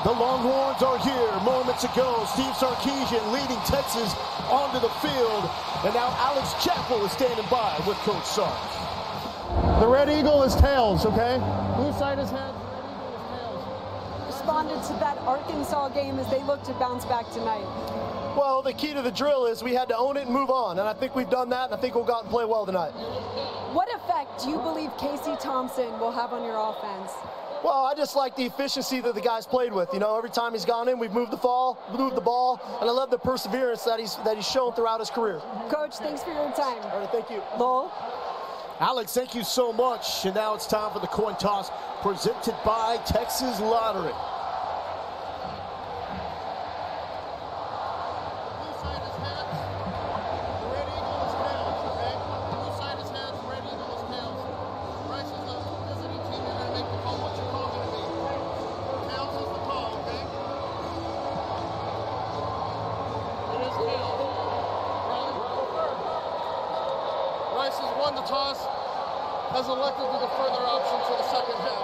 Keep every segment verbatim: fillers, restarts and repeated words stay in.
The Longhorns are here. Moments ago, Steve Sarkisian leading Texas onto the field. And now Alex Chappell is standing by with Coach Sark. The Red Eagle is tails, okay? Blue side is heads, the Red Eagle is tails. Responded to that Arkansas game as they look to bounce back tonight. Well, the key to the drill is we had to own it and move on. And I think we've done that, and I think we'll go out and play well tonight. What effect do you believe Casey Thompson will have on your offense? Well, I just like the efficiency that the guys played with. You know, every time he's gone in, we've moved the ball, moved the ball, and I love the perseverance that he's that he's shown throughout his career. Coach, thanks for your time. All right, thank you. Lowell? Alex, thank you so much. And now it's time for the coin toss presented by Texas Lottery. Won the toss, has elected to defer their option to the second half.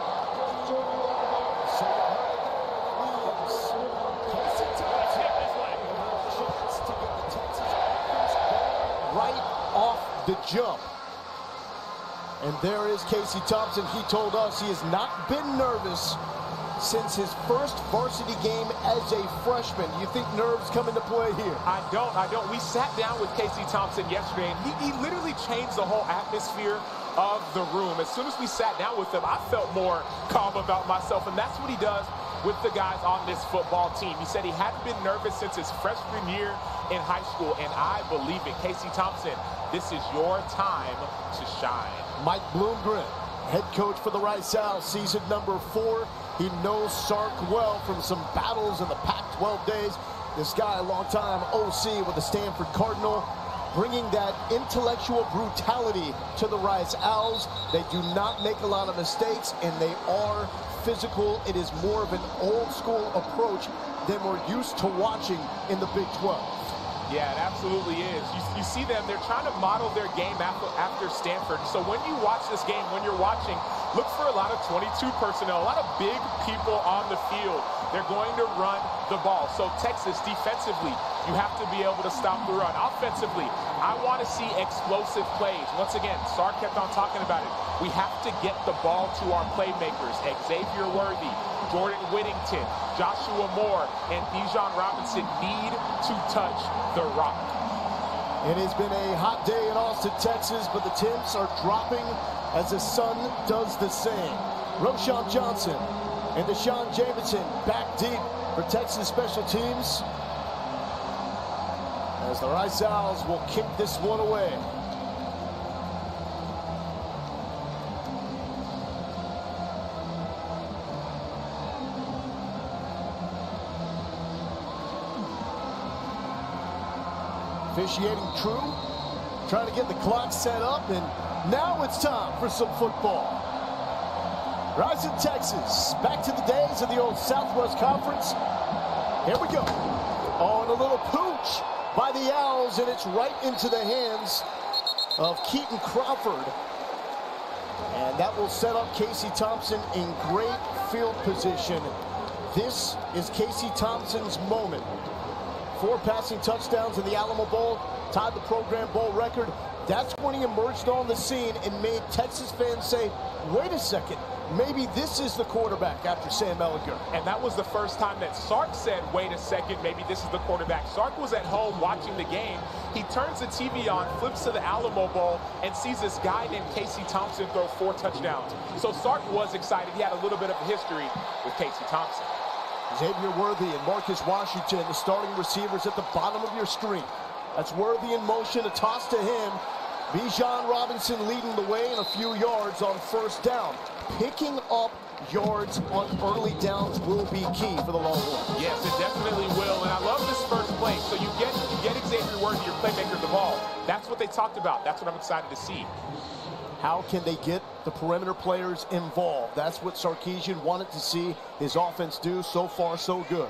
Right off the jump. And there is Casey Thompson. He told us he has not been nervous since his first varsity game as a freshman. You think nerves come into play here? I don't, I don't. We sat down with Casey Thompson yesterday, and he, he literally changed the whole atmosphere of the room. As soon as we sat down with him, I felt more calm about myself, and that's what he does with the guys on this football team. He said he hadn't been nervous since his freshman year in high school, and I believe it. Casey Thompson, this is your time to shine. Mike Bloomgren, head coach for the Rice Owls, season number four. He knows Sark well from some battles in the Pac twelve days. This guy, a long-time O C with the Stanford Cardinal, bringing that intellectual brutality to the Rice Owls. They do not make a lot of mistakes, and they are physical. It is more of an old-school approach than we're used to watching in the Big twelve. Yeah, it absolutely is. You, you see them, they're trying to model their game after, after Stanford. So when you watch this game, when you're watching, look for a lot of twenty-two personnel, a lot of big people on the field. They're going to run the ball. So Texas, defensively, you have to be able to stop the run. Offensively, I want to see explosive plays. Once again, Sark kept on talking about it. We have to get the ball to our playmakers. Xavier Worthy, Jordan Whittington, Joshua Moore, and Bijan Robinson need to touch the rock. It has been a hot day in Austin, Texas, but the temps are dropping as the sun does the same. Roshan Johnson and Deshaun Jamison back deep for Texas special teams, as the Rice Owls will kick this one away. Officiating True, trying to get the clock set up, and now it's time for some football. Rising Texas, back to the days of the old Southwest Conference. Here we go. Oh, and a little pooch by the Owls, and it's right into the hands of Keaton Crawford. And that will set up Casey Thompson in great field position. This is Casey Thompson's moment. Four passing touchdowns in the Alamo Bowl, tied the program bowl record. That's when he emerged on the scene and made Texas fans say, wait a second, maybe this is the quarterback after Sam Ehlinger. And that was the first time that Sark said, wait a second, maybe this is the quarterback. Sark was at home watching the game. He turns the T V on, flips to the Alamo Bowl, and sees this guy named Casey Thompson throw four touchdowns. So Sark was excited. He had a little bit of a history with Casey Thompson. Xavier Worthy and Marcus Washington, the starting receivers at the bottom of your screen. That's Worthy in motion, a toss to him. Bijan Robinson leading the way in a few yards on first down. Picking up yards on early downs will be key for the Longhorns. Yes, it definitely will, and I love this first play. So you get, you get Xavier Worthy, your playmaker, the ball. That's what they talked about. That's what I'm excited to see. How can they get the perimeter players involved? That's what Sarkisian wanted to see his offense do. So far, so good.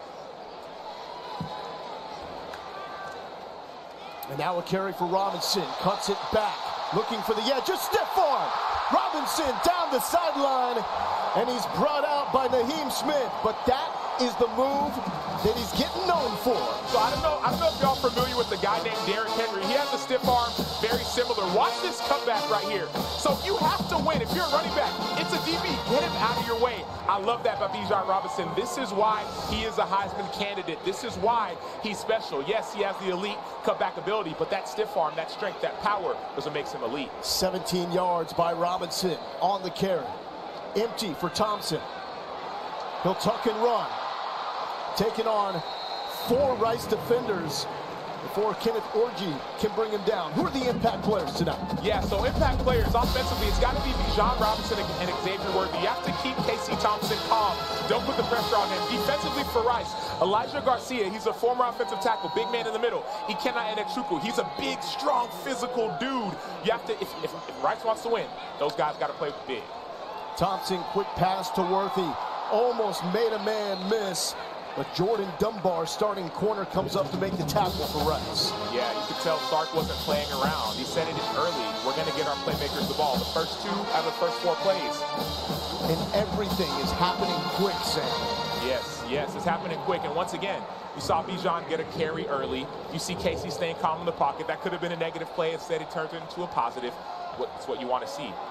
And now a carry for Robinson. Cuts it back. Looking for the edge. Just stiff arm. Robinson down the sideline. And he's brought out by Naheem Smith, but that is the move that he's getting known for. So I don't know, I don't know if y'all familiar with the guy named Derrick Henry. He has a stiff arm, very similar. Watch this cutback right here. So you have to win. If you're a running back, it's a D B. Get him out of your way. I love that by Bijan Robinson. This is why he is a Heisman candidate. This is why he's special. Yes, he has the elite cutback ability, but that stiff arm, that strength, that power is what makes him elite. seventeen yards by Robinson on the carry. Empty for Thompson. He'll tuck and run. Taking on four Rice defenders before Kenneth Orji can bring him down. Who are the impact players tonight? Yeah, so impact players, offensively, it's got to be Bijan Robinson and Xavier Worthy. You have to keep Casey Thompson calm. Don't put the pressure on him. Defensively for Rice, Elijah Garcia, he's a former offensive tackle, big man in the middle. Ikenna Enechukwu, he's a big, strong, physical dude. You have to, if, if, if Rice wants to win, those guys got to play big. Thompson, quick pass to Worthy. Almost made a man miss. But Jordan Dunbar, starting corner, comes up to make the tackle for Rice. Yeah, you could tell Sark wasn't playing around. He said it early. We're going to get our playmakers the ball. The first two out of the first four plays. And everything is happening quick, Sam. Yes, yes, it's happening quick. And once again, you saw Bijan get a carry early. You see Casey staying calm in the pocket. That could have been a negative play. Instead, he turned it into a positive. That's what you want to see.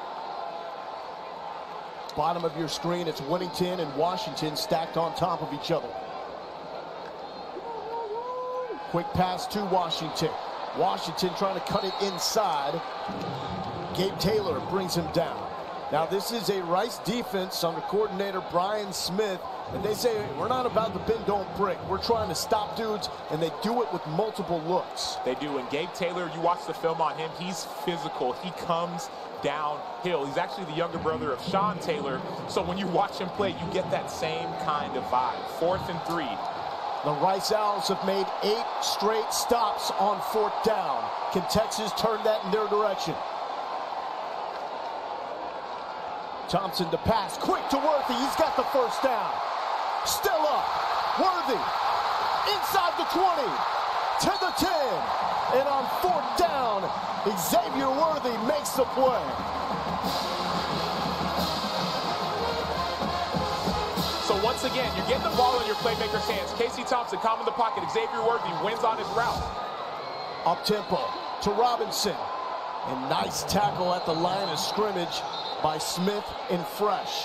Bottom of your screen, it's Winnington and Washington stacked on top of each other. Quick pass to Washington. Washington trying to cut it inside. Gabe Taylor brings him down. Now this is a Rice defense under coordinator Brian Smith, and they say we're not about the bend don't break. We're trying to stop dudes, and they do it with multiple looks. They do, and Gabe Taylor, you watch the film on him, he's physical. He comes downhill. He's actually the younger brother of Sean Taylor, so when you watch him play, you get that same kind of vibe. Fourth and three. The Rice Owls have made eight straight stops on fourth down. Can Texas turn that in their direction? Thompson to pass, quick to Worthy. He's got the first down. Still up. Worthy inside the twenty to the ten. And on fourth down, Xavier Worthy makes the play. So once again, you're getting the ball in your playmaker's hands. Casey Thompson, calm in the pocket. Xavier Worthy wins on his route. Up tempo to Robinson. And nice tackle at the line of scrimmage by Smith and Fresh.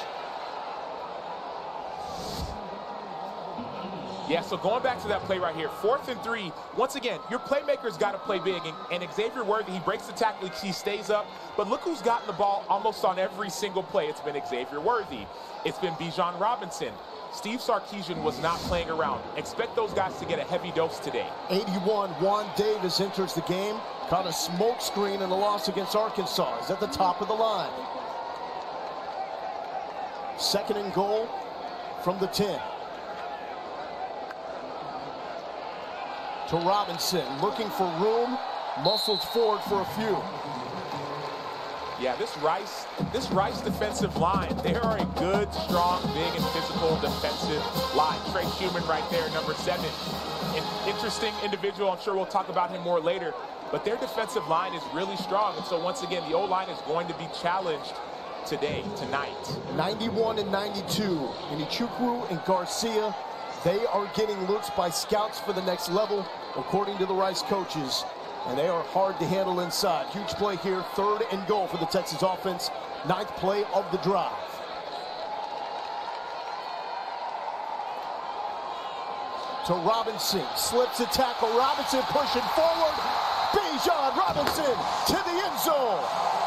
Yeah, so going back to that play right here, fourth and three, once again, your playmakers got to play big, and, and Xavier Worthy, he breaks the tackle, he stays up, but look who's gotten the ball almost on every single play. It's been Xavier Worthy. It's been Bijan Robinson. Steve Sarkisian was not playing around. Expect those guys to get a heavy dose today. eighty-one, Juan Davis enters the game, caught a smoke screen in the loss against Arkansas. He's at the top of the line. Second and goal from the ten. To Robinson, looking for room, muscles forward for a few. Yeah, this Rice, this Rice defensive line, they are a good, strong, big, and physical defensive line. Trey Schumann right there, number seven. An interesting individual. I'm sure we'll talk about him more later. But their defensive line is really strong. And so once again, the O-line is going to be challenged today, tonight. ninety-one and ninety-two. And Enechukwu and Garcia, they are getting looks by scouts for the next level, according to the Rice coaches. And they are hard to handle inside. Huge play here, third and goal for the Texas offense. Ninth play of the drive. To Robinson, slips a tackle. Robinson pushing forward. Bijan Robinson to the end zone.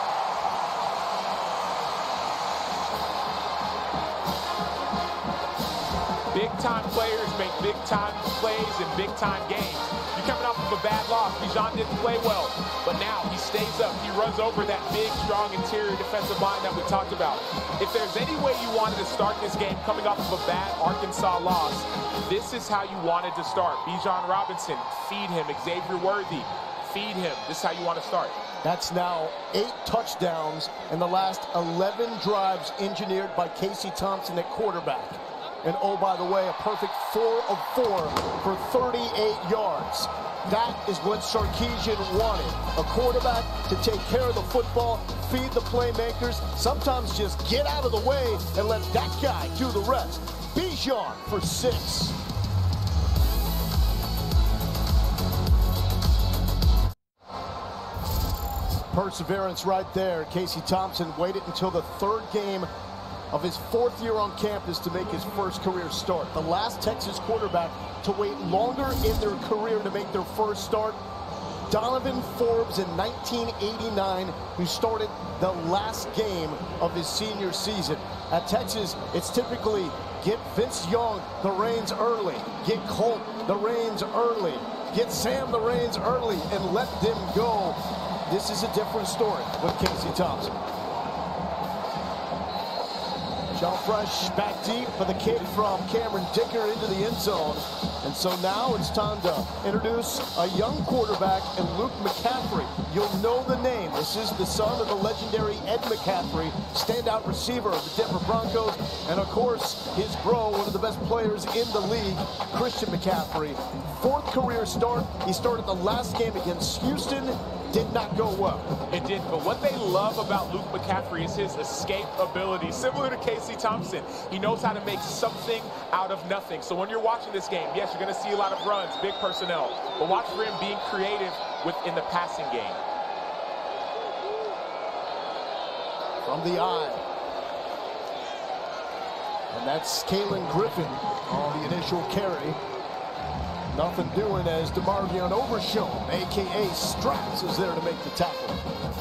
Big-time players make big-time plays in big-time games. You're coming off of a bad loss. Bijan didn't play well, but now he stays up. He runs over that big, strong interior defensive line that we talked about. If there's any way you wanted to start this game coming off of a bad Arkansas loss, this is how you wanted to start. Bijan Robinson, feed him. Xavier Worthy, feed him. This is how you want to start. That's now eight touchdowns in the last eleven drives engineered by Casey Thompson at quarterback. And oh, by the way, a perfect four of four for thirty-eight yards. That is what Sarkisian wanted. A quarterback to take care of the football, feed the playmakers, sometimes just get out of the way and let that guy do the rest. Bijan for six. Perseverance right there. Casey Thompson waited until the third game of his fourth year on campus to make his first career start. The last Texas quarterback to wait longer in their career to make their first start, Donovan Forbes in nineteen eighty-nine, who started the last game of his senior season. At Texas, it's typically get Vince Young the reins early, get Colt the reins early, get Sam the reins early, and let them go. This is a different story with Casey Thompson. Sean Fresh back deep for the kick from Cameron Dicker into the end zone. And so now it's time to introduce a young quarterback in Luke McCaffrey. You'll know the name. This is the son of the legendary Ed McCaffrey, standout receiver of the Denver Broncos. And of course, his bro, one of the best players in the league, Christian McCaffrey. Fourth career start. He started the last game against Houston. Did not go well. It didn't, but what they love about Luke McCaffrey is his escape ability. Similar to Casey Thompson, he knows how to make something out of nothing. So when you're watching this game, yes, you're going to see a lot of runs, big personnel, but watch for him being creative within the passing game. From the eye. And that's Kalen Griffin on the initial carry. Nothing doing as DeMarvion Overshown, a k a. Straps, is there to make the tackle.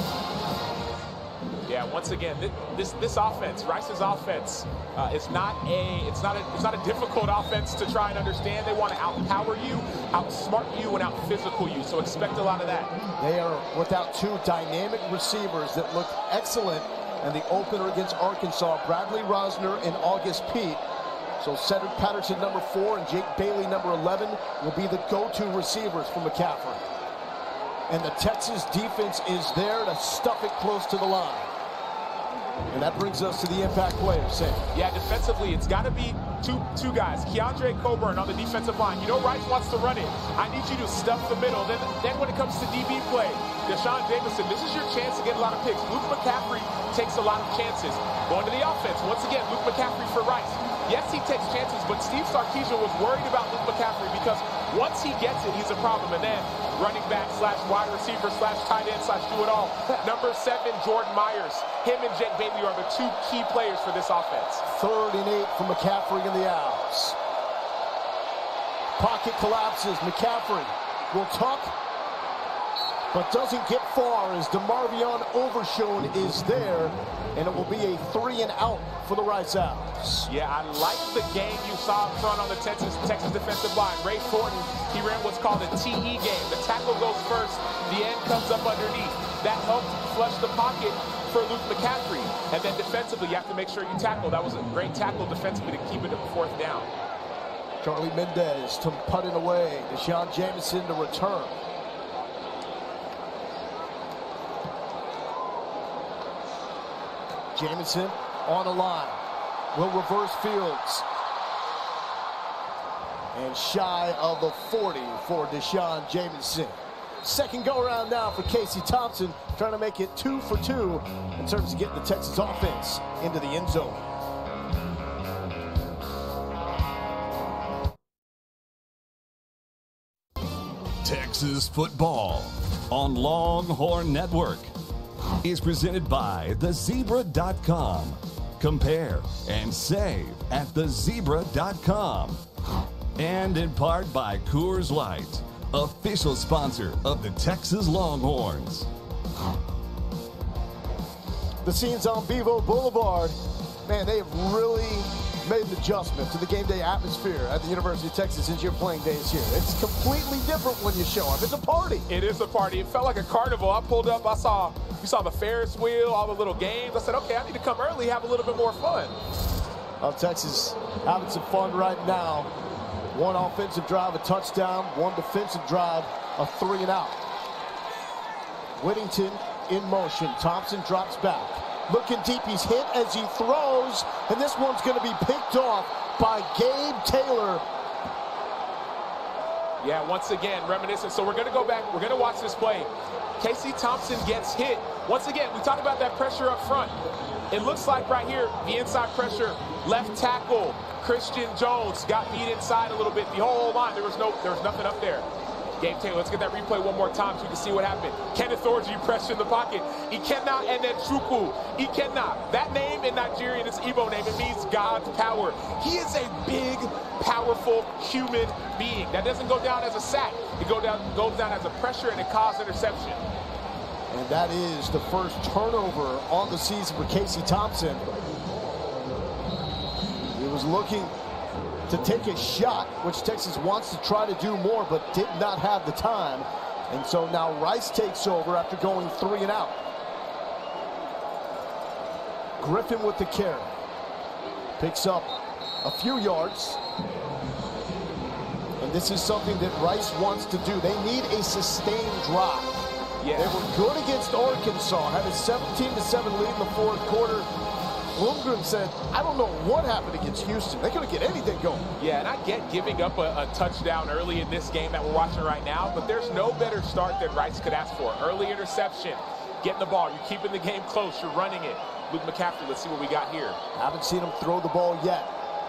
Yeah, once again, this this offense, Rice's offense, uh, is not a it's not a it's not a difficult offense to try and understand. They want to outpower you, outsmart you, and out-physical you. So expect a lot of that. They are without two dynamic receivers that look excellent in the opener against Arkansas, Bradley Rosner and August Pete. So Cedric Patterson, number four, and Jake Bailey, number eleven, will be the go-to receivers for McCaffrey. And the Texas defense is there to stuff it close to the line. And that brings us to the impact players, Sam. Yeah, defensively, it's got to be two two guys. Keandre Coburn on the defensive line. You know Rice wants to run it. I need you to stuff the middle. Then, then when it comes to D B play, Deshaun Jameson, this is your chance to get a lot of picks. Luke McCaffrey takes a lot of chances. Going to the offense, once again, Luke McCaffrey for Rice. Yes, he takes chances, but Steve Sarkisian was worried about Luke McCaffrey because once he gets it, he's a problem. And then running back slash wide receiver slash tight end slash do it all. Number seven, Jordan Myers. Him and Jake Bailey are the two key players for this offense. Third and eight for McCaffrey in the outs. Pocket collapses. McCaffrey will tuck, but doesn't get far as DeMarvion Overshown is there, and it will be a three and out for the Rice Owls. Yeah, I like the game you saw up front on the Texas, Texas defensive line. Ray Thornton, he ran what's called a T E game. The tackle goes first, the end comes up underneath. That helped flush the pocket for Luke McCaffrey. And then defensively, you have to make sure you tackle. That was a great tackle defensively to keep it at fourth down. Charlie Mendez to putt it away. Deshaun Jameson to return. Jameson on the line. Will reverse fields. And shy of the forty for Deshaun Jameson. Second go-around now for Casey Thompson, trying to make it two for two in terms of getting the Texas offense into the end zone. Texas football on Longhorn Network is presented by the zebra dot com. Compare and save at the zebra dot com. And in part by Coors Light, official sponsor of the Texas Longhorns. The scenes on Bevo Boulevard, man, they have really made an adjustment to the game day atmosphere at the University of Texas since your playing days here. It's completely different when you show up. It's a party. It is a party. It felt like a carnival. I pulled up, I saw, you saw the Ferris wheel, all the little games. I said, okay, I need to come early, have a little bit more fun. Well, Texas having some fun right now. One offensive drive, a touchdown. One defensive drive, a three and out. Whittington in motion. Thompson drops back. Looking deep, he's hit as he throws, and this one's going to be picked off by Gabe Taylor. Yeah, once again, reminiscent. So we're going to go back. We're going to watch this play. Casey Thompson gets hit. Once again, we talked about that pressure up front. It looks like right here, the inside pressure, left tackle, Christian Jones got beat inside a little bit. The whole line, there was no, there was nothing up there. Game Taylor, let's get that replay one more time so we can see what happened. Kenneth Orji pressure in the pocket. Ikenna Enechukwu. Ikenna, that name in Nigerian is Igbo name. It means God's power. He is a big, powerful human being. That doesn't go down as a sack. It go down, goes down as a pressure and a cause interception. And that is the first turnover on the season for Casey Thompson. He was looking to take a shot, which Texas wants to try to do more, but did not have the time. And so now Rice takes over after going three and out. Griffin with the carry. Picks up a few yards. And this is something that Rice wants to do. They need a sustained drive. Yeah. They were good against Arkansas, had a seventeen to seven lead in the fourth quarter. Bloomgren said, I don't know what happened against Houston. They couldn't get anything going. Yeah, and I get giving up a, a touchdown early in this game that we're watching right now, but there's no better start than Rice could ask for. Early interception, getting the ball. You're keeping the game close. You're running it. Luke McCaffrey, let's see what we got here. Haven't seen him throw the ball yet.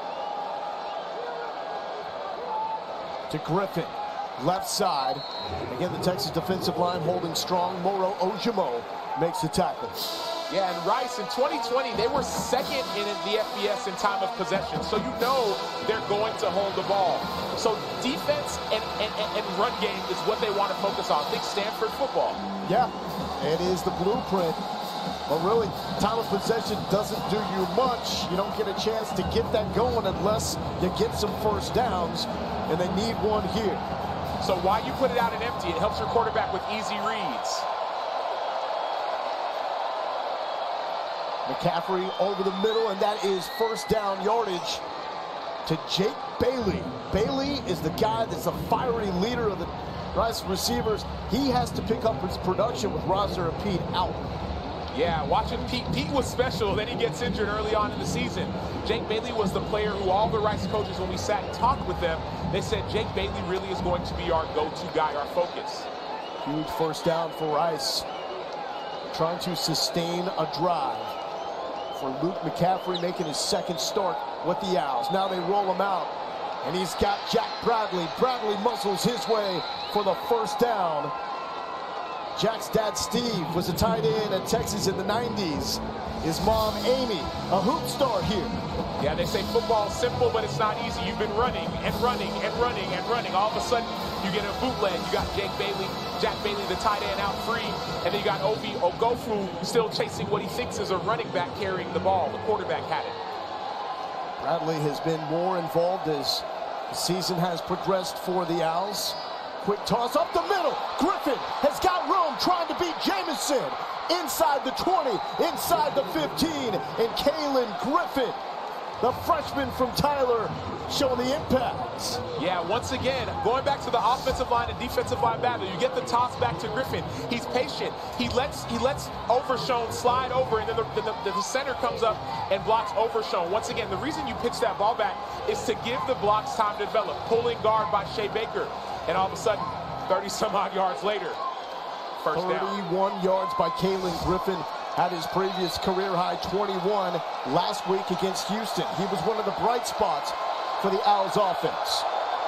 To Griffin, left side. Again, the Texas defensive line holding strong. Moro Ojimo makes the tackle. Yeah, and Rice in twenty twenty, they were second in the F B S in time of possession. So you know they're going to hold the ball. So defense and, and, and run game is what they want to focus on. Think Stanford football. Yeah, it is the blueprint. But really, time of possession doesn't do you much. You don't get a chance to get that going unless you get some first downs, and they need one here. So why you put it out and empty? It helps your quarterback with easy reads. McCaffrey over the middle, and that is first down yardage to Jake Bailey. Bailey is the guy that's a fiery leader of the Rice receivers. He has to pick up his production with Roger and Pete out. Yeah, watching Pete. Pete was special. Then he gets injured early on in the season. Jake Bailey was the player who all the Rice coaches, when we sat and talked with them, they said Jake Bailey really is going to be our go-to guy, our focus. Huge first down for Rice. Trying to sustain a drive for Luke McCaffrey, making his second start with the Owls. Now they roll him out, and he's got Jack Bradley. Bradley muscles his way for the first down. Jack's dad, Steve, was a tight end at Texas in the nineties. His mom, Amy, a hoop star here. Yeah, they say football's simple, but it's not easy. You've been running and running and running and running. All of a sudden, you get a bootleg. You got Jake Bailey, Jack Bailey, the tight end, out free. And then you got Ovi Ogofu still chasing what he thinks is a running back carrying the ball. The quarterback had it. Bradley has been more involved as the season has progressed for the Owls. Quick toss up the middle. Griffin has got room, trying to beat Jamison. Inside the twenty, inside the fifteen, and Kalen Griffin, the freshman from Tyler, showing the impact. Yeah, once again, going back to the offensive line and defensive line battle, you get the toss back to Griffin. He's patient. He lets he lets Overshown slide over, and then the, the, the center comes up and blocks Overshown. Once again, the reason you pitch that ball back is to give the blocks time to develop. Pulling guard by Shea Baker, and all of a sudden, thirty some odd yards later, first down. thirty-one yards by Kalen Griffin. Had his previous career high twenty-one last week against Houston. He was one of the bright spots for the Owls offense.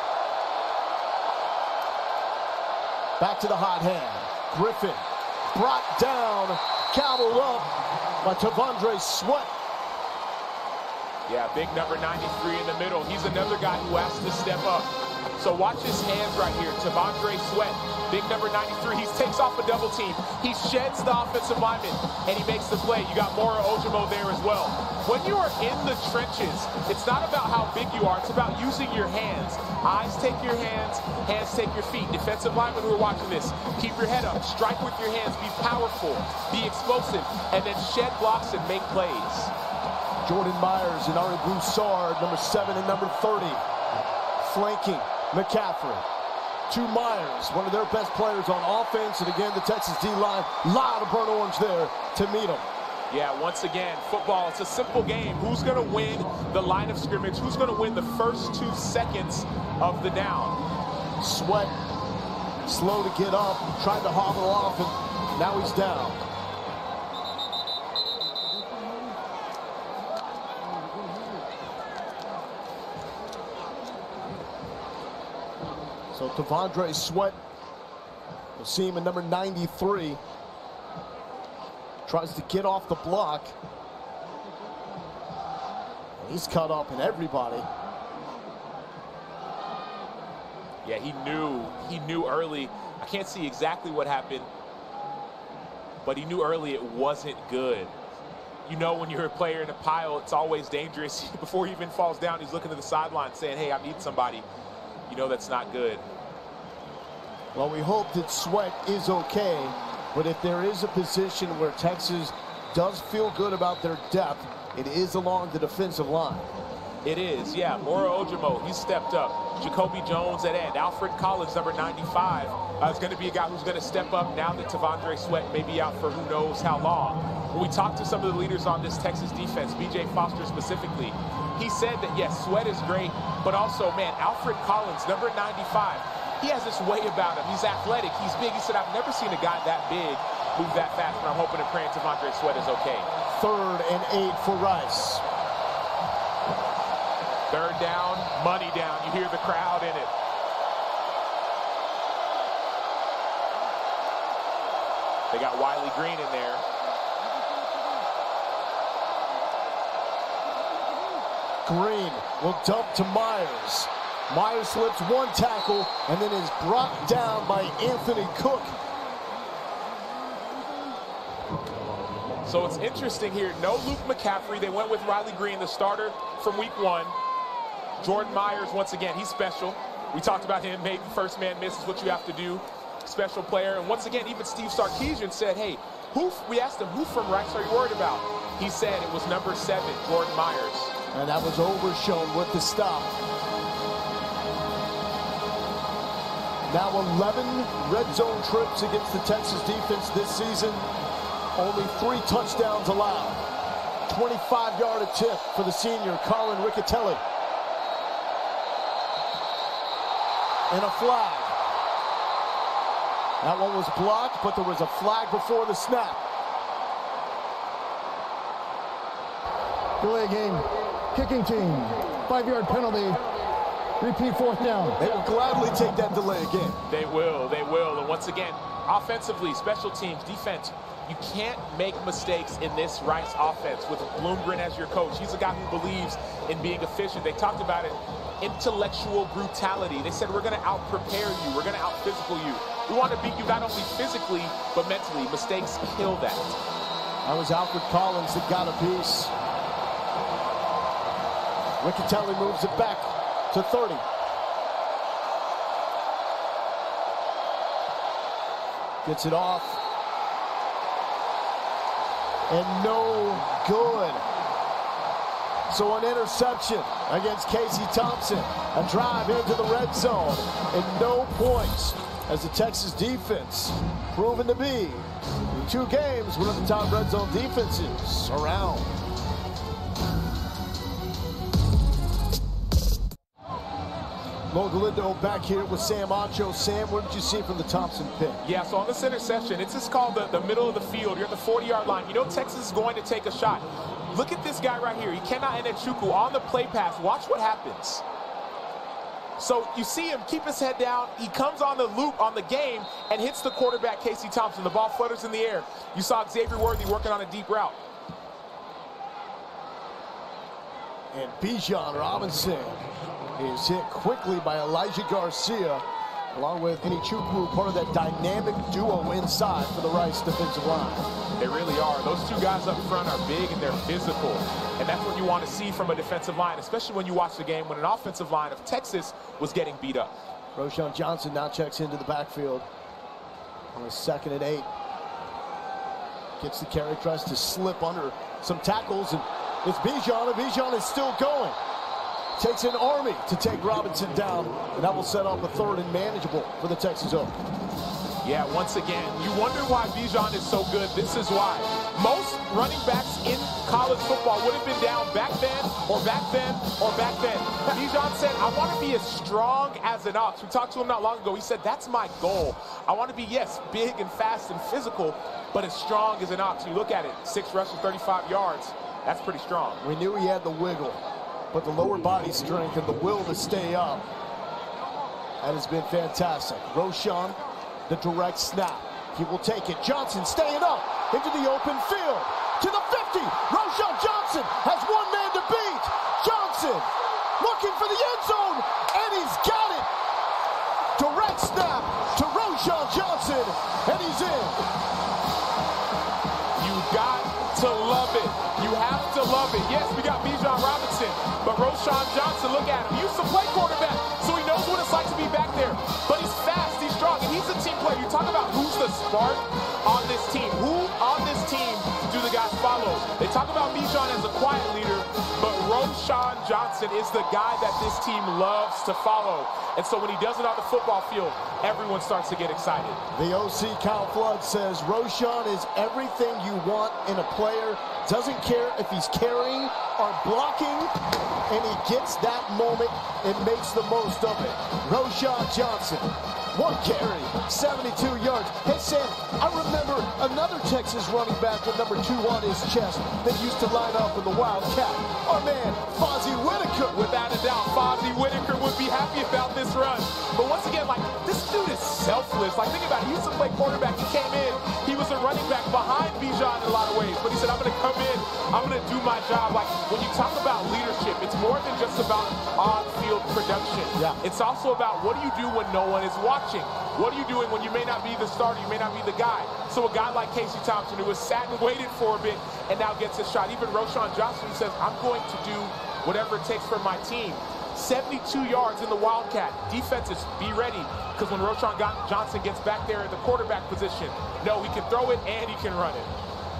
Back to the hot hand. Griffin brought down, gobbled up by Tavondre Sweat. Yeah, big number ninety-three in the middle. He's another guy who has to step up. So watch his hands right here. Tavondre Sweat, big number ninety-three. He takes off a double team. He sheds the offensive lineman, and he makes the play. You got Moro Ojimo there as well. When you are in the trenches, it's not about how big you are. It's about using your hands. Eyes take your hands, hands take your feet. Defensive linemen who are watching this, keep your head up. Strike with your hands. Be powerful. Be explosive. And then shed blocks and make plays. Jordan Myers and Ari Broussard, number seven and number thirty, flanking McCaffrey. To Myers, one of their best players on offense, and again, the Texas D-line, a lot of burnt orange there to meet him. Yeah, once again, football, it's a simple game. Who's going to win the line of scrimmage? Who's going to win the first two seconds of the down? Sweat slow to get up, tried to hobble off, and now he's down. So T'Vondre Sweat, we'll see him in number ninety-three. Tries to get off the block. And he's caught up in everybody. Yeah, he knew, he knew early. I can't see exactly what happened, but he knew early it wasn't good. You know, when you're a player in a pile, it's always dangerous. Before he even falls down, he's looking to the sideline saying, hey, I need somebody. You know that's not good. Well, we hope that Sweat is okay, but if there is a position where Texas does feel good about their depth, it is along the defensive line. It is, yeah. Moro Ojimo, he's stepped up. Jacoby Jones at end. Alfred Collins, number ninety-five, uh, is going to be a guy who's going to step up now that T'Vondre Sweat may be out for who knows how long. When we talked to some of the leaders on this Texas defense, B J Foster specifically, he said that, yes, Sweat is great, but also, man, Alfred Collins, number ninety-five, he has this way about him. He's athletic. He's big. He said, I've never seen a guy that big move that fast, but I'm hoping and praying T'Vondre Sweat is okay. Third and eight for Rice. Third down, money down. You hear the crowd in it. They got Wiley Green in there. Green will dump to Myers. Myers slips one tackle and then is brought down by Anthony Cook. So it's interesting here. No Luke McCaffrey. They went with Riley Green, the starter from week one. Jordan Myers, once again, he's special. We talked about him. Maybe first man miss is what you have to do. Special player. And once again, even Steve Sarkisian said, hey, who, we asked him, who from Rice are you worried about? He said it was number seven, Jordan Myers. And that was overshown with the stop. Now eleven red zone trips against the Texas defense this season. Only three touchdowns allowed. twenty-five yard attempt for the senior, Colin Riccatelli. And a flag. That one was blocked, but there was a flag before the snap. Delay game. Kicking team. Five yard penalty. Repeat fourth down. They will gladly take that delay again. They will, they will. And once again, offensively, special teams, defense, you can't make mistakes in this Rice offense with Bloomgren as your coach. He's a guy who believes in being efficient. They talked about it, intellectual brutality. They said, we're going to out-prepare you. We're going to out-physical you. We want to beat you not only physically, but mentally. Mistakes kill that. That was Alfred Collins that got a piece. Riccatelli moves it back to thirty. Gets it off. And no good. So an interception against Casey Thompson. A drive into the red zone. And no points as the Texas defense proven to be, in two games, one of the top red zone defenses around. Mo Galindo back here with Sam Acho. Sam, what did you see from the Thompson pick? Yeah, so on this interception, it's just called the, the middle of the field. You're at the forty yard line. You know Texas is going to take a shot. Look at this guy right here. He cannot end Chuku on the play pass. Watch what happens. So you see him keep his head down. He comes on the loop on the game and hits the quarterback, Casey Thompson. The ball flutters in the air. You saw Xavier Worthy working on a deep route. And Bijan Robinson is hit quickly by Elijah Garcia, along with Kenny Chukwu, part of that dynamic duo inside for the Rice defensive line. They really are. Those two guys up front are big and they're physical. And that's what you want to see from a defensive line, especially when you watch the game when an offensive line of Texas was getting beat up. Roshan Johnson now checks into the backfield on a second and eight. Gets the carry, tries to slip under some tackles, and it's Bijan, and Bijan is still going. Takes an army to take Robinson down, and that will set up a third and manageable for the Texas Oak. Yeah, once again, you wonder why Bijan is so good. This is why. Most running backs in college football would have been down back then, or back then, or back then. Bijan said, I want to be as strong as an ox. We talked to him not long ago. He said, that's my goal. I want to be, yes, big and fast and physical, but as strong as an ox. You look at it, six rushes, thirty-five yards. That's pretty strong. We knew he had the wiggle, but the lower body strength and the will to stay up, that has been fantastic. Roschon, the direct snap. He will take it. Johnson staying up into the open field. To the fifty. Roschon Johnson has one man to beat. Johnson looking for the end zone, and he's got it. Direct snap to Roschon Johnson, and he's in. You got to love it. You have to love it. Yes, we got Bijan Robinson, but Roschon Johnson, look at him. He used to play quarterback, so he knows what it's like to be back there. But he's fast, he's strong, and he's a team player. You talk about who's the spark on this team. Who on this team do the guys follow? They talk about Bijan as a quiet leader, but Roschon Johnson is the guy that this team loves to follow. And so when he does it on the football field, everyone starts to get excited. The O C, Kyle Flood, says Roschon is everything you want in a player. Doesn't care if he's carrying or blocking, and he gets that moment and makes the most of it. Roschon Johnson, one carry, seventy-two yards. Hey, Sam, I remember another Texas running back with number two on his chest that used to line up in the Wildcat. Our man, Fozzie Whitaker. Without a doubt, Fozzie Whitaker would be happy about this run. But once again, like, this dude is selfless. Like, think about it. He used to play quarterback. He came in. He was a running back behind Bijan in a lot of ways. But he said, I'm going to come in. I'm going to do my job. Like, when you talk about leadership, it's more than just about on-field production. Yeah. It's also about what do you do when no one is watching? What are you doing when you may not be the starter, you may not be the guy? So a guy like Casey Thompson, who has sat and waited for a bit and now gets his shot. Even Roschon Johnson says, I'm going to do whatever it takes for my team. seventy-two yards in the Wildcat. Defenses, be ready, because when Roschon Johnson gets back there at the quarterback position, no, he can throw it and he can run it.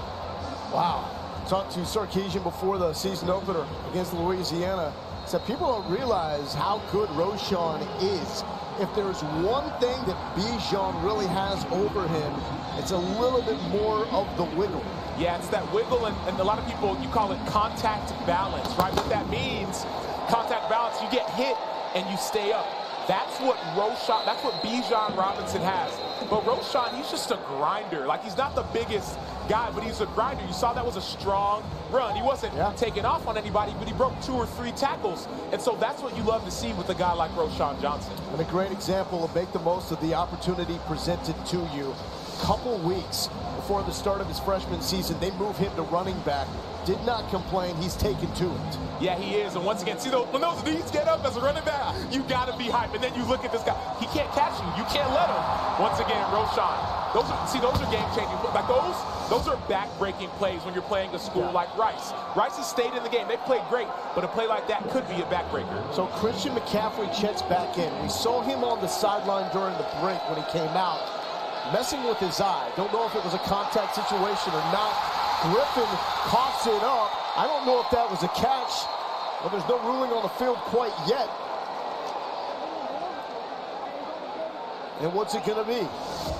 Wow. Talked to Sarkisian before the season opener against Louisiana. Said people don't realize how good Roschon is. If there's one thing that Bijan really has over him, it's a little bit more of the wiggle. Yeah, it's that wiggle, and, and a lot of people, you call it contact balance, right? What that means, contact balance, you get hit and you stay up. That's what Roschon, that's what Bijan Robinson has. But Roschon, he's just a grinder. Like, he's not the biggest guy, but he's a grinder. You saw that was a strong run. He wasn't yeah. taking off on anybody, but he broke two or three tackles. And so that's what you love to see with a guy like Roschon Johnson. And a great example of make the most of the opportunity presented to you. Couple weeks before the start of his freshman season, they move him to running back. Did not complain. He's taken to it. Yeah, he is. And once again, see, those, when those knees get up as a running back, you got to be hyped. And then you look at this guy. He can't catch you. You can't let him. Once again, Roschon. Those are, see, those are game-changing. Like, those, those are back-breaking plays when you're playing a school yeah. like Rice. Rice has stayed in the game. They played great, but a play like that could be a backbreaker. So Christian McCaffrey checks back in. We saw him on the sideline during the break when he came out, messing with his eye. Don't know if it was a contact situation or not. Griffin coughs it up. I don't know if that was a catch, but there's no ruling on the field quite yet. And what's it going to be?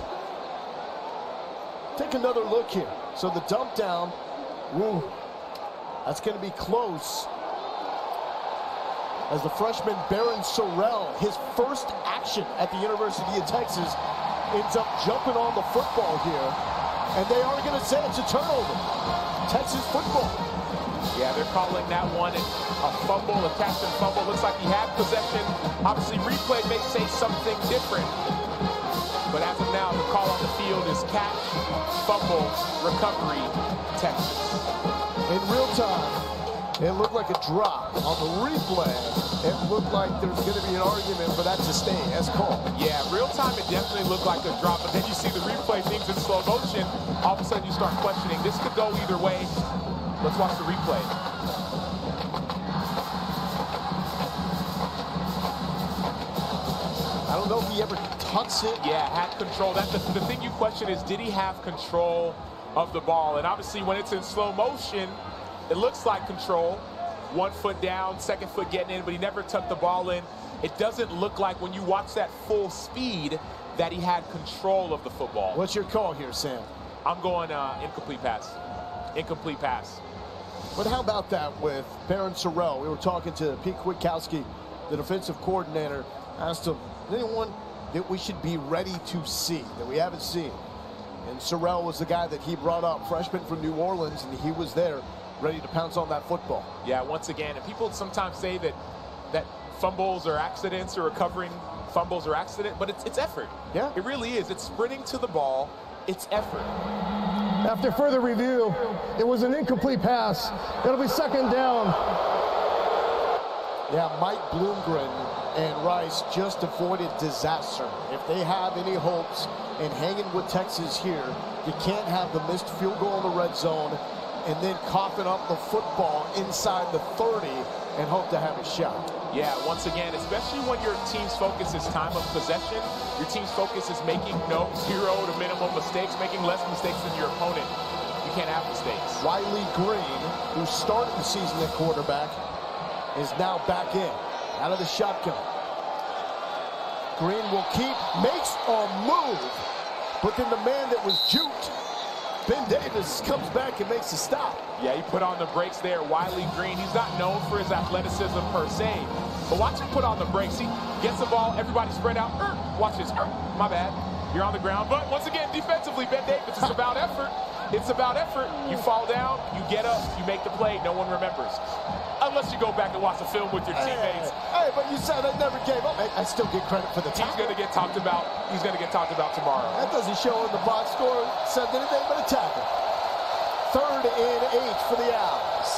Take another look here. So the dump down, woo, that's going to be close. As the freshman Baron Sorrell, his first action at the University of Texas, ends up jumping on the football here. And they are going to say it's a turnover. Texas football. Yeah, they're calling that one a fumble, a catch and fumble. Looks like he had possession. Obviously, replay may say something different. But as of now, the call on the field is catch, fumble, recovery, Texas. In real time, it looked like a drop. On the replay, it looked like there's going to be an argument for that to stay as called. Yeah, real time, it definitely looked like a drop. But then you see the replay, things in slow motion. All of a sudden, you start questioning. This could go either way. Let's watch the replay. I don't know if he ever tucks it. Yeah, had control. That's the, the thing you question is, did he have control of the ball? And obviously, when it's in slow motion, it looks like control. One foot down, second foot getting in, but he never tucked the ball in. It doesn't look like when you watch that full speed that he had control of the football. What's your call here, Sam? I'm going uh, incomplete pass. Incomplete pass. But how about that with Baron Sorrell? We were talking to Pete Kwiatkowski, the defensive coordinator, asked him, anyone that we should be ready to see, that we haven't seen? And Sorrell was the guy that he brought up, freshman from New Orleans, and he was there ready to pounce on that football. Yeah, once again, and people sometimes say that that fumbles or accidents or recovering fumbles or accident, but it's, it's effort. Yeah. It really is. It's sprinting to the ball. It's effort. After further review, it was an incomplete pass. It'll be second down. Yeah, Mike Bloomgren and Rice just avoided disaster. If they have any hopes in hanging with Texas here, you can't have the missed field goal in the red zone and then coughing up the football inside the thirty and hope to have a shot. Yeah, once again, especially when your team's focus is time of possession, your team's focus is making no zero to minimum mistakes, making less mistakes than your opponent. You can't have mistakes. Wiley Green, who started the season at quarterback, is now back in, out of the shotgun. Green will keep, makes a move, but then the man that was juked, Ben Davis, comes back and makes a stop. Yeah, he put on the brakes there. Wiley Green, he's not known for his athleticism per se, but watch him put on the brakes. He gets the ball, everybody spread out. Er, watch this. Er, my bad. You're on the ground. But once again, defensively, Ben Davis, it's about effort. It's about effort. You fall down, you get up, you make the play. No one remembers. Unless you go back and watch the film with your teammates. Hey, hey, but you said I never gave up. I, I still get credit for the tackle. He's going to get talked about. He's going to get talked about tomorrow. That doesn't show in the box score. Said anything but a tackle. Third and eight for the Owls.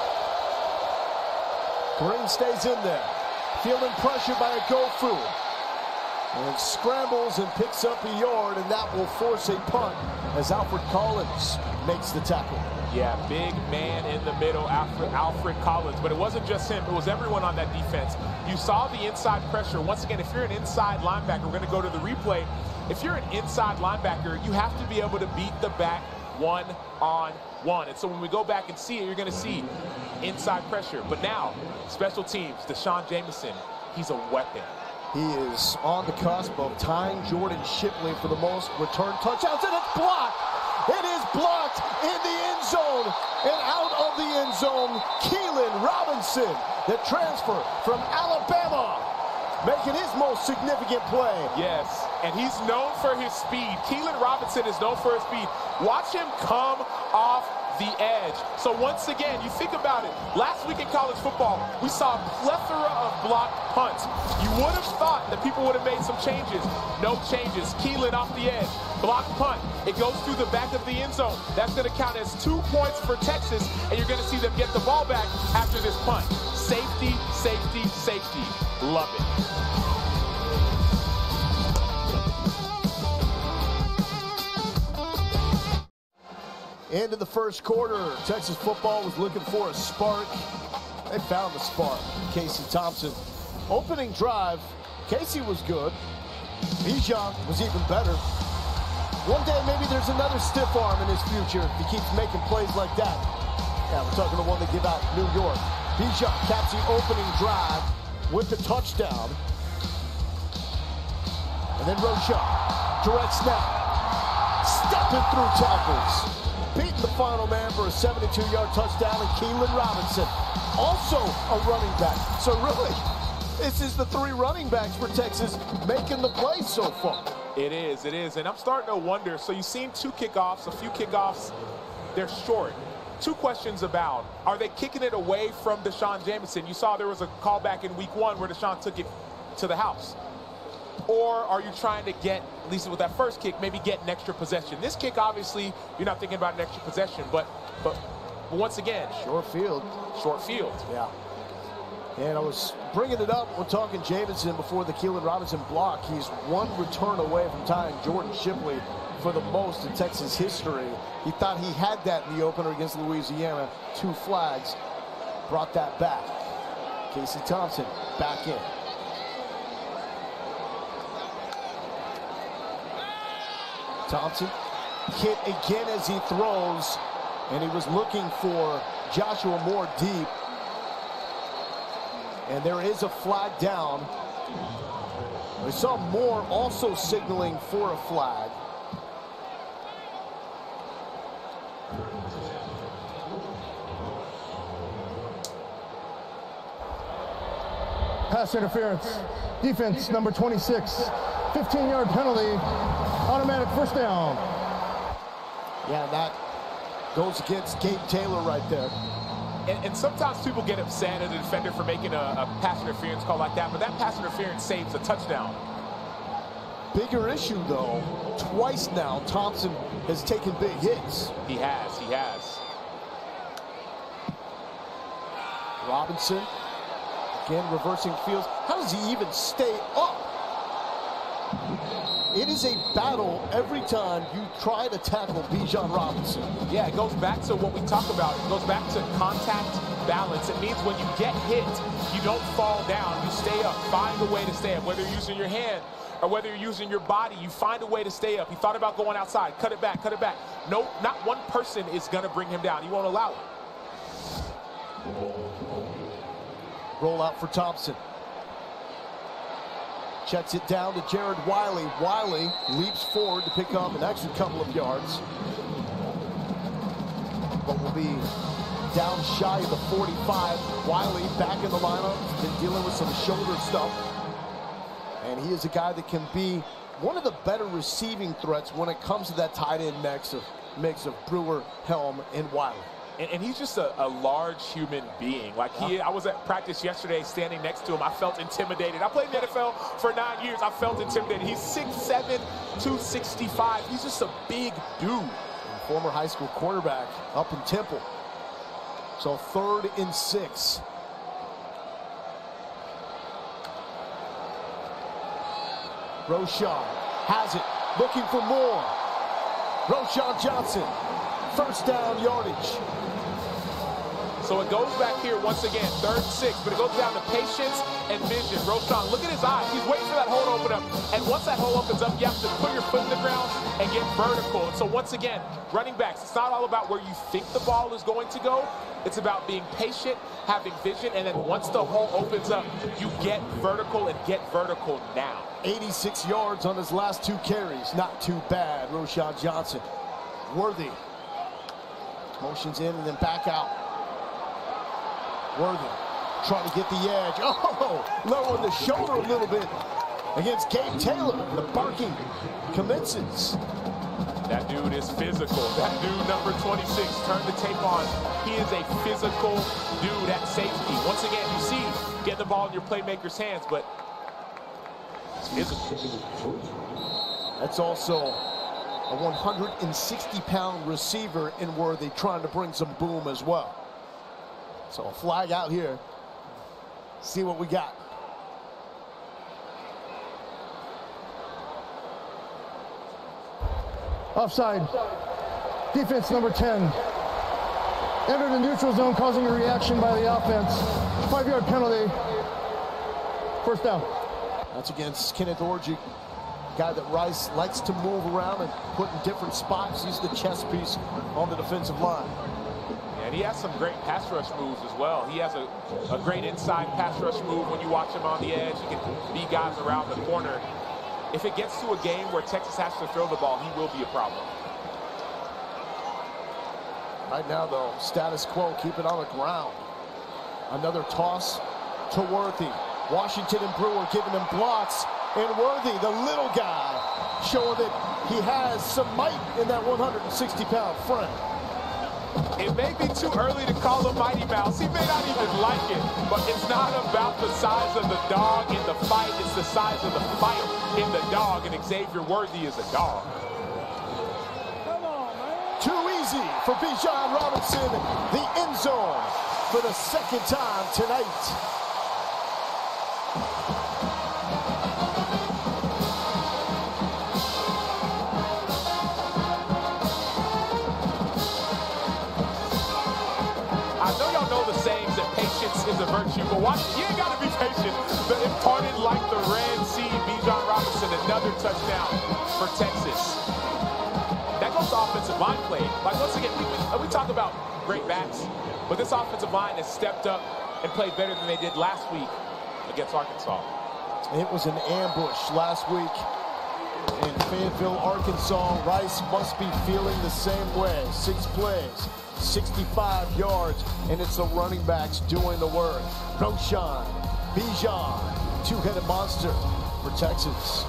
Green stays in there, feeling pressure by a Gofu. And scrambles and picks up a yard, and that will force a punt as Alfred Collins makes the tackle. Yeah, big man in the middle, Alfred, Alfred Collins. But it wasn't just him. It was everyone on that defense. You saw the inside pressure. Once again, if you're an inside linebacker, we're going to go to the replay. If you're an inside linebacker, you have to be able to beat the back one on one. And so when we go back and see it, you're going to see inside pressure. But now, special teams, Deshaun Jameson, he's a weapon. He is on the cusp of tying Jordan Shipley for the most return touchdowns, and it's blocked. It is blocked in the end zone, and out of the end zone, Keelan Robinson, the transfer from Alabama, making his most significant play. Yes, and he's known for his speed. Keelan Robinson is known for his speed. Watch him come off the edge. So once again, you think about it. Last week in college football, we saw a plethora of blocked punts. You would have thought that people would have made some changes. No changes. Keelan off the edge. Blocked punt. It goes through the back of the end zone. That's going to count as two points for Texas, and you're going to see them get the ball back after this punt. Safety, safety, safety. Love it. Into the first quarter, Texas football was looking for a spark. They found the spark. Casey Thompson. Opening drive, Casey was good. Bijan was even better. One day, maybe there's another stiff arm in his future if he keeps making plays like that. Yeah, we're talking the one they give out in New York. Bijan caps the opening drive with the touchdown. And then Roshan, direct snap, stepping through tackles. Beating the final man for a seventy-two yard touchdown, and Keelan Robinson, also a running back. So really, this is the three running backs for Texas making the play so far. It is, it is, and I'm starting to wonder. So you've seen two kickoffs, a few kickoffs, they're short. Two questions about, are they kicking it away from Deshaun Jameson? You saw there was a callback in week one where Deshaun took it to the house. Or are you trying to get, at least with that first kick, maybe get an extra possession? This kick, obviously, you're not thinking about an extra possession, but, but, but once again, short field. Short field. Yeah. And I was bringing it up, we're talking Jameson before the Keelan Robinson block. He's one return away from tying Jordan Shipley for the most in Texas history. He thought he had that in the opener against Louisiana. Two flags brought that back. Casey Thompson back in. Thompson hit again as he throws, and he was looking for Joshua Moore deep. And there is a flag down We saw Moore also signaling for a flag. Pass interference. Defense number twenty-six. fifteen yard penalty. Automatic first down. Yeah, that goes against Gabe Taylor right there. And, and sometimes people get upset at the defender for making a, a pass interference call like that, but that pass interference saves a touchdown. Bigger issue, though. Twice now, Thompson has taken big hits. He has, he has. Robinson, again, reversing fields. How does he even stay up? It is a battle every time you try to tackle Bijan Robinson. Yeah, it goes back to what we talk about. It goes back to contact balance. It means when you get hit, you don't fall down. You stay up. Find a way to stay up, whether you're using your hand or whether you're using your body. You find a way to stay up. He thought about going outside. Cut it back, cut it back. No, not one person is going to bring him down. He won't allow it. Roll out for Thompson. Checks it down to Jared Wiley. Wiley leaps forward to pick up an extra couple of yards. But will be down shy of the forty-five. Wiley back in the lineup. He's been dealing with some shoulder stuff. And he is a guy that can be one of the better receiving threats when it comes to that tight end mix of, mix of Brewer, Helm, and Wiley. And, and he's just a, a large human being. Like he, I was at practice yesterday standing next to him. I felt intimidated. I played in the N F L for nine years. I felt intimidated. He's six seven, two sixty-five. He's just a big dude. And former high school quarterback up in Temple. So third and six. Roschon has it, looking for more. Roschon Johnson, first down yardage. So it goes back here once again, third and six, but it goes down to patience and vision. Roschon, look at his eyes. He's waiting for that hole to open up. And once that hole opens up, you have to put your foot in the ground and get vertical. And so once again, running backs, it's not all about where you think the ball is going to go. It's about being patient, having vision, and then once the hole opens up, you get vertical and get vertical now. eighty-six yards on his last two carries. Not too bad, Roschon Johnson. Worthy. Motions in and then back out. Worthy trying to get the edge. Oh, lowering the shoulder a little bit against Gabe Taylor. The barking commences. That dude is physical. That dude, number twenty-six, turn the tape on. He is a physical dude at safety. Once again, you see, get the ball in your playmaker's hands, but it's physical. That's also a one hundred sixty pound receiver in Worthy, trying to bring some boom as well. So a flag out here. See what we got. Offside. Defense number ten. Entered the neutral zone, causing a reaction by the offense. Five yard penalty. First down. That's against Kenneth Orji. Guy that Rice likes to move around and put in different spots. He's the chess piece on the defensive line. And he has some great pass rush moves as well. He has a, a great inside pass rush move when you watch him on the edge. He can beat guys around the corner. If it gets to a game where Texas has to throw the ball, he will be a problem. Right now, though, status quo, keep it on the ground. Another toss to Worthy. Washington and Brewer giving him blocks. And Worthy, the little guy, showing that he has some might in that one hundred sixty pound frame. It may be too early to call him Mighty Mouse. He may not even like it, but it's not about the size of the dog in the fight. It's the size of the fight in the dog, and Xavier Worthy is a dog. Come on, man. Too easy for Bijan Robinson, the end zone for the second time tonight. I know y'all know the sayings that patience is a virtue, but watch, you ain't got to be patient. The imparted like the Red Sea, Bijan Robinson, another touchdown for Texas. That goes to offensive line play. Like, once again, we, we, we talk about great backs, but this offensive line has stepped up and played better than they did last week against Arkansas. It was an ambush last week in Fayetteville, Arkansas. Rice must be feeling the same way. Six plays, sixty-five yards, and it's the running backs doing the work. Roshan, Bijan, two-headed monster for Texas.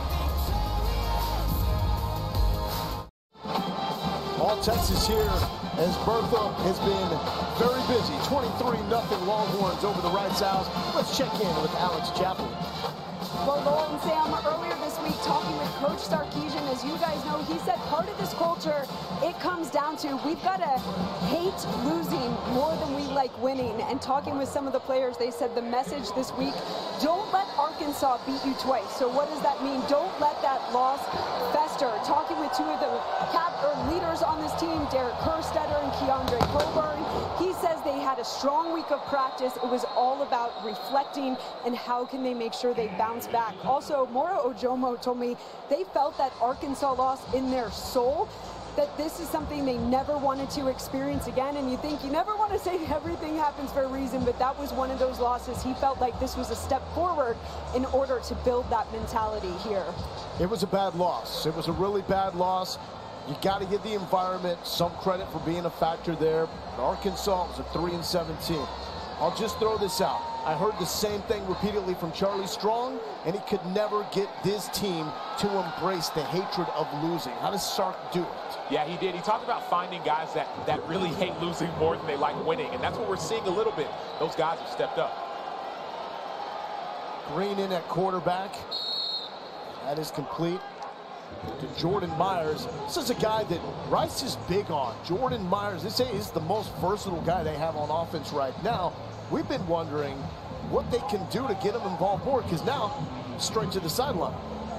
All Texas here as Bertha has been very busy. twenty-three nothing Longhorns over the Rice Owls. Let's check in with Alex Chaplin. Well, Lowell and Sam, earlier this week talking with Coach Sarkisian, as you guys know, he said part of this culture, it comes down to we've got to hate losing more than we like winning. And talking with some of the players, they said the message this week, don't let Arkansas beat you twice. So what does that mean? Don't let that loss fester. Talking with two of the cap or leaders on this team, Derek Kerstetter and Keandre Coburn, he says they had a strong week of practice. It was all about reflecting and how can they make sure they bounce back. Also, Mora Ojomo told me they felt that Arkansas loss in their soul, that this is something they never wanted to experience again. And you think you never want to say everything happens for a reason, but that was one of those losses. He felt like this was a step forward in order to build that mentality here. It was a bad loss. It was a really bad loss. You got to give the environment some credit for being a factor there. Arkansas was a three and seventeen. I'll just throw this out. I heard the same thing repeatedly from Charlie Strong, and he could never get this team to embrace the hatred of losing. How does Sark do it? Yeah, he did. He talked about finding guys that, that really hate losing more than they like winning, and that's what we're seeing a little bit. Those guys have stepped up. Green in at quarterback. That is complete to Jordan Myers. This is a guy that Rice is big on. Jordan Myers, they say, is the most versatile guy they have on offense right now. We've been wondering what they can do to get him involved more, because now straight to the sideline.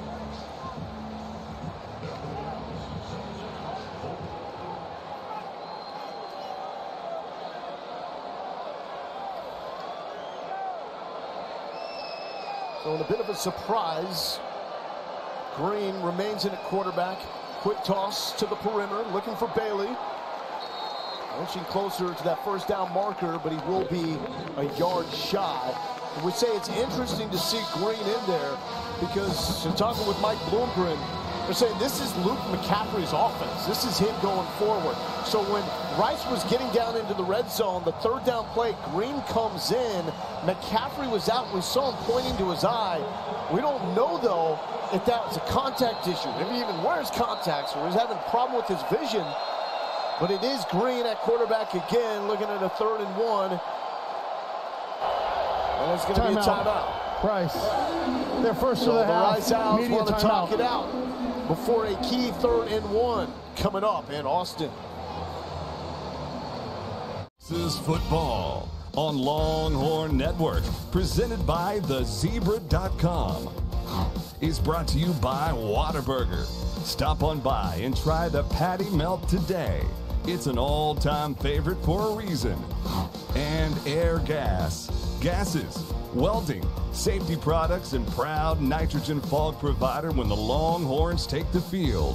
So in a bit of a surprise, Green remains in at quarterback. Quick toss to the perimeter, looking for Bailey. Inching closer to that first down marker, but he will be a yard shy. And we say it's interesting to see Green in there because in talking with Mike Bloomgren, they're saying this is Luke McCaffrey's offense. This is him going forward. So when Rice was getting down into the red zone, the third down play, Green comes in. McCaffrey was out. We saw him pointing to his eye. We don't know, though, if that was a contact issue. Maybe even wears contacts or is having a problem with his vision. But it is Green at quarterback again, looking at a third and one. And it's going to be a timeout. Rice, they're first So to the, the half. Rice Owls Media want to talk timeout. it out before a key third and one coming up in Austin. This is football on Longhorn Network, presented by the zebra dot com. Is brought to you by Whataburger. Stop on by and try the patty melt today. It's an all-time favorite for a reason. And Air Gas. Gases, welding, safety products, and proud nitrogen fog provider when the Longhorns take the field.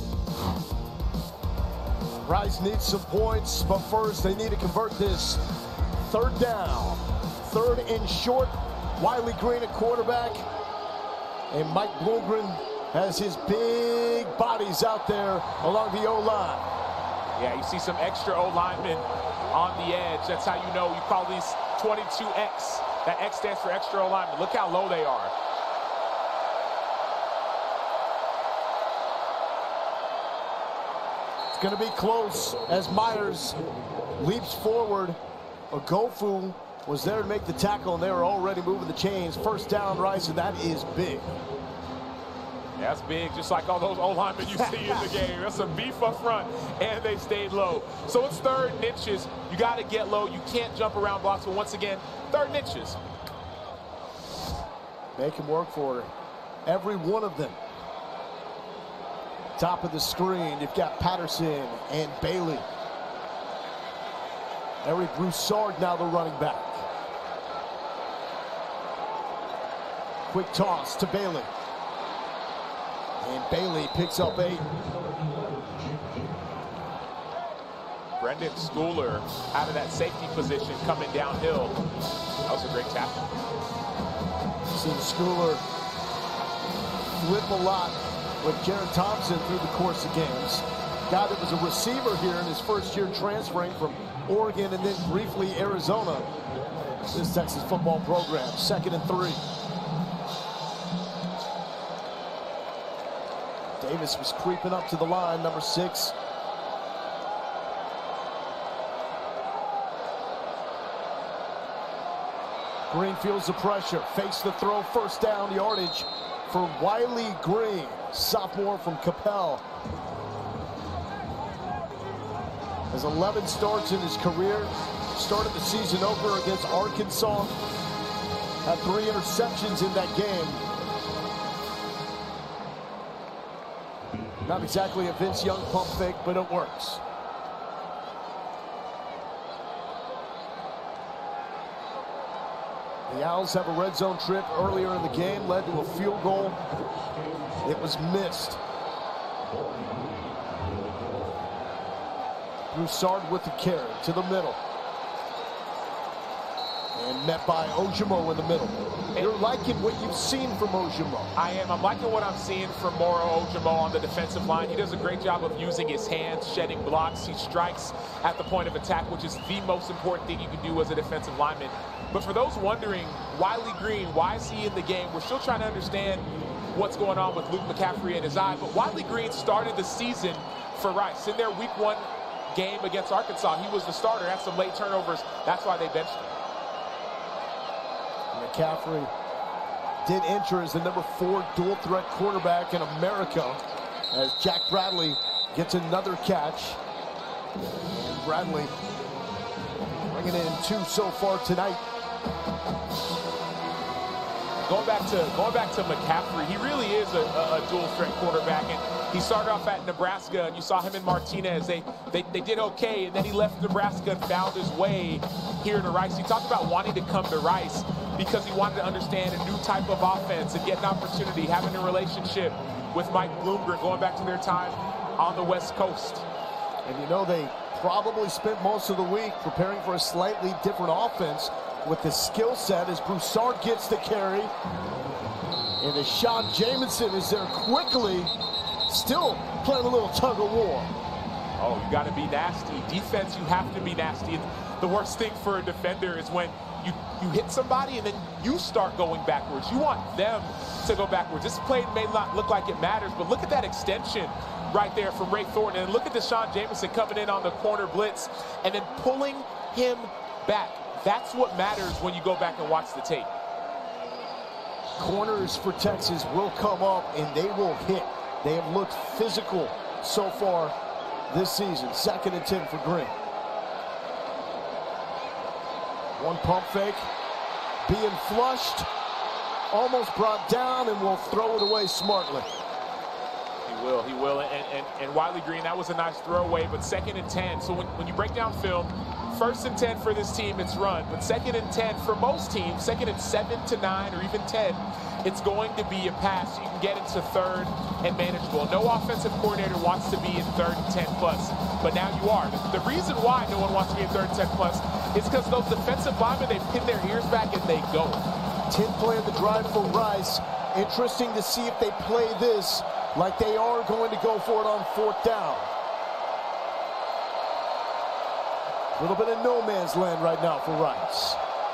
Rice needs some points, but first they need to convert this. Third down, third and short. Wiley Green at quarterback. And Mike Bloomgren has his big bodies out there along the O-line. Yeah, you see some extra O-linemen on the edge. That's how you know you call these twenty-two X. That X stands for extra O-linemen. Look how low they are. It's going to be close as Myers leaps forward. Ogofu was there to make the tackle, and they were already moving the chains. First down, Rice, and that is big. Yeah, that's big, just like all those O-linemen you see in the game. That's some beef up front, and they stayed low. So it's third and inches. You got to get low. You can't jump around blocks, but once again, third and inches. Make him work for every one of them. Top of the screen, you've got Patterson and Bailey. Eric Broussard now the running back. Quick toss to Bailey. And Bailey picks up eight. Brendan Schooler out of that safety position coming downhill. That was a great tackle. See Schooler flip a lot with Jared Thompson through the course of games. Guy that was a receiver here in his first year transferring from Oregon and then briefly Arizona. This Texas football program, second and three. Davis was creeping up to the line, number six. Green feels the pressure, fakes the throw, first down yardage for Wiley Green, sophomore from Capel. Has eleven starts in his career. Started the season over against Arkansas. Had three interceptions in that game. Not exactly a Vince Young pump fake, but it works. The Owls have a red zone trip earlier in the game, led to a field goal. It was missed. Broussard with the carry to the middle. And met by Ojimo in the middle. You're liking what you've seen from Ojimo. I am. I'm liking what I'm seeing from Moro Ojimo on the defensive line. He does a great job of using his hands, shedding blocks. He strikes at the point of attack, which is the most important thing you can do as a defensive lineman. But for those wondering, Wiley Green, why is he in the game? We're still trying to understand what's going on with Luke McCaffrey in his eye. But Wiley Green started the season for Rice. In their week one game against Arkansas, he was the starter, had some late turnovers. That's why they benched him. McCaffrey did enter as the number four dual threat quarterback in America as Jack Bradley gets another catch. And Bradley bringing in two so far tonight. Going back to going back to McCaffrey, he really is a, a, a dual threat quarterback, and he started off at Nebraska, and you saw him and Martinez. They, they they did okay, and then he left Nebraska and found his way here to Rice. He talked about wanting to come to Rice because he wanted to understand a new type of offense and get an opportunity, having a relationship with Mike Bloomgren, going back to their time on the West Coast. And you know, they probably spent most of the week preparing for a slightly different offense with the skill set as Broussard gets the carry. And as Sean Jamison is there quickly, still playing a little tug of war. Oh, you got to be nasty. Defense, you have to be nasty. And the worst thing for a defender is when you, you hit somebody and then you start going backwards. You want them to go backwards. This play may not look like it matters, but look at that extension right there from Ray Thornton. And look at Deshaun Jamison coming in on the corner blitz and then pulling him back. That's what matters when you go back and watch the tape. Corners for Texas will come up and they will hit. They have looked physical so far this season. Second and ten for Green. One pump fake, being flushed, almost brought down, and will throw it away smartly. He will, he will, and, and, and Wiley Green, that was a nice throwaway, but second and ten. So when, when you break down film, first and ten for this team, it's run, but second and ten for most teams, second and seven to nine or even ten, it's going to be a pass. You can get into third and manageable. No offensive coordinator wants to be in third and ten plus, but now you are. The, the reason why no one wants to be in third and ten plus is because those defensive linemen, they pin their ears back and they go. ten play of the drive for Rice. Interesting to see if they play this like they are going to go for it on fourth down. A little bit of no man's land right now for Rice.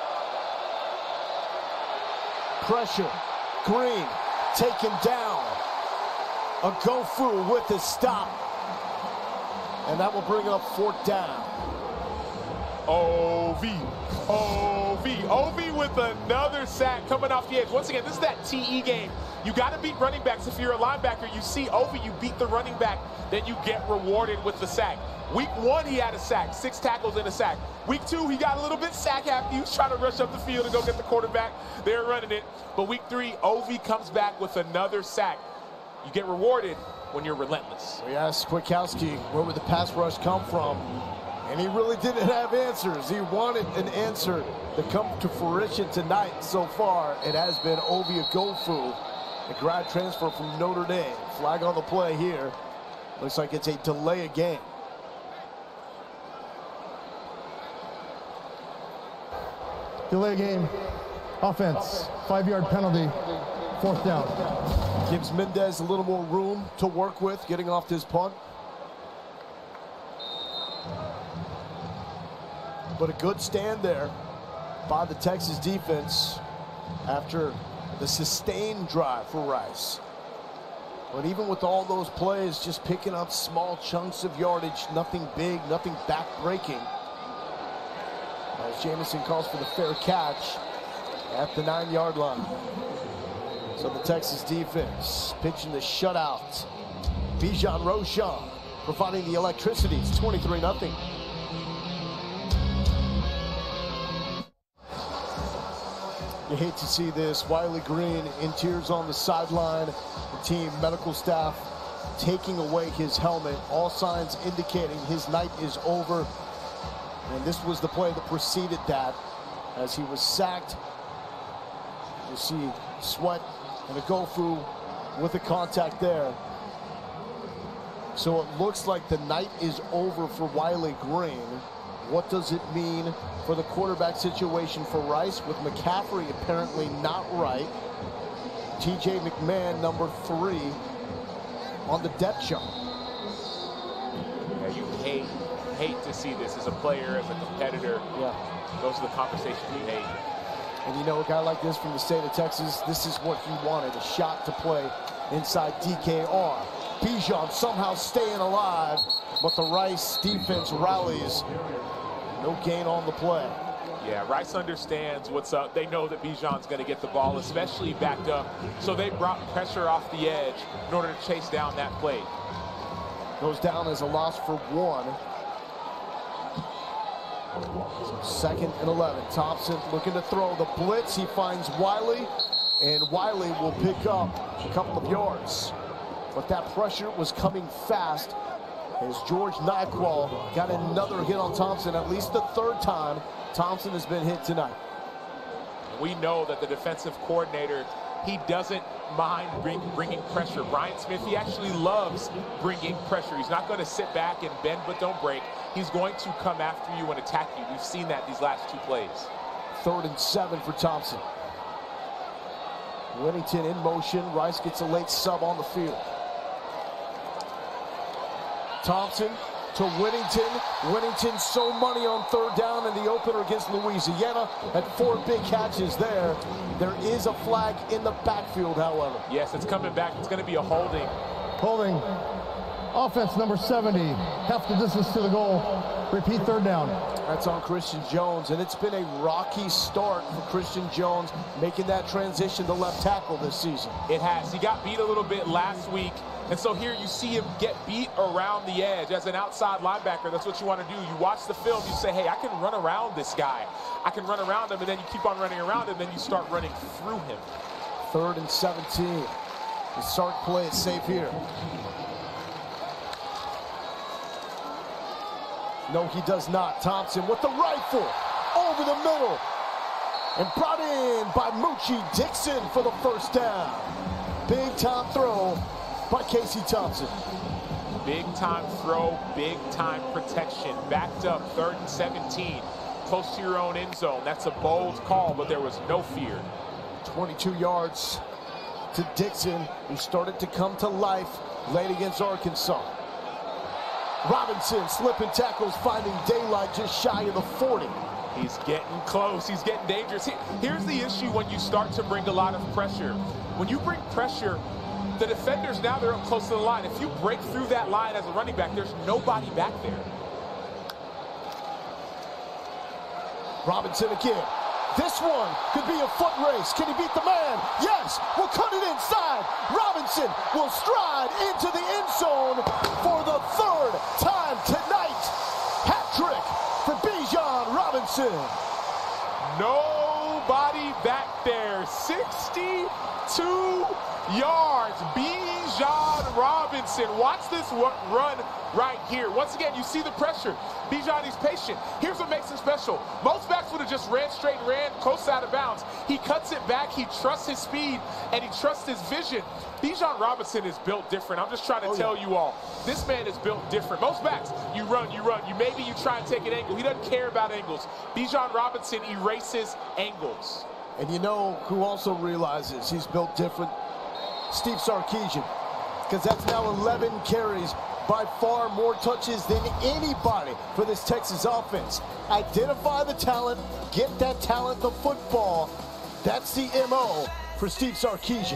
Pressure. Green taken down. A Gofu with the stop. And that will bring up fourth down. O V, O V, O V with another sack coming off the edge. Once again, this is that T E game. You got to beat running backs. If you're a linebacker, you see O V, you beat the running back, then you get rewarded with the sack. Week one, he had a sack, six tackles and a sack. Week two, he got a little bit sack happy. He was trying to rush up the field and go get the quarterback. They're running it. But week three, O V comes back with another sack. You get rewarded when you're relentless. We asked Kwiatkowski, where would the pass rush come from? And he really didn't have answers. He wanted an answer to come to fruition tonight. So far, it has been Ovie Oghoufo, a grad transfer from Notre Dame. Flag on the play here. Looks like it's a delay of game. Delay game. Offense. Five-yard penalty. Fourth down. Gives Mendez a little more room to work with, getting off this punt. But a good stand there by the Texas defense after the sustained drive for Rice. But even with all those plays, just picking up small chunks of yardage, nothing big, nothing back-breaking. As Jamison calls for the fair catch at the nine-yard line. So the Texas defense pitching the shutout. Bijan Roschon providing the electricity. It's twenty-three nothing. You hate to see this. Wiley Green in tears on the sideline. The team medical staff taking away his helmet. All signs indicating his night is over. And this was the play that preceded that as he was sacked. You see Sweat and a Gofu with the contact there. So it looks like the night is over for Wiley Green. What does it mean for the quarterback situation for Rice with McCaffrey apparently not right? T J McMahon, number three, on the depth chart. Yeah, you hate, hate to see this as a player, as a competitor. Yeah. Those are the conversations you hate. And you know, a guy like this from the state of Texas, this is what he wanted, a shot to play inside D K R. Bijan somehow staying alive, but the Rice defense rallies. No gain on the play. Yeah, Rice understands what's up. They know that Bijan's going to get the ball, especially backed up. So they brought pressure off the edge in order to chase down that play. Goes down as a loss for one. So second and eleven. Thompson looking to throw the blitz. He finds Wiley, and Wiley will pick up a couple of yards. But that pressure was coming fast as George Nyquil got another hit on Thompson, at least the third time Thompson has been hit tonight. We know that the defensive coordinator, he doesn't mind bring, bringing pressure. Brian Smith, he actually loves bringing pressure. He's not going to sit back and bend but don't break. He's going to come after you and attack you. We've seen that these last two plays. Third and seven for Thompson. Whittington in motion. Rice gets a late sub on the field. Thompson to Whittington. Whittington so money on third down in the opener against Louisiana. Had four big catches there. There is a flag in the backfield, however. Yes, it's coming back. It's going to be a holding. Holding. Offense number seventy. Half the distance to the goal. Repeat third down. That's on Christian Jones, and it's been a rocky start for Christian Jones making that transition to left tackle this season. It has. He got beat a little bit last week. And so here you see him get beat around the edge as an outside linebacker. That's what you want to do. You watch the film, you say, hey, I can run around this guy. I can run around him, and then you keep on running around him, and then you start running through him. Third and seventeen. The Sark play is safe here. No, he does not. Thompson with the rifle over the middle. And brought in by Moochie Dixon for the first down. Big time throw by Casey Thompson. Big time throw, big time protection. Backed up, third and seventeen. Close to your own end zone. That's a bold call, but there was no fear. twenty-two yards to Dixon, who started to come to life late against Arkansas. Robinson slipping tackles, finding daylight just shy of the forty. He's getting close. He's getting dangerous. Here's the issue when you start to bring a lot of pressure. When you bring pressure, the defenders, now they're up close to the line. If you break through that line as a running back, there's nobody back there. Robinson again. This one could be a foot race. Can he beat the man? Yes. We'll cut it inside. Robinson will stride into the end zone for the third time tonight. Hat trick for Bijan Robinson. Nobody back there. sixty-two yards. Bijan Robinson. Watch this run right here. Once again, you see the pressure. Bijan, he's patient. Here's what makes him special. Most backs would have just ran straight and ran close out of bounds. He cuts it back. He trusts his speed, and he trusts his vision. Bijan Robinson is built different. I'm just trying to oh, tell yeah. you all. This man is built different. Most backs, you run, you run. You maybe you try and take an angle. He doesn't care about angles. Bijan Robinson erases angles. And you know who also realizes he's built different? Steve Sarkisian. Because that's now eleven carries, by far more touches than anybody for this Texas offense. Identify the talent, get that talent the football. That's the M O for Steve Sarkisian.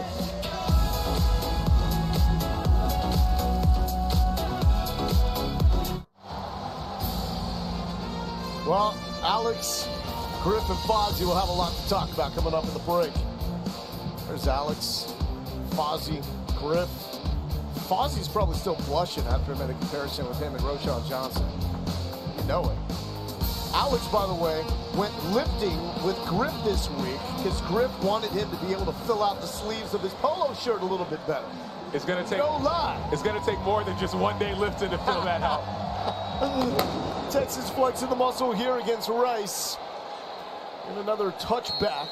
Well, Alex, Griff, and Fozzie will have a lot to talk about coming up in the break. There's Alex, Fozzie, Griff. Fozzie's probably still blushing after I made a comparison with him and Roschon Johnson. You know it. Alex, by the way, went lifting with Griff this week because Griff wanted him to be able to fill out the sleeves of his polo shirt a little bit better. It's going to take no lie. It's going to take more than just one day lifting to fill that out. Texas flexing the muscle here against Rice. And another touchback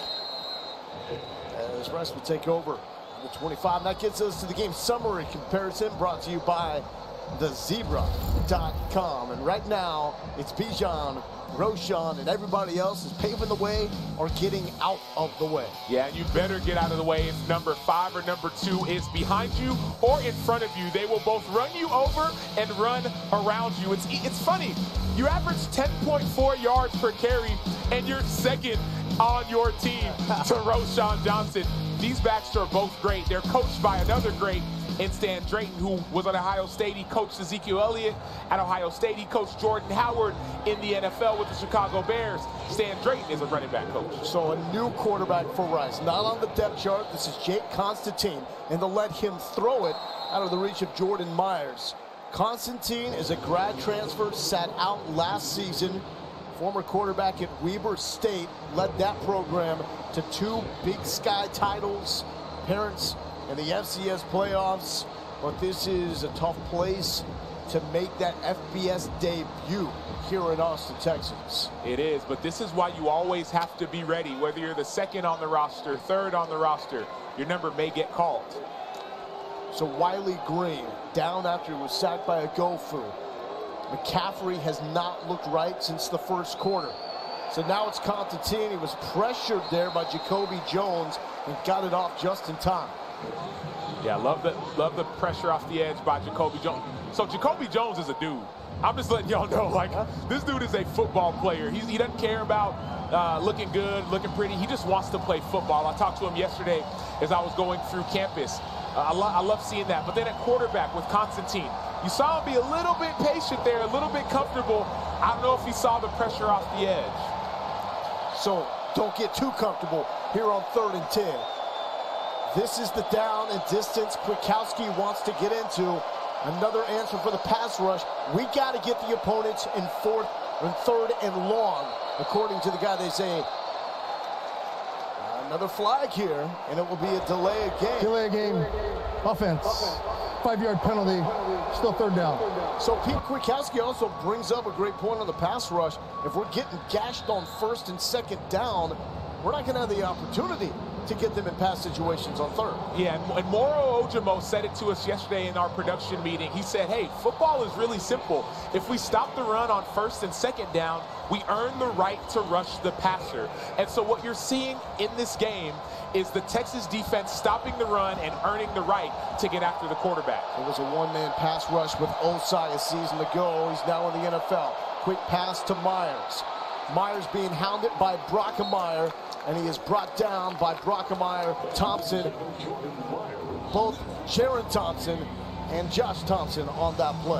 as Rice will take over the twenty-five. And that gets us to the game summary comparison brought to you by the zebra dot com. And right now, it's Bijan, Roschon, and everybody else is paving the way or getting out of the way. Yeah, and you better get out of the way if number five or number two is behind you or in front of you. They will both run you over and run around you. It's, it's funny. You average ten point four yards per carry, and you're second on your team to Roschon Johnson. These backs are both great. They're coached by another great in Stan Drayton, who was at Ohio State. He coached Ezekiel Elliott at Ohio State. He coached Jordan Howard in the N F L with the Chicago Bears. Stan Drayton is a running back coach. So a new quarterback for Rice. Not on the depth chart. This is Jake Constantine. And to let him throw it out of the reach of Jordan Myers. Constantine is a grad transfer, sat out last season. Former quarterback at Weber State, led that program to two Big Sky titles, appearance in the F C S playoffs. But this is a tough place to make that F B S debut here in Austin, Texas. It is, but this is why you always have to be ready. Whether you're the second on the roster, third on the roster, your number may get called. So Wiley Green down after he was sacked by a Gofu. McCaffrey has not looked right since the first quarter. So now it's Constantine. He was pressured there by Jacoby Jones and got it off just in time. Yeah, love the love the pressure off the edge by Jacoby Jones. So Jacoby Jones is a dude. I'm just letting y'all know, like, this dude is a football player. He's, he doesn't care about uh, looking good, looking pretty. He just wants to play football. I talked to him yesterday as I was going through campus. Uh, I, lo I love seeing that. But then at quarterback with Constantine, you saw him be a little bit patient there, a little bit comfortable. I don't know if he saw the pressure off the edge. So don't get too comfortable here on third and ten. This is the down and distance Kwiatkowski wants to get into. Another answer for the pass rush. We got to get the opponents in fourth and third and long, according to the guy they say. Another flag here, and it will be a delay of game. Delay of game. Offense. Five-yard penalty. Still third down. So Pete Kwiatkowski also brings up a great point on the pass rush. If we're getting gashed on first and second down, we're not going to have the opportunity to get them in pass situations on third. Yeah, and Moro Ojimo said it to us yesterday in our production meeting. He said, hey, football is really simple. If we stop the run on first and second down, we earn the right to rush the passer. And so what you're seeing in this game is the Texas defense stopping the run and earning the right to get after the quarterback. It was a one-man pass rush with Osai a season ago. He's now in the N F L. Quick pass to Myers. Myers being hounded by Brockemeyer, and he is brought down by Brockemeyer, Thompson, both Jaron Thompson and Josh Thompson on that play.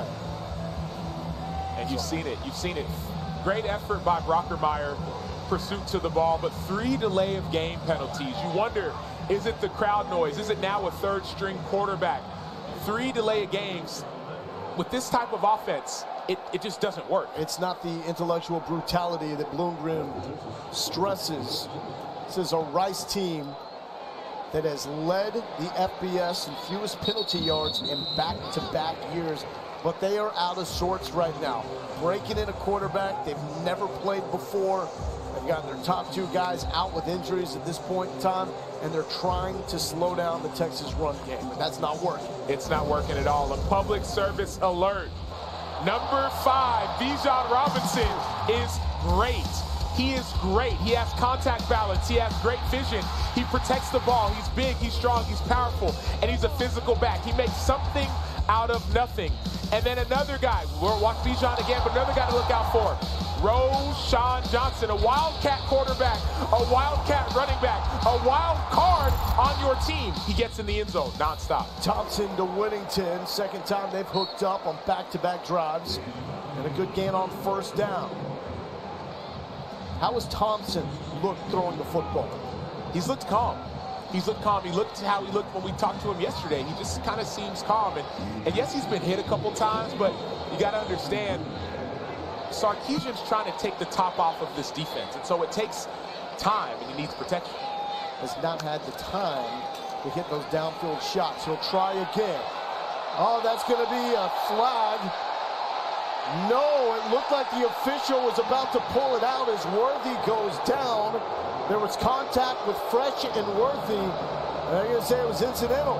And you've seen it, you've seen it. Great effort by Brockemeyer, pursuit to the ball, but three delay of game penalties. You wonder, is it the crowd noise? Is it now a third string quarterback? Three delay of games. With this type of offense, It, it just doesn't work. It's not the intellectual brutality that Bloomgren stresses. This is a Rice team that has led the F B S in fewest penalty yards in back-to-back years, but they are out of sorts right now. Breaking in a quarterback they've never played before. They've got their top two guys out with injuries at this point in time, and they're trying to slow down the Texas run game, but that's not working. It's not working at all. A public service alert. Number five, Bijan Robinson, is great. He is great. He has contact balance. He has great vision. He protects the ball. He's big, he's strong, he's powerful, and he's a physical back. He makes something out of nothing. And then another guy, we'll watch Bijan again, but another guy to look out for. Roshan Johnson, a Wildcat quarterback, a Wildcat running back, a wild card on your team. He gets in the end zone nonstop. Thompson to Whittington, second time they've hooked up on back-to-back drives, and a good gain on first down. How has Thompson looked throwing the football? He's looked calm. He's looked calm. He looked how he looked when we talked to him yesterday. He just kind of seems calm. And, and yes, he's been hit a couple times, but you got to understand, Sarkisian's trying to take the top off of this defense. And so it takes time, and he needs protection. Has not had the time to hit those downfield shots. He'll try again. Oh, that's going to be a flag. No, it looked like the official was about to pull it out as Worthy goes down. There was contact with Fresh and Worthy. And I'm going to say it was incidental.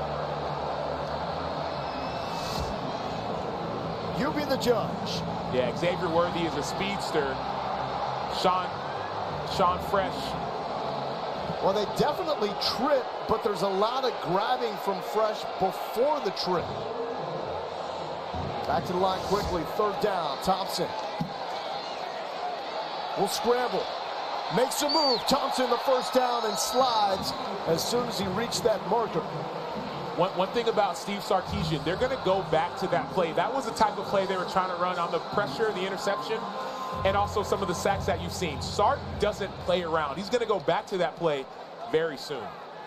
You be the judge. Yeah, Xavier Worthy is a speedster. Sean, Sean Fresh. Well, they definitely trip, but there's a lot of grabbing from Fresh before the trip. Back to the line quickly, third down, Thompson. Will scramble, makes a move. Thompson the first down and slides as soon as he reached that marker. One, one thing about Steve Sarkisian, they're going to go back to that play. That was the type of play they were trying to run on the pressure, the interception, and also some of the sacks that you've seen. Sark doesn't play around. He's going to go back to that play very soon.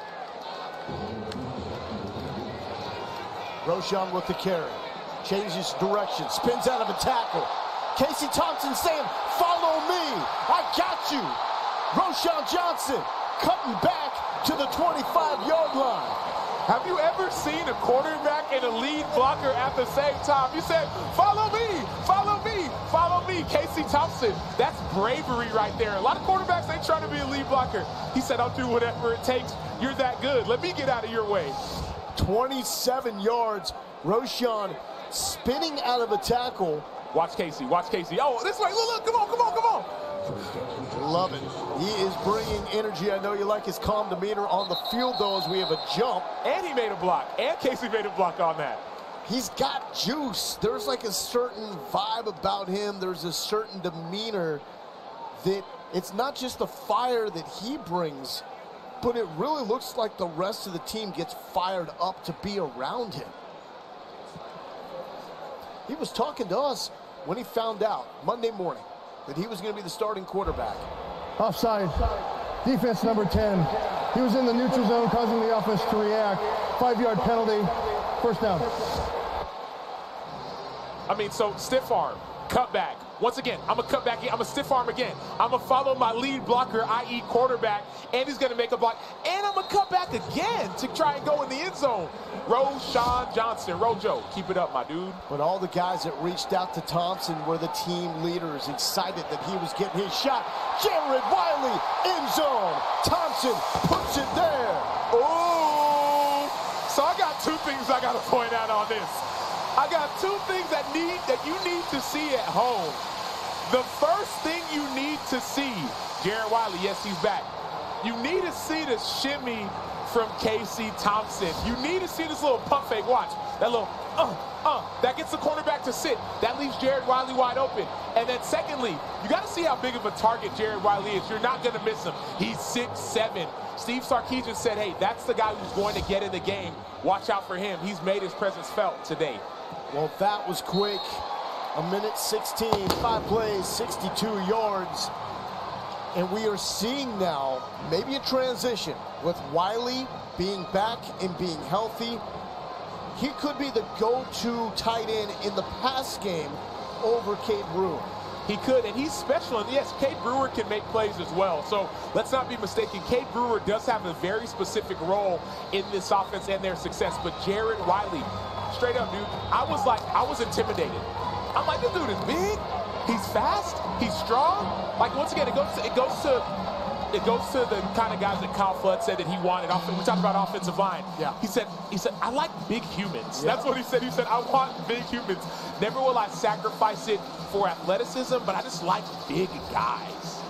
Roshan with the carry. Changes direction, spins out of a tackle. Casey Thompson saying, follow me, I got you. Roshan Johnson cutting back to the twenty-five yard line. Have you ever seen a quarterback and a lead blocker at the same time? You said, follow me, follow me, follow me. Casey Thompson, that's bravery right there. A lot of quarterbacks ain't trying to be a lead blocker. He said, I'll do whatever it takes. You're that good. Let me get out of your way. twenty-seven yards, Roshan spinning out of a tackle. Watch Casey, watch Casey. Oh, this way, look, look, come on, come on, come on. Love it. He is bringing energy. I know you like his calm demeanor on the field, though, as we have a jump. And he made a block, and Casey made a block on that. He's got juice. There's like a certain vibe about him. There's a certain demeanor that it's not just the fire that he brings, but it really looks like the rest of the team gets fired up to be around him. He was talking to us when he found out Monday morning that he was going to be the starting quarterback. Offside. Defense number ten. He was in the neutral zone, causing the offense to react. Five yard penalty. First down. I mean, so stiff arm, cut back. Once again, I'm going to cut back. I'm going to stiff arm again. I'm going to follow my lead blocker, that is quarterback, and he's going to make a block. And I'm going to cut back again to try and go in the end zone. Roshan Johnson. Rojo, keep it up, my dude. But all the guys that reached out to Thompson were the team leaders, excited that he was getting his shot. Jared Wiley, end zone. Thompson puts it there. Oh! So I got two things I got to point out on this. I got two things that need that you need to see at home. The first thing you need to see, Jared Wiley, yes, he's back. You need to see the shimmy from Casey Thompson. You need to see this little pump fake. Watch that little uh uh that gets the cornerback to sit. That leaves Jared Wiley wide open. And then secondly, you got to see how big of a target Jared Wiley is. You're not going to miss him. He's six seven. Steve Sarkisian said, hey, that's the guy who's going to get in the game. Watch out for him. He's made his presence felt today. Well, that was quick. A minute sixteen, five plays, sixty-two yards. And we are seeing now maybe a transition with Wiley being back and being healthy. He could be the go-to tight end in the pass game over Cade Brewer. He could, and he's special. And yes, Cade Brewer can make plays as well. So let's not be mistaken. Cade Brewer does have a very specific role in this offense and their success. But Jared Wiley, straight up, dude, I was like, I was intimidated. I'm like, this dude is big. He's fast. He's strong. Like, once again, it goes to, it goes to, it goes to the kind of guys that Kyle Flood said that he wanted. We talked about offensive line. Yeah. He said, he said, I like big humans. Yeah. That's what he said. He said, I want big humans. Never will I sacrifice it for athleticism, but I just like big guys.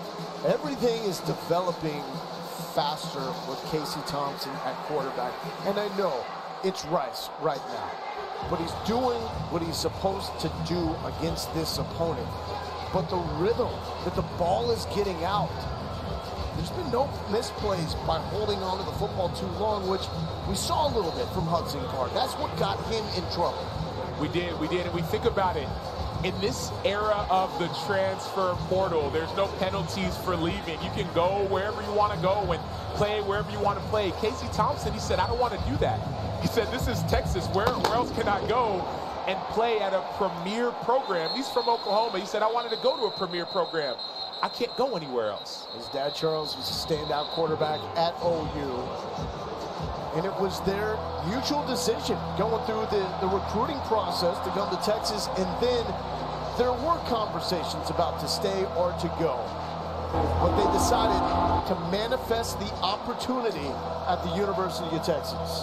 Everything is developing faster with Casey Thompson at quarterback. And I know it's Rice right now, but he's doing what he's supposed to do against this opponent. But the rhythm that the ball is getting out, there's been no misplays by holding on to the football too long, which we saw a little bit from Hudson Card. That's what got him in trouble. We did, we did, and we think about it. In this era of the transfer portal, there's no penalties for leaving. You can go wherever you want to go and play wherever you want to play. Casey Thompson, he said, I don't want to do that. He said, this is Texas. Where, where else can I go and play at a premier program? He's from Oklahoma. He said, I wanted to go to a premier program. I can't go anywhere else. His dad, Charles, was a standout quarterback at O U. And it was their mutual decision going through the, the recruiting process to come to Texas. And then there were conversations about to stay or to go. But they decided to manifest the opportunity at the University of Texas.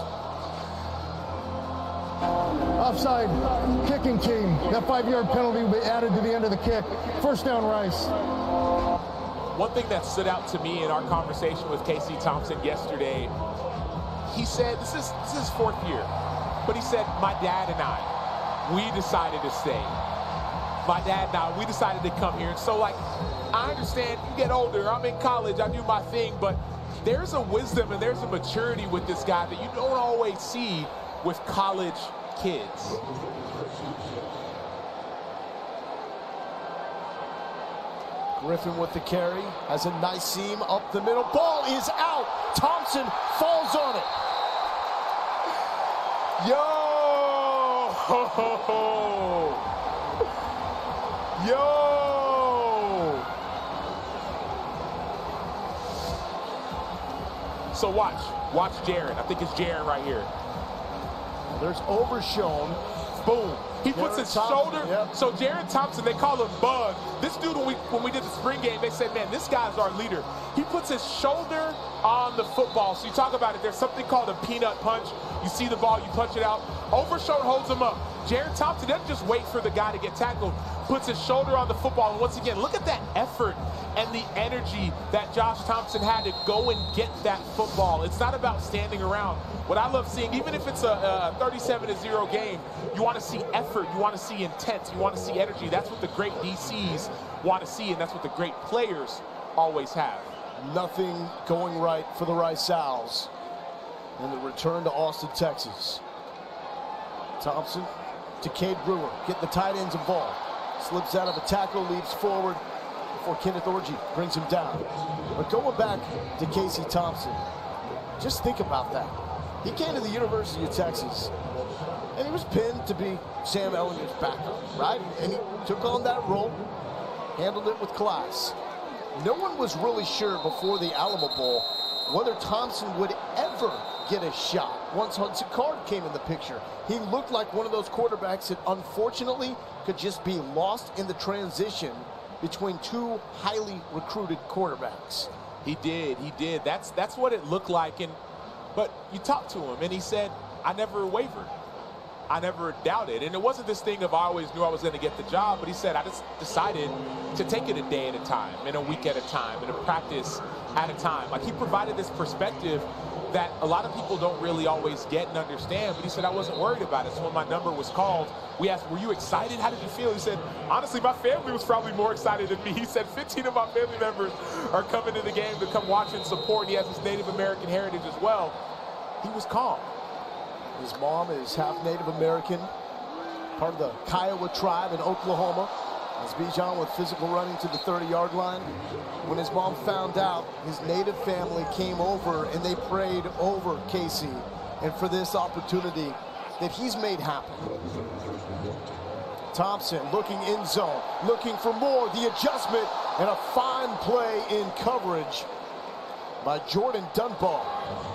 Offside, kicking team. That five-yard penalty will be added to the end of the kick. First down, Rice. One thing that stood out to me in our conversation with Casey Thompson yesterday, he said, this is, this is his fourth year, but he said, my dad and I, we decided to stay. My dad and I, we decided to come here. And so, like, I understand you get older, I'm in college, I do my thing, but there's a wisdom and there's a maturity with this guy that you don't always see with college kids. Griffin with the carry, has a nice seam up the middle. Ball is out. Thompson falls on it. Yo! Yo! So watch, watch Jaron. I think it's Jaron right here. There's Overshown. Boom. He puts his Thompson, shoulder. yep. So Jaron Thompson, they call him Bug. This dude, when we, when we did the spring game, they said, man, this guy's our leader. He puts his shoulder on the football. So you talk about it, there's something called a peanut punch. You see the ball, you punch it out. Overshown holds him up. Jaron Thompson doesn't just wait for the guy to get tackled, puts his shoulder on the football. And once again, look at that effort and the energy that Josh Thompson had to go and get that football. It's not about standing around. What I love seeing, even if it's a thirty-seven to zero game, you want to see effort, you want to see intent, you want to see energy. That's what the great D Cs want to see, and that's what the great players always have. Nothing going right for the Rice Owls in the return to Austin, Texas. Thompson to Cade Brewer, getting the tight ends involved. Slips out of a tackle, leaps forward before Kenneth Orji brings him down. But going back to Casey Thompson, just think about that. He came to the University of Texas, and he was pinned to be Sam Ehlinger's backup, right? And he took on that role, handled it with class. No one was really sure before the Alamo Bowl whether Thompson would ever get a shot once Hudson Card came in the picture. He looked like one of those quarterbacks that unfortunately could just be lost in the transition between two highly recruited quarterbacks. He did, he did. That's, that's what it looked like. And But you talked to him, and he said, I never wavered. I never doubted. And it wasn't this thing of I always knew I was going to get the job, but he said, I just decided to take it a day at a time, and a week at a time, and a practice at a time. Like, he provided this perspective that a lot of people don't really always get and understand, but he said, I wasn't worried about it. So when my number was called, we asked, were you excited? How did you feel? He said, honestly, my family was probably more excited than me. He said, fifteen of my family members are coming to the game to come watch and support. He has his Native American heritage as well. He was calm. His mom is half Native American, part of the Kiowa tribe in Oklahoma. As Bijan with physical running to the thirty-yard line. When his mom found out, his native family came over and they prayed over Casey and for this opportunity that he's made happen. Thompson looking in zone, looking for more, the adjustment, and a fine play in coverage by Jordan Dunbar.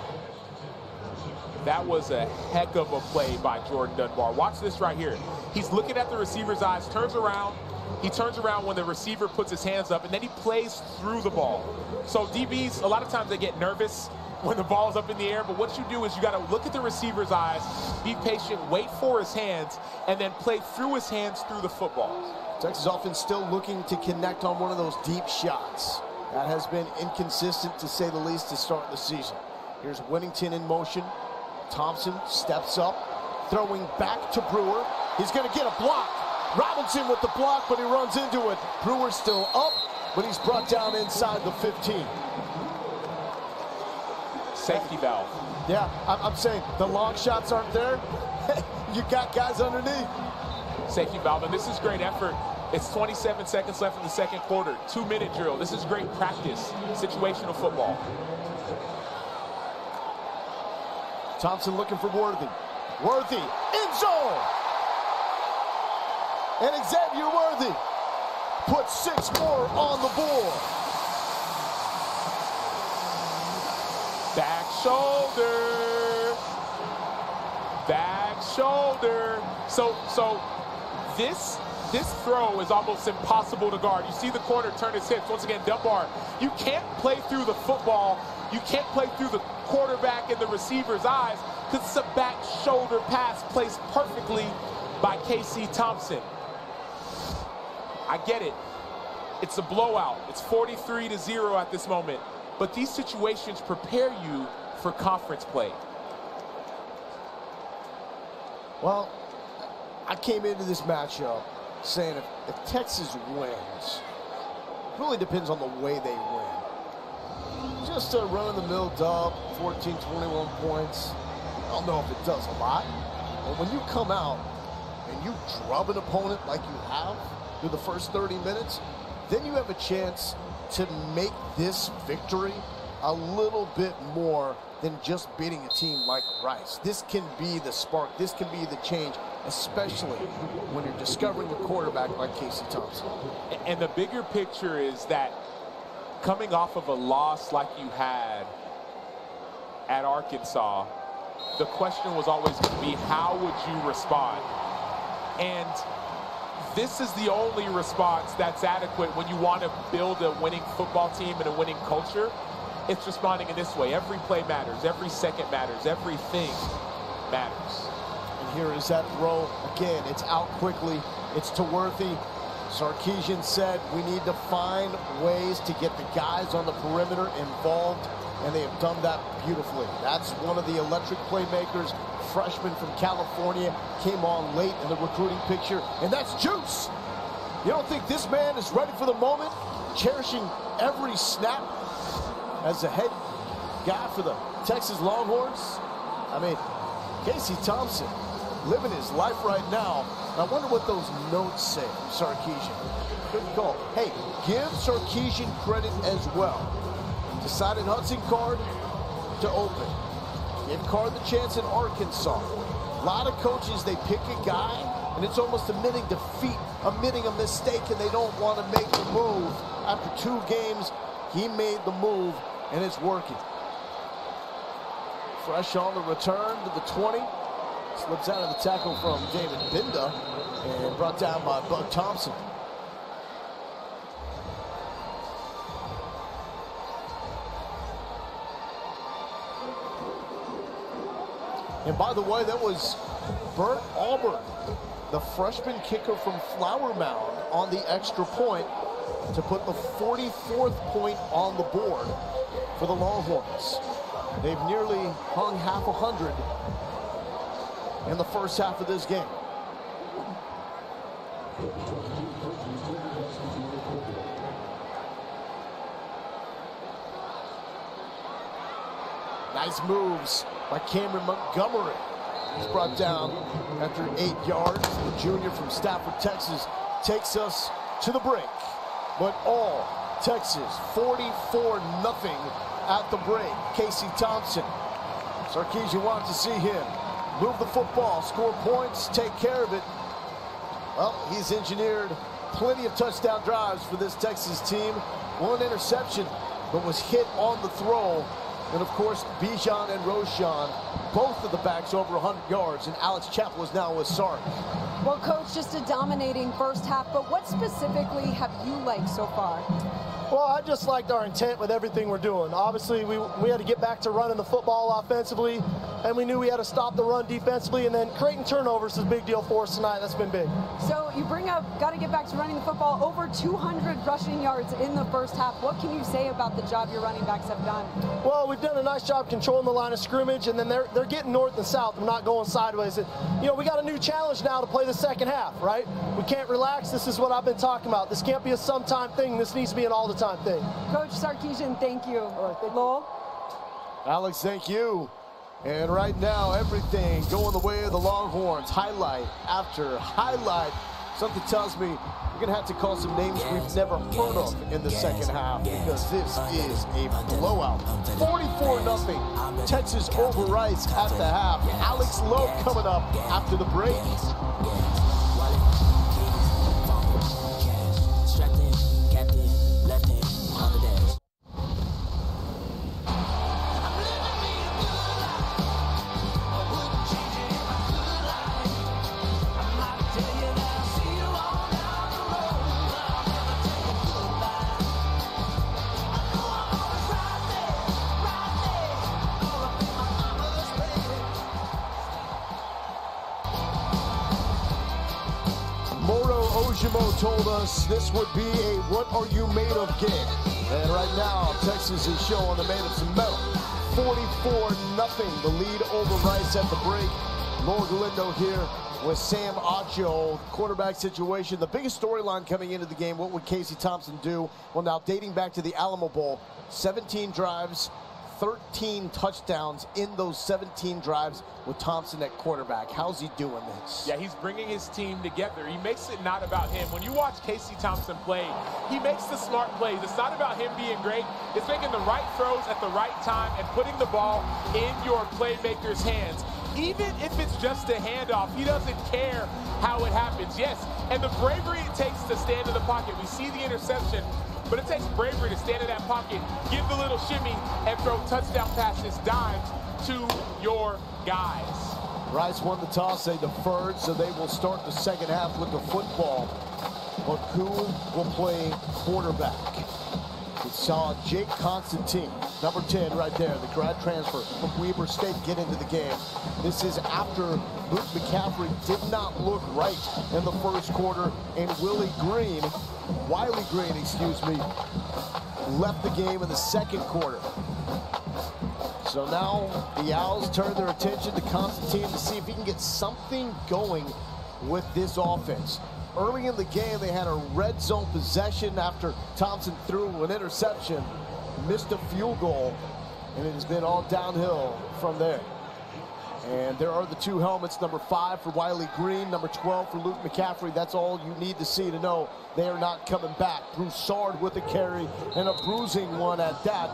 That was a heck of a play by Jordan Dunbar. Watch this right here. He's looking at the receiver's eyes, turns around. He turns around when the receiver puts his hands up, and then he plays through the ball. So D Bs, a lot of times they get nervous when the ball's up in the air, but what you do is you got to look at the receiver's eyes, be patient, wait for his hands, and then play through his hands through the football. Texas offense still looking to connect on one of those deep shots. That has been inconsistent, to say the least, to start the season. Here's Whittington in motion. Thompson steps up, throwing back to Brewer. He's going to get a block. Robinson with the block, but he runs into it. Brewer's still up, but he's brought down inside the fifteen. Safety valve. Yeah, I'm saying the long shots aren't there. You got guys underneath. Safety valve, and this is great effort. It's twenty-seven seconds left in the second quarter. Two-minute drill. This is great practice. Situational football. Thompson looking for Worthy. Worthy, in zone! And Xavier Worthy puts six more on the board. Back shoulder. Back shoulder. So, so this, this throw is almost impossible to guard. You see the corner turn his hips. Once again, Dunbar. You can't play through the football. You can't play through the quarterback and the receiver's eyes because it's a back shoulder pass placed perfectly by Casey Thompson. I get it. It's a blowout. It's forty-three to zero at this moment. But these situations prepare you for conference play. Well, I came into this matchup saying if, if Texas wins, it really depends on the way they win. Just a run-of-the-mill dub, fourteen, twenty-one points, I don't know if it does a lot. But when you come out and you drub an opponent like you have through the first thirty minutes, then you have a chance to make this victory a little bit more than just beating a team like Rice. This can be the spark. This can be the change, especially when you're discovering a quarterback like Casey Thompson. And the bigger picture is that coming off of a loss like you had at Arkansas, the question was always going to be, how would you respond? And this is the only response that's adequate when you want to build a winning football team and a winning culture. It's responding in this way. Every play matters. Every second matters. Everything matters. And here is that throw. Again, it's out quickly. It's to Worthy. Sarkisian said we need to find ways to get the guys on the perimeter involved, and they have done that beautifully. That's one of the electric playmakers. Freshman from California, came on late in the recruiting picture, and that's Juice. You don't think this man is ready for the moment, cherishing every snap as the head guy for the Texas Longhorns? I mean, Casey Thompson living his life right now. I wonder what those notes say from Sarkisian. Good call. Hey, give Sarkisian credit as well. Decided Hudson Card to open. Give Card the chance in Arkansas. A lot of coaches, they pick a guy, and it's almost admitting defeat, admitting a mistake, and they don't want to make the move. After two games, he made the move, and it's working. Fresh on the return to the twenty. Slips out of the tackle from David Binda, and brought down by Bud Thompson. And by the way, that was Bert Auburn, the freshman kicker from Flower Mound, on the extra point to put the forty-fourth point on the board for the Longhorns. They've nearly hung half a hundred in the first half of this game. Nice moves by Cameron Montgomery. He's brought down after eight yards. The junior from Stafford, Texas, takes us to the break. But all Texas, forty-four nothing at the break. Casey Thompson. Sarkisian wants to see him move the football, score points, take care of it. Well, he's engineered plenty of touchdown drives for this Texas team. One interception, but was hit on the throw. And, of course, Bijan and Roshan, both of the backs over one hundred yards. And Alex Chappell is now with Sark. Well, Coach, just a dominating first half. But what specifically have you liked so far? Well, I just liked our intent with everything we're doing. Obviously, we, we had to get back to running the football offensively. and we knew we had to stop the run defensively, and then creating turnovers is a big deal for us tonight. That's been big. So you bring up, got to get back to running the football, over two hundred rushing yards in the first half. What can you say about the job your running backs have done? Well, we've done a nice job controlling the line of scrimmage, and then they're, they're getting north and south. We're not going sideways. You know, we got a new challenge now to play the second half, right? We can't relax. This is what I've been talking about. This can't be a sometime thing. This needs to be an all-the-time thing. Coach Sarkisian, thank you. All right, thank you. Lowell? Alex, thank you. And right now, everything going the way of the Longhorns. Highlight after highlight. Something tells me we're going to have to call some names we've never heard of in the second half, because this is a blowout. forty-four nothing. Texas over Rice at the half. Alex Lowe coming up after the break. Told us this would be a what are you made of game. And right now, Texas is showing they're made of some metal. forty-four nothing, the lead over Rice at the break. Laura Galindo here with Sam Acho. Quarterback situation, the biggest storyline coming into the game, what would Casey Thompson do? Well, now dating back to the Alamo Bowl, seventeen drives, thirteen touchdowns in those seventeen drives with Thompson at quarterback. How's he doing this? Yeah, he's bringing his team together. He makes it not about him. When you watch Casey Thompson play, he makes the smart plays. It's not about him being great. It's making the right throws at the right time and putting the ball in your playmaker's hands. Even if it's just a handoff, he doesn't care how it happens. Yes, and the bravery it takes to stand in the pocket. We see the interception, but it takes bravery to stand in that pocket, give the little shimmy, and throw touchdown passes, dimes to your guys. Rice won the toss, they deferred, so they will start the second half with the football. But who will play quarterback? We saw Jake Constantine, number ten right there, the grad transfer from Weber State, get into the game. This is after Luke McCaffrey did not look right in the first quarter, and Willie Green, Wiley Green, excuse me, left the game in the second quarter. So now the Owls turn their attention to Constantine to see if he can get something going with this offense. Early in the game, they had a red zone possession after Thompson threw an interception, missed a field goal, and it has been all downhill from there. And there are the two helmets, number five for Wiley Green, number twelve for Luke McCaffrey. That's all you need to see to know they are not coming back. Broussard with a carry and a bruising one at that.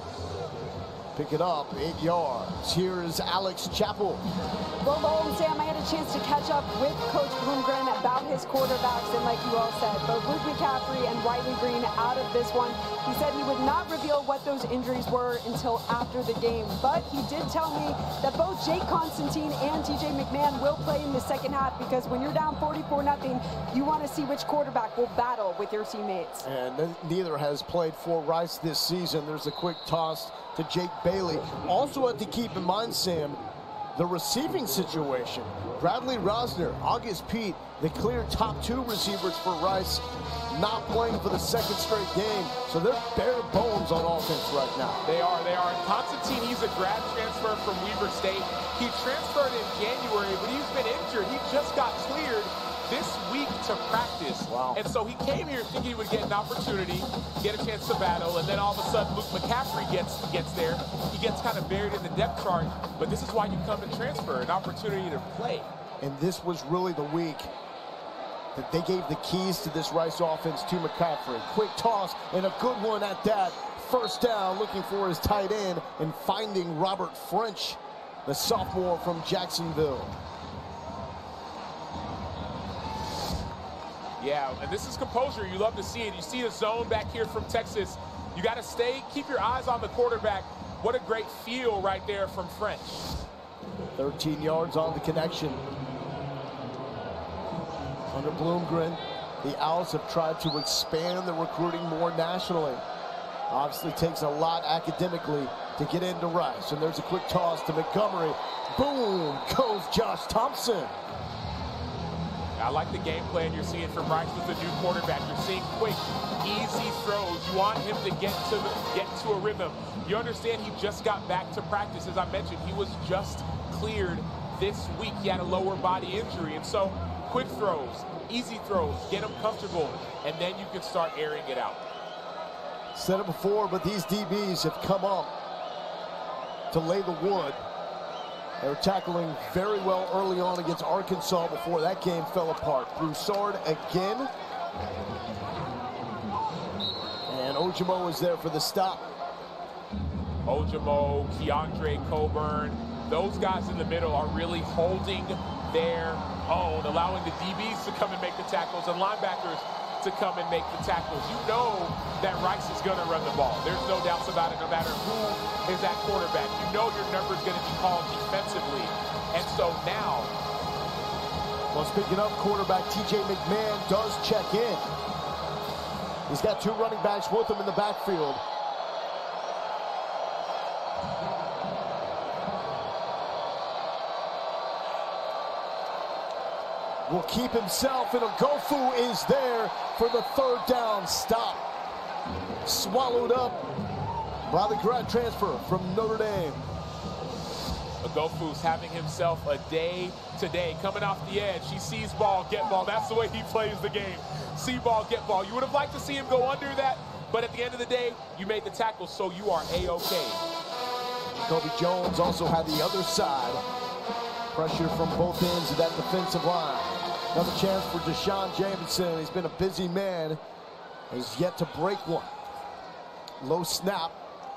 Pick it up, eight yards. Here is Alex Chappell. Well, Lowell and Sam, I had a chance to catch up with Coach Bloomgren about his quarterbacks, and like you all said, both Luke McCaffrey and Wiley Green out of this one. He said he would not reveal what those injuries were until after the game, but he did tell me that both Jake Constantine and T J McMahon will play in the second half, because when you're down forty-four nothing, you want to see which quarterback will battle with your teammates. And neither has played for Rice this season. There's a quick toss to Jake Bailey. Also have to keep in mind, Sam, the receiving situation. Bradley Rosner, August Pete, the clear top two receivers for Rice, not playing for the second straight game. So they're bare bones on offense right now. They are, they are. And Constantine, he's a grad transfer from Weber State. He transferred in January, but he's been injured. He just got cleared this week to practice. Wow. And so he came here thinking he would get an opportunity, get a chance to battle, and then all of a sudden Luke McCaffrey gets gets there. He gets kind of buried in the depth chart, but this is why you come to transfer, an opportunity to play. And this was really the week that they gave the keys to this Rice offense to McCaffrey. Quick toss and a good one at that. First down, looking for his tight end and finding Robert French, the sophomore from Jacksonville. Yeah, and this is composure. You love to see it. You see a zone back here from Texas. You got to stay, keep your eyes on the quarterback. What a great feel right there from French. thirteen yards on the connection. Under Bloomgren, the Owls have tried to expand the recruiting more nationally. Obviously takes a lot academically to get into Rice. And there's a quick toss to Montgomery. Boom goes Josh Thompson. I like the game plan you're seeing from Rice with the new quarterback. You're seeing quick, easy throws. You want him to get to the, get to a rhythm. You understand he just got back to practice. As I mentioned, he was just cleared this week. He had a lower body injury. And so quick throws, easy throws, get him comfortable, and then you can start airing it out. Said it before, but these D Bs have come up to lay the wood. They were tackling very well early on against Arkansas before that game fell apart. Broussard again. And Ojimo is there for the stop. Ojimo, Keandre Coburn, those guys in the middle are really holding their own, allowing the D Bs to come and make the tackles and linebackers to come and make the tackles. You know that Rice is going to run the ball. There's no doubts about it, no matter who is at quarterback. You know your number is going to be called defensively. And so now... Well, speaking of quarterback, T J McMahon does check in. He's got two running backs with him in the backfield. Will keep himself, and Ogofu is there for the third down stop. Swallowed up by the grad transfer from Notre Dame. Ogofu's having himself a day today, coming off the edge. He sees ball, get ball. That's the way he plays the game. See ball, get ball. You would have liked to see him go under that, but at the end of the day, you made the tackle, so you are A-okay. Kobe Jones also had the other side. Pressure from both ends of that defensive line. Another chance for Deshaun Jamison. He's been a busy man. He's yet to break one. Low snap.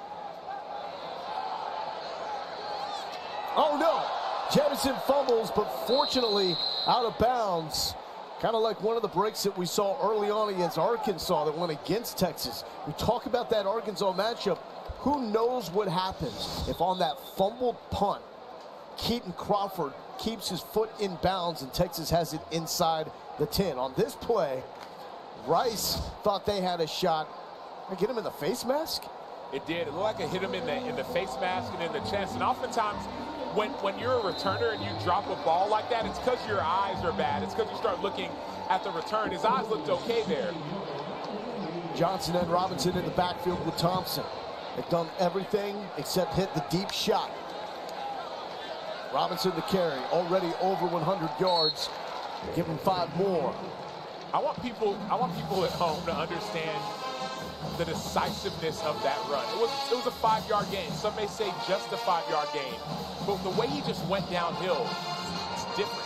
Oh no! Jamison fumbles, but fortunately out of bounds. Kind of like one of the breaks that we saw early on against Arkansas that went against Texas. We talk about that Arkansas matchup. Who knows what happens if on that fumbled punt, Keaton Crawford keeps his foot in bounds and Texas has it inside the ten. On this play, Rice thought they had a shot. Did I get him in the face mask? It did. It looked like it hit him in the in the face mask and in the chest. And oftentimes, when, when you're a returner and you drop a ball like that, it's because your eyes are bad. It's because you start looking at the return. His eyes looked okay there. Johnson and Robinson in the backfield with Thompson. They've done everything except hit the deep shot. Robinson to carry, already over one hundred yards. Give him five more. I want people, I want people at home to understand the decisiveness of that run. It was, it was a five-yard gain. Some may say just a five-yard gain, but the way he just went downhill, it's different.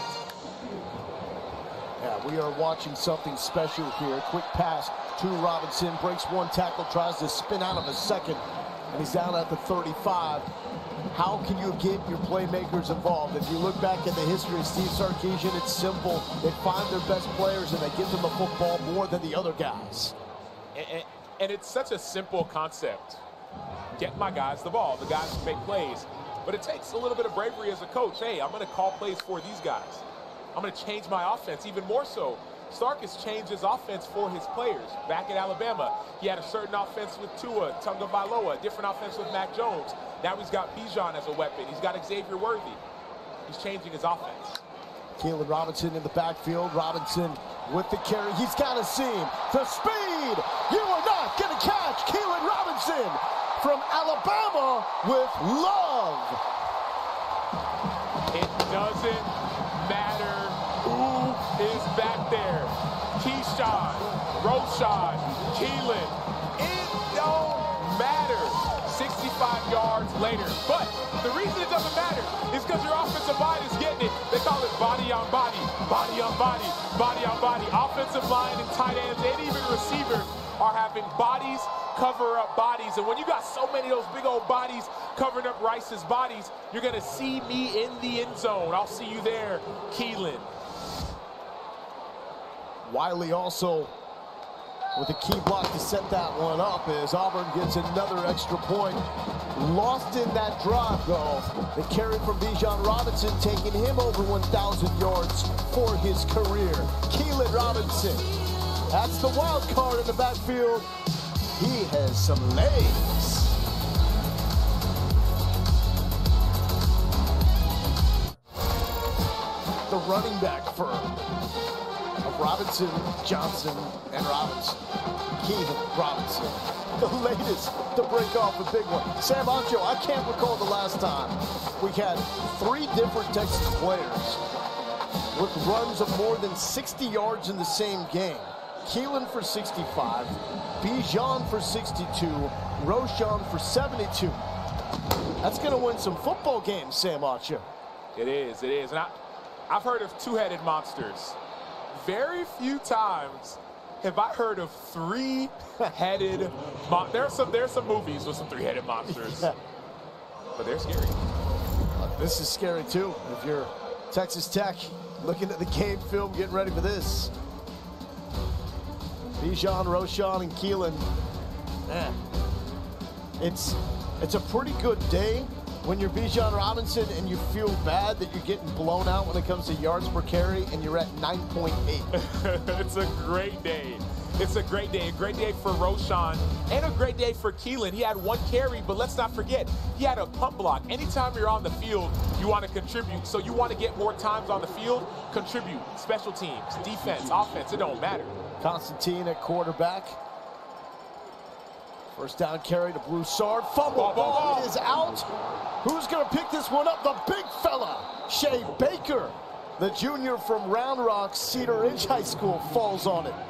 Yeah, we are watching something special here. Quick pass to Robinson, breaks one tackle, tries to spin out of a second, and he's down at the thirty-five. How can you get your playmakers involved? If you look back at the history of Steve Sarkisian, it's simple. They find their best players and they give them the football more than the other guys. And, and, and it's such a simple concept. Get my guys the ball, the guys who make plays. But it takes a little bit of bravery as a coach. Hey, I'm going to call plays for these guys. I'm going to change my offense even more so. Stark has changed his offense for his players. Back at Alabama, he had a certain offense with Tua, Tagovailoa, a different offense with Mac Jones. Now he's got Bijan as a weapon. He's got Xavier Worthy. He's changing his offense. Keelan Robinson in the backfield. Robinson with the carry. He's got a seam. The speed. You are not going to catch Keelan Robinson from Alabama with love. It doesn't matter who is back there. Keyshawn, Roshan, Keelan. It don't matter. sixty-five yards later. But the reason it doesn't matter is because your offensive line is getting it. They call it body on body, body on body, body on body. Offensive line and tight ends and even receivers are having bodies cover up bodies. And when you got so many of those big old bodies covering up Rice's bodies, you're going to see me in the end zone. I'll see you there, Keelan. Wiley also with a key block to set that one up as Auburn gets another extra point. Lost in that drive, though. The carry from Bijan Robinson taking him over one thousand yards for his career. Keelan Robinson, that's the wild card in the backfield. He has some legs. the running back firm of Robinson, Johnson, and Robinson. Keegan Robinson, the latest to break off a big one. Sam Ancho, I can't recall the last time we had three different Texas players with runs of more than sixty yards in the same game. Keelan for sixty-five, Bijan for sixty-two, Roschon for seventy-two. That's going to win some football games, Sam Ancho. It is, it is. And I, I've heard of two-headed monsters. Very few times have I heard of three-headed monsters. There's some, there's some movies with some three-headed monsters, yeah. But they're scary. Uh, this is scary, too. If you're Texas Tech, looking at the game film, getting ready for this. Bijan, Roschon, and Keelan. Man, it's, it's a pretty good day when you're Bijan Robinson and you feel bad that you're getting blown out when it comes to yards per carry and you're at nine point eight. It's a great day. It's a great day. A great day for Roschon and a great day for Keelan. He had one carry, but let's not forget, he had a punt block. Anytime you're on the field, you want to contribute. So you want to get more times on the field, contribute. Special teams, defense, offense, it don't matter. Constantine at quarterback. First down carry to Broussard. Fumble ball is out. Who's going to pick this one up? The big fella, Shea Baker. The junior from Round Rock, Cedar Ridge High School, falls on it.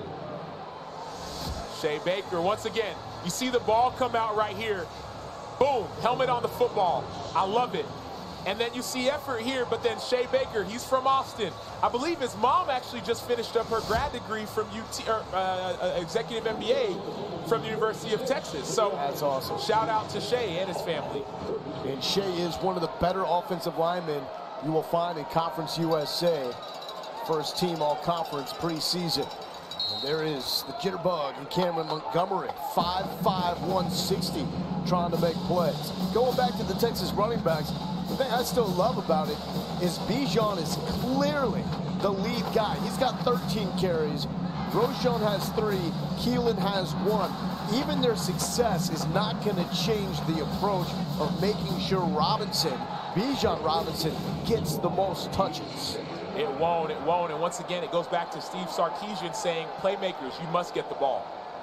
Shea Baker, once again, you see the ball come out right here. Boom, helmet on the football. I love it. And then you see effort here, but then Shea Baker, he's from Austin. I believe his mom actually just finished up her grad degree from U T, or uh, uh, executive M B A from the University of Texas. So that's awesome. Shout out to Shea and his family. And Shea is one of the better offensive linemen you will find in Conference U S A. First team all-conference preseason. And there is the jitterbug and Cameron Montgomery, five five, one sixty, trying to make plays. Going back to the Texas running backs, the thing I still love about it is Bijan is clearly the lead guy. He's got thirteen carries. Roschon has three. Keelan has one. Even their success is not going to change the approach of making sure Robinson, Bijan Robinson, gets the most touches. It won't, it won't. And once again, it goes back to Steve Sarkisian saying, playmakers, you must get the ball.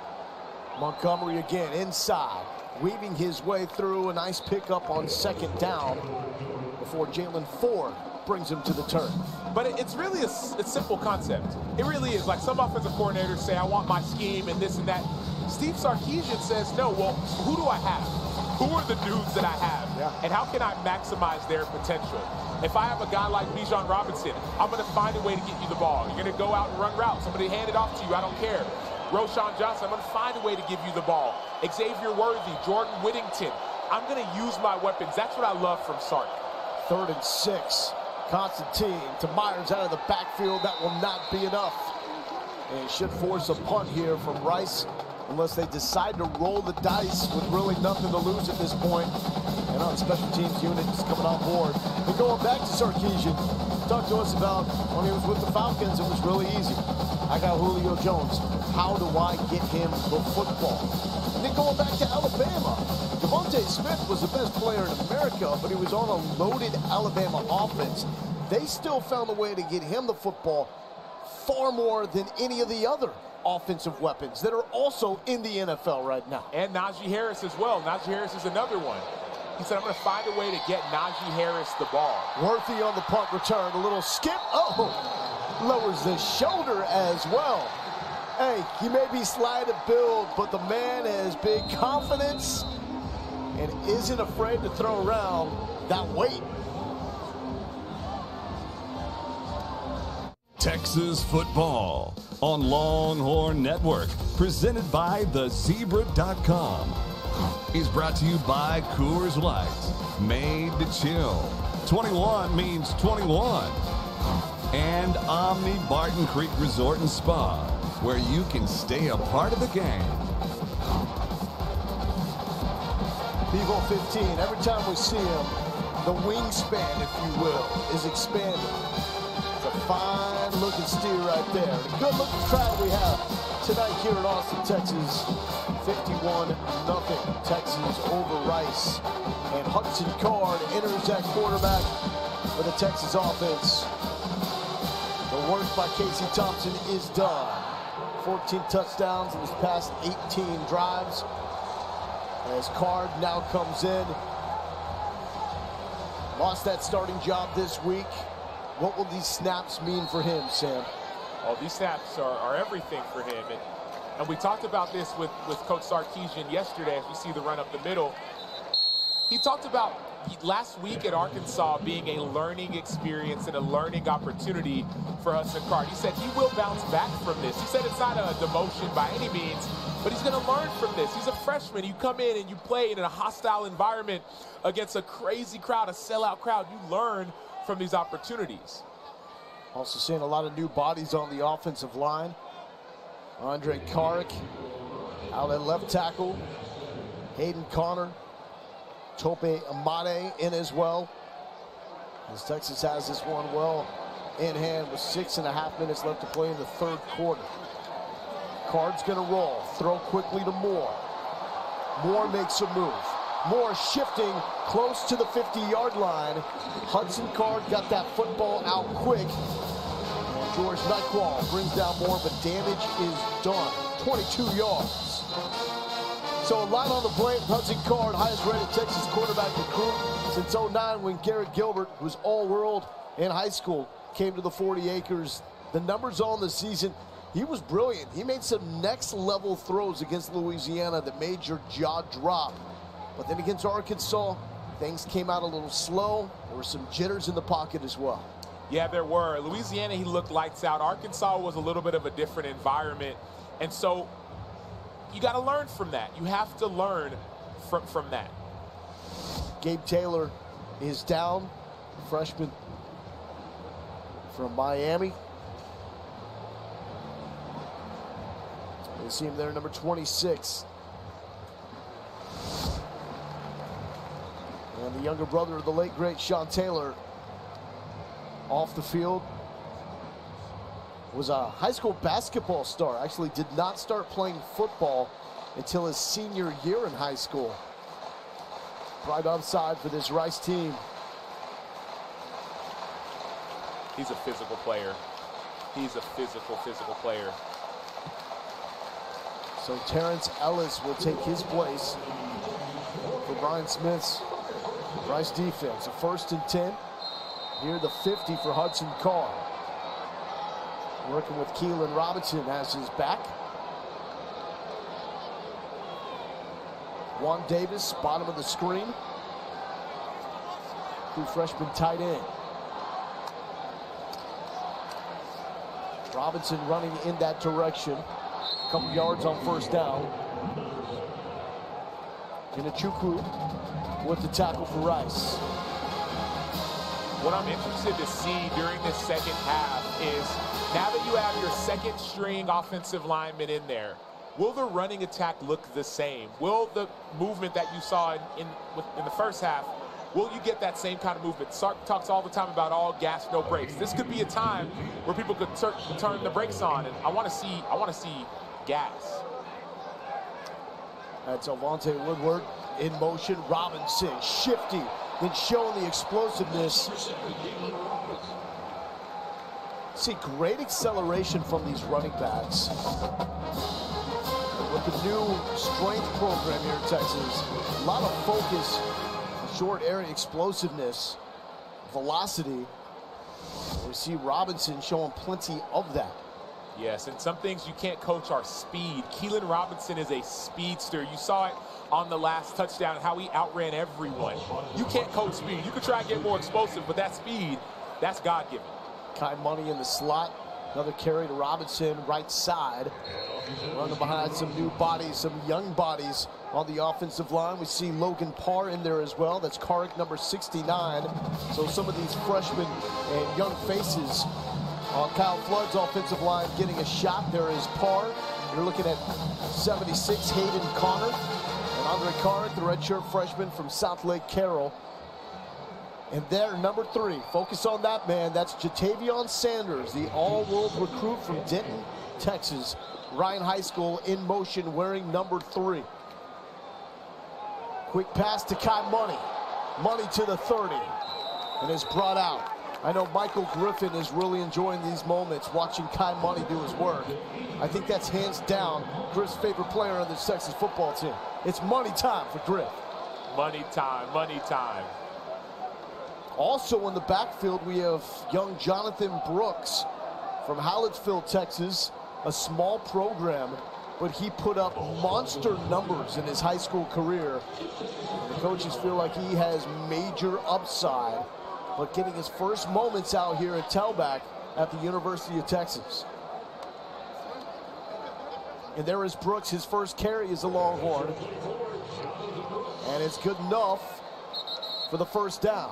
Montgomery again inside, weaving his way through. A nice pickup on second down before Jalen Ford brings him to the turf. But it, it's really a, a simple concept. It really is. Like some offensive coordinators say, I want my scheme and this and that. Steve Sarkisian says, no, well, who do I have? Who are the dudes that I have? Yeah. And how can I maximize their potential? If I have a guy like Bijan Robinson, I'm going to find a way to get you the ball. You're going to go out and run routes. I'm going to hand it off to you. I don't care. Roschon Johnson, I'm going to find a way to give you the ball. Xavier Worthy, Jordan Whittington. I'm going to use my weapons. That's what I love from Sark. Third and six. Constantine to Myers out of the backfield. That will not be enough. And should force a punt here from Rice, unless they decide to roll the dice with really nothing to lose at this point. And on special teams unit is coming on board. But going back to Sarkisian, talked to us about when he was with the Falcons, it was really easy. I got Julio Jones. How do I get him the football? And then going back to Alabama, Devontae Smith was the best player in America, but he was on a loaded Alabama offense. They still found a way to get him the football far more than any of the other offensive weapons that are also in the N F L right now. And Najee Harris as well. Najee Harris is another one. He said, I'm going to find a way to get Najee Harris the ball. Worthy on the punt return. A little skip. Oh, lowers the shoulder as well. Hey, he may be slight of build, but the man has big confidence and isn't afraid to throw around that weight. Texas football on Longhorn Network, presented by the zebra dot com. Is brought to you by Coors Light, made to chill. twenty-one means twenty-one. And Omni Barton Creek Resort and Spa, where you can stay a part of the game. Bevo fifteen, every time we see him, the wingspan, if you will, is expanding. It's a fine-looking steer right there. A good-looking crowd we have tonight here in Austin, Texas. fifty-one nothing Texas over Rice. And Hudson Card enters at quarterback for the Texas offense. The work by Casey Thompson is done. fourteen touchdowns in his past eighteen drives. As Card now comes in. Lost that starting job this week. What will these snaps mean for him, Sam? Oh, these snaps are, are everything for him. And, and we talked about this with, with Coach Sarkisian yesterday as we see the run up the middle. He talked about last week at Arkansas being a learning experience and a learning opportunity for Hudson Card. He said he will bounce back from this. He said it's not a demotion by any means, but he's going to learn from this. He's a freshman. You come in and you play in a hostile environment against a crazy crowd, a sellout crowd. You learn from these opportunities. Also seeing a lot of new bodies on the offensive line. Andre Carrick out at left tackle. Hayden Connor, Tope Amade in as well. As Texas has this one well in hand with six and a half minutes left to play in the third quarter. Card's gonna roll, throw quickly to Moore. Moore makes a move. Moore shifting close to the fifty yard line. Hudson Card got that football out quick. And George Nightcrawler brings down Moore, but damage is done. twenty-two yards. So a lot on the plate. Hudson Card, highest rated Texas quarterback recruit since oh nine when Garrett Gilbert, who was all-world in high school, came to the forty acres. The numbers on the season, he was brilliant. He made some next-level throws against Louisiana that made your jaw drop. But then against Arkansas, things came out a little slow. There were some jitters in the pocket as well. Yeah, there were. Louisiana, he looked lights out. Arkansas was a little bit of a different environment. And so you got to learn from that. You have to learn from, from that. Gabe Taylor is down, freshman from Miami. You see him there, number twenty-six. And the younger brother of the late, great Sean Taylor, off the field. Was a high school basketball star. Actually did not start playing football until his senior year in high school. Right offside for this Rice team. He's a physical player. He's a physical, physical player. So Terrence Ellis will take his place for Brian Smith's Rice defense. A first and ten. Here the fifty for Hudson Card. Working with Keelan Robinson as his back. Juan Davis, bottom of the screen. Two freshman tight end. Robinson running in that direction. A couple yards on first down. Inachukwu with the tackle for Rice. What I'm interested to see during this second half is, now that you have your second string offensive lineman in there, will the running attack look the same? Will the movement that you saw in, in, in the first half, will you get that same kind of movement? Sark talks all the time about all gas, no brakes. This could be a time where people could turn the brakes on, and I want to see, I want to see gas. That's Alvante Woodward in motion. Robinson shifting and showing the explosiveness. See great acceleration from these running backs. With the new strength program here in Texas, a lot of focus, short area explosiveness, velocity. We see Robinson showing plenty of that. Yes, and some things you can't coach are speed. Keelan Robinson is a speedster. You saw it on the last touchdown, how he outran everyone. You can't coach speed. You could try and get more explosive, but that speed, that's God-given. Kai Money in the slot. Another carry to Robinson, right side. Running behind some new bodies, some young bodies on the offensive line. We see Logan Parr in there as well. That's Carrick, number sixty-nine. So some of these freshmen and young faces on Kyle Flood's offensive line getting a shot. There is Parr. You're looking at seventy-six, Hayden Connor. And Andre Carrick, the redshirt freshman from South Lake Carroll. And there, number three, focus on that man. That's Jatavion Sanders, the all-world recruit from Denton, Texas. Ryan High School in motion, wearing number three. Quick pass to Kai Money. Money to the thirty. And is brought out I know Michael Griffin is really enjoying these moments, watching Kai Money do his work. I think that's hands down Griff's favorite player on this Texas football team. It's money time for Griff. Money time, money time. Also in the backfield, we have young Jonathan Brooks from Hallettsville, Texas, a small program, but he put up monster numbers in his high school career. And the coaches feel like he has major upside, but getting his first moments out here at tailback at the University of Texas. And there is Brooks, his first carry is a Longhorn. And it's good enough for the first down.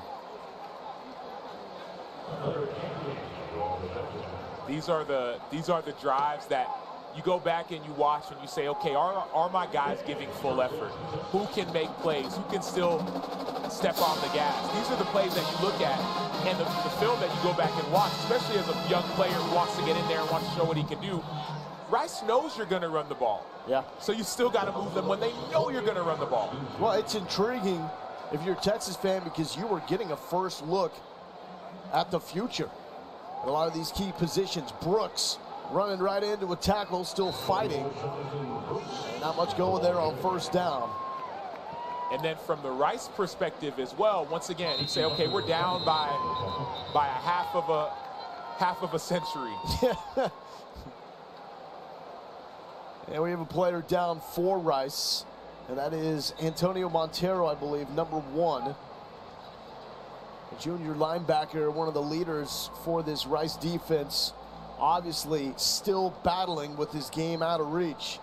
These are the these are the drives that you go back and you watch and you say, okay, are, are my guys giving full effort? Who can make plays? Who can still step on the gas? These are the plays that you look at and the, the film that you go back and watch, especially as a young player who wants to get in there and wants to show what he can do. Rice knows you're going to run the ball. Yeah. So you still got to move them when they know you're going to run the ball. Well, it's intriguing if you're a Texas fan because you were getting a first look at the future. And a lot of these key positions, Brooks running right into a tackle, still fighting. Not much going there on first down. And then from the Rice perspective as well, once again, you say, okay, we're down by by a half of a half of a century. Yeah. And we have a player down for Rice, and that is Antonio Montero, I believe, number one. A junior linebacker, one of the leaders for this Rice defense, obviously still battling with his game out of reach.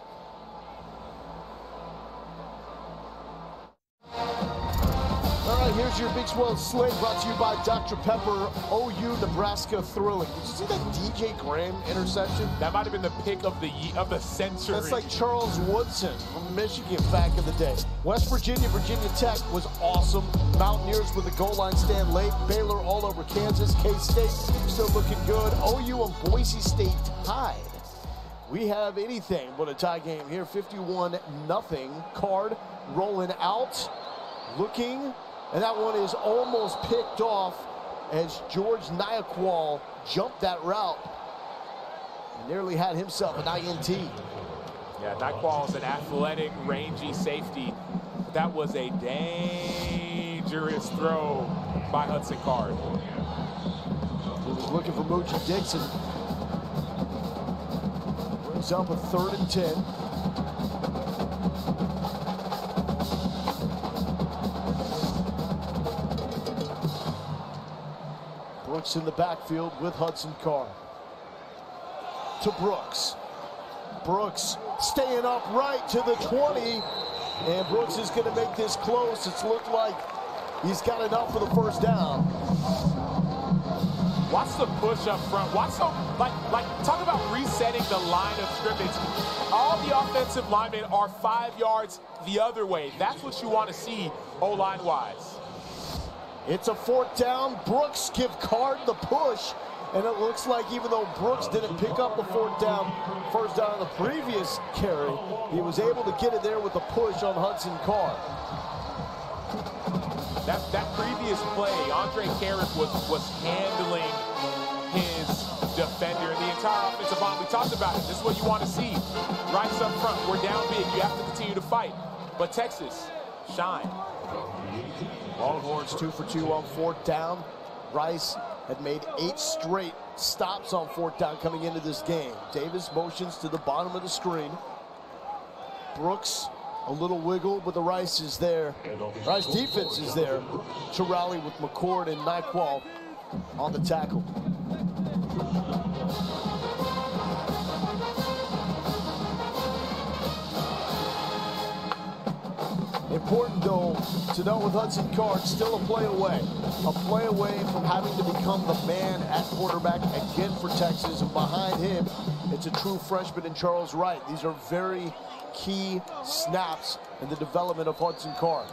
All right, here's your Big twelve slate brought to you by Doctor Pepper. O U Nebraska thrilling. Did you see that D J Graham interception? That might have been the pick of the of the century. That's like Charles Woodson from Michigan back in the day. West Virginia, Virginia Tech was awesome. Mountaineers with a goal line stand late. Baylor all over Kansas. K-State still looking good. O U and Boise State tied. We have anything but a tie game here. fifty-one nothing. Card rolling out. Looking. And that one is almost picked off as George Nyakwal jumped that route and nearly had himself an I N T. Yeah, Nyakwal is an athletic, rangy safety. That was a dangerous throw by Hudson Card. He was looking for Moochie Dixon. Brings up a third and ten. Brooks in the backfield with Hudson Card. To Brooks. Brooks staying upright to the twenty. And Brooks is going to make this close. It's looked like he's got enough for the first down. Watch the push up front. Watch the, like, like, talk about resetting the line of scrimmage. All the offensive linemen are five yards the other way. That's what you want to see O-line wise. It's a fourth down. Brooks give Card the push. And it looks like even though Brooks didn't pick up the fourth down, first down on the previous carry, he was able to get it there with a push on Hudson Card. That, that previous play, Andre Karras was, was handling his defender and the entire offensive line. We talked about it. This is what you want to see. Rice up front. We're down big. You have to continue to fight. But Texas, shine. Longhorns two for two on fourth down. Rice had made eight straight stops on fourth down coming into this game. Davis motions to the bottom of the screen. Brooks, a little wiggle, but the Rice is there. Rice defense is there to rally with McCord and Nyakwal on the tackle. Important, though, to know with Hudson Card, still a play away. A play away from having to become the man at quarterback again for Texas. And behind him, it's a true freshman in Charles Wright. These are very key snaps in the development of Hudson Card.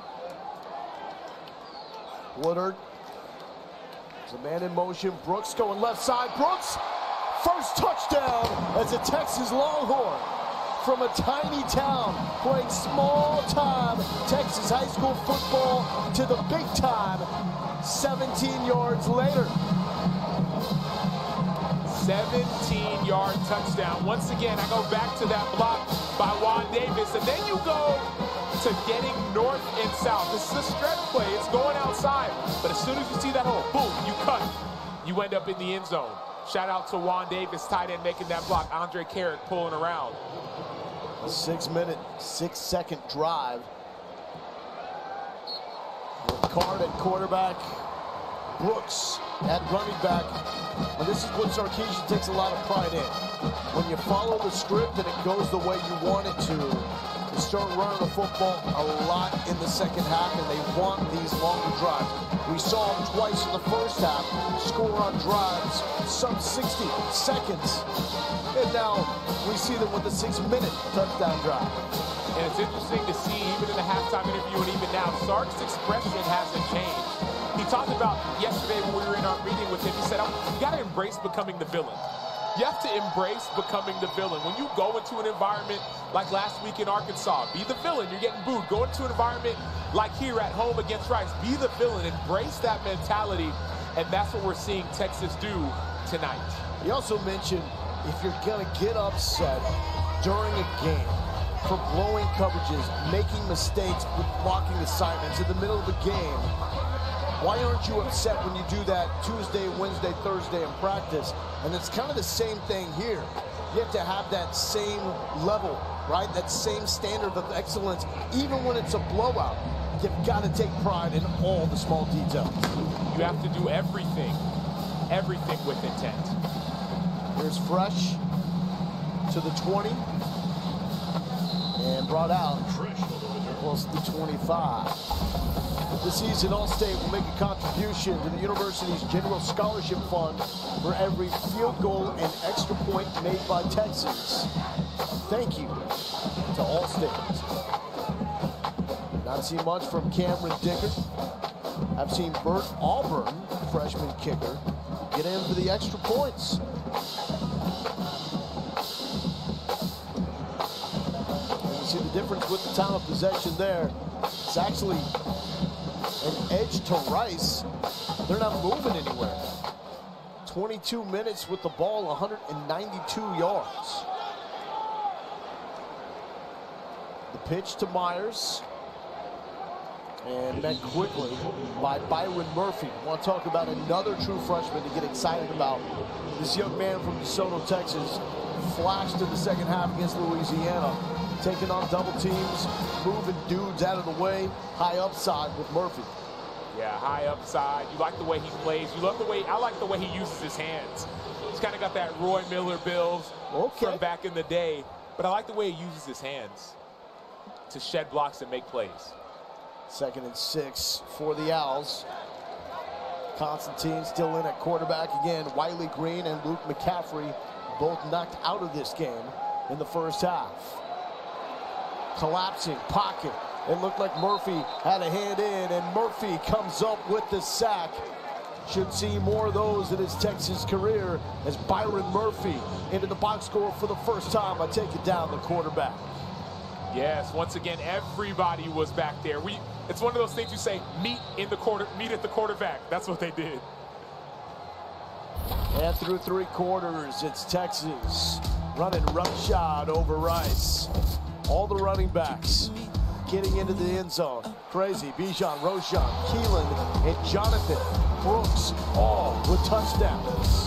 Woodard. There's a man in motion. Brooks going left side. Brooks, first touchdown as a Texas Longhorn. From a tiny town, playing small-time Texas high school football to the big time seventeen yards later. seventeen yard touchdown. Once again, I go back to that block by Juan Davis, and then you go to getting north and south. This is a stretch play. It's going outside, but as soon as you see that hole, boom, you cut. You end up in the end zone. Shout out to Juan Davis, tight end, making that block. Andre Carrick pulling around. A six-minute, six-second drive. Card at quarterback, Brooks at running back. And this is what Sarkisian takes a lot of pride in. When you follow the script and it goes the way you want it to, you start running the football a lot in the second half, and they want these longer drives. We saw them twice in the first half, score on drives, sub sixty seconds. And now we see them with a six-minute touchdown drive. And it's interesting to see, even in the halftime interview and even now, Sark's expression hasn't changed. He talked about yesterday when we were in our meeting with him, he said, you got to embrace becoming the villain. You have to embrace becoming the villain. When you go into an environment like last week in Arkansas, be the villain. You're getting booed. Go into an environment like here at home against Rice. Be the villain. Embrace that mentality. And that's what we're seeing Texas do tonight. He also mentioned if you're going to get upset during a game for blowing coverages, making mistakes with blocking assignments in the middle of the game, why aren't you upset when you do that Tuesday, Wednesday, Thursday in practice? And it's kind of the same thing here. You have to have that same level, right? That same standard of excellence, even when it's a blowout. You've got to take pride in all the small details. You have to do everything, everything with intent. Here's Fresh to the twenty. And brought out close to twenty-five. This season, Allstate will make a contribution to the university's general scholarship fund for every field goal and extra point made by Texas. Thank you to Allstate. Not seen much from Cameron Dicker. I've seen Bert Auburn, freshman kicker, get in for the extra points. See the difference with the time of possession there. It's actually an edge to Rice. They're not moving anywhere. twenty-two minutes with the ball, one hundred ninety-two yards. The pitch to Myers. And met quickly by Byron Murphy. I want to talk about another true freshman to get excited about. This young man from DeSoto, Texas, flashed in the second half against Louisiana. Taking on double teams, moving dudes out of the way, high upside with Murphy. Yeah, high upside. You like the way he plays. You love the way, I like the way he uses his hands. He's kind of got that Roy Miller build okay. from back in the day, but I like the way he uses his hands to shed blocks and make plays. Second and six for the Owls. Constantine still in at quarterback again. Wiley Green and Luke McCaffrey both knocked out of this game in the first half. Collapsing pocket. It looked like Murphy had a hand in, and Murphy comes up with the sack. Should see more of those in his Texas career as Byron Murphy into the box score for the first time. I take it down the quarterback. Yes, once again, everybody was back there. We, it's one of those things you say, meet in the quarter, meet at the quarterback. That's what they did. And through three quarters, it's Texas running roughshod over Rice. All the running backs getting into the end zone. Crazy. Bijan, Roshan, Keelan, and Jonathan Brooks, all with touchdowns.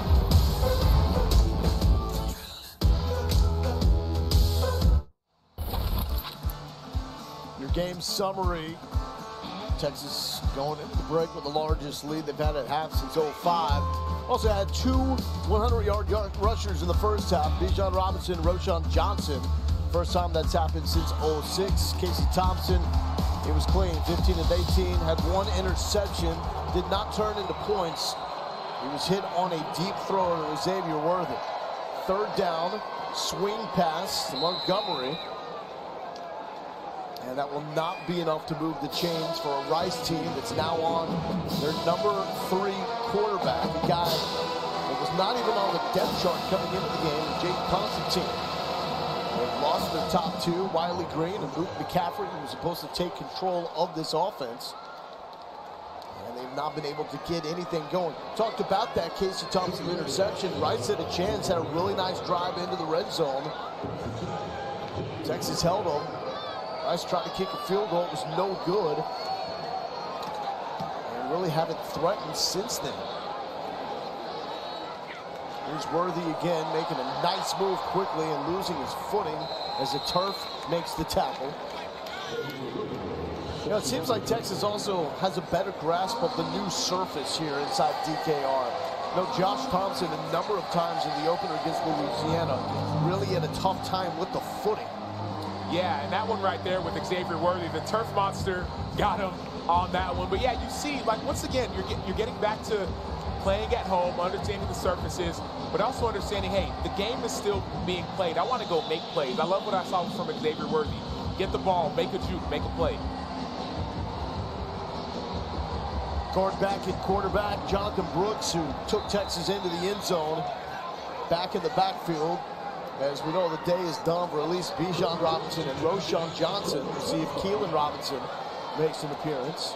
Your game summary. Texas going into the break with the largest lead they've had at half since oh five. Also had two hundred yard rushers in the first half. Bijan Robinson, Roshan Johnson. First time that's happened since oh six. Casey Thompson, it was clean, fifteen of eighteen, had one interception, did not turn into points. He was hit on a deep throw to Xavier Worthy. Third down, swing pass to Montgomery. And that will not be enough to move the chains for a Rice team that's now on their number three quarterback, a guy that was not even on the depth chart coming into the game, Jake Constantine. They've lost their top two, Wiley Green and Luke McCaffrey, who was supposed to take control of this offense. And they not been able to get anything going. Talked about that Casey Thompson interception. Rice had a chance, had a really nice drive into the red zone. Texas held him. Rice tried to kick a field goal. It was no good. And really haven't threatened since then. Here's Worthy again, making a nice move quickly and losing his footing as the turf makes the tackle. You know, it seems like Texas also has a better grasp of the new surface here inside D K R. You know, Josh Thompson, a number of times in the opener against Louisiana, really had a tough time with the footing. Yeah, and that one right there with Xavier Worthy, the turf monster got him on that one. But yeah, you see, like, once again, you're, get, you're getting back to playing at home, understanding the surfaces, but also understanding, hey, the game is still being played. I want to go make plays. I love what I saw from Xavier Worthy. Get the ball, make a juke, make a play. Quarterback and quarterback, Jonathan Brooks, who took Texas into the end zone, back in the backfield. As we know, the day is done for at least Bijan Robinson and Roschon Johnson. We'll see if Keelan Robinson makes an appearance.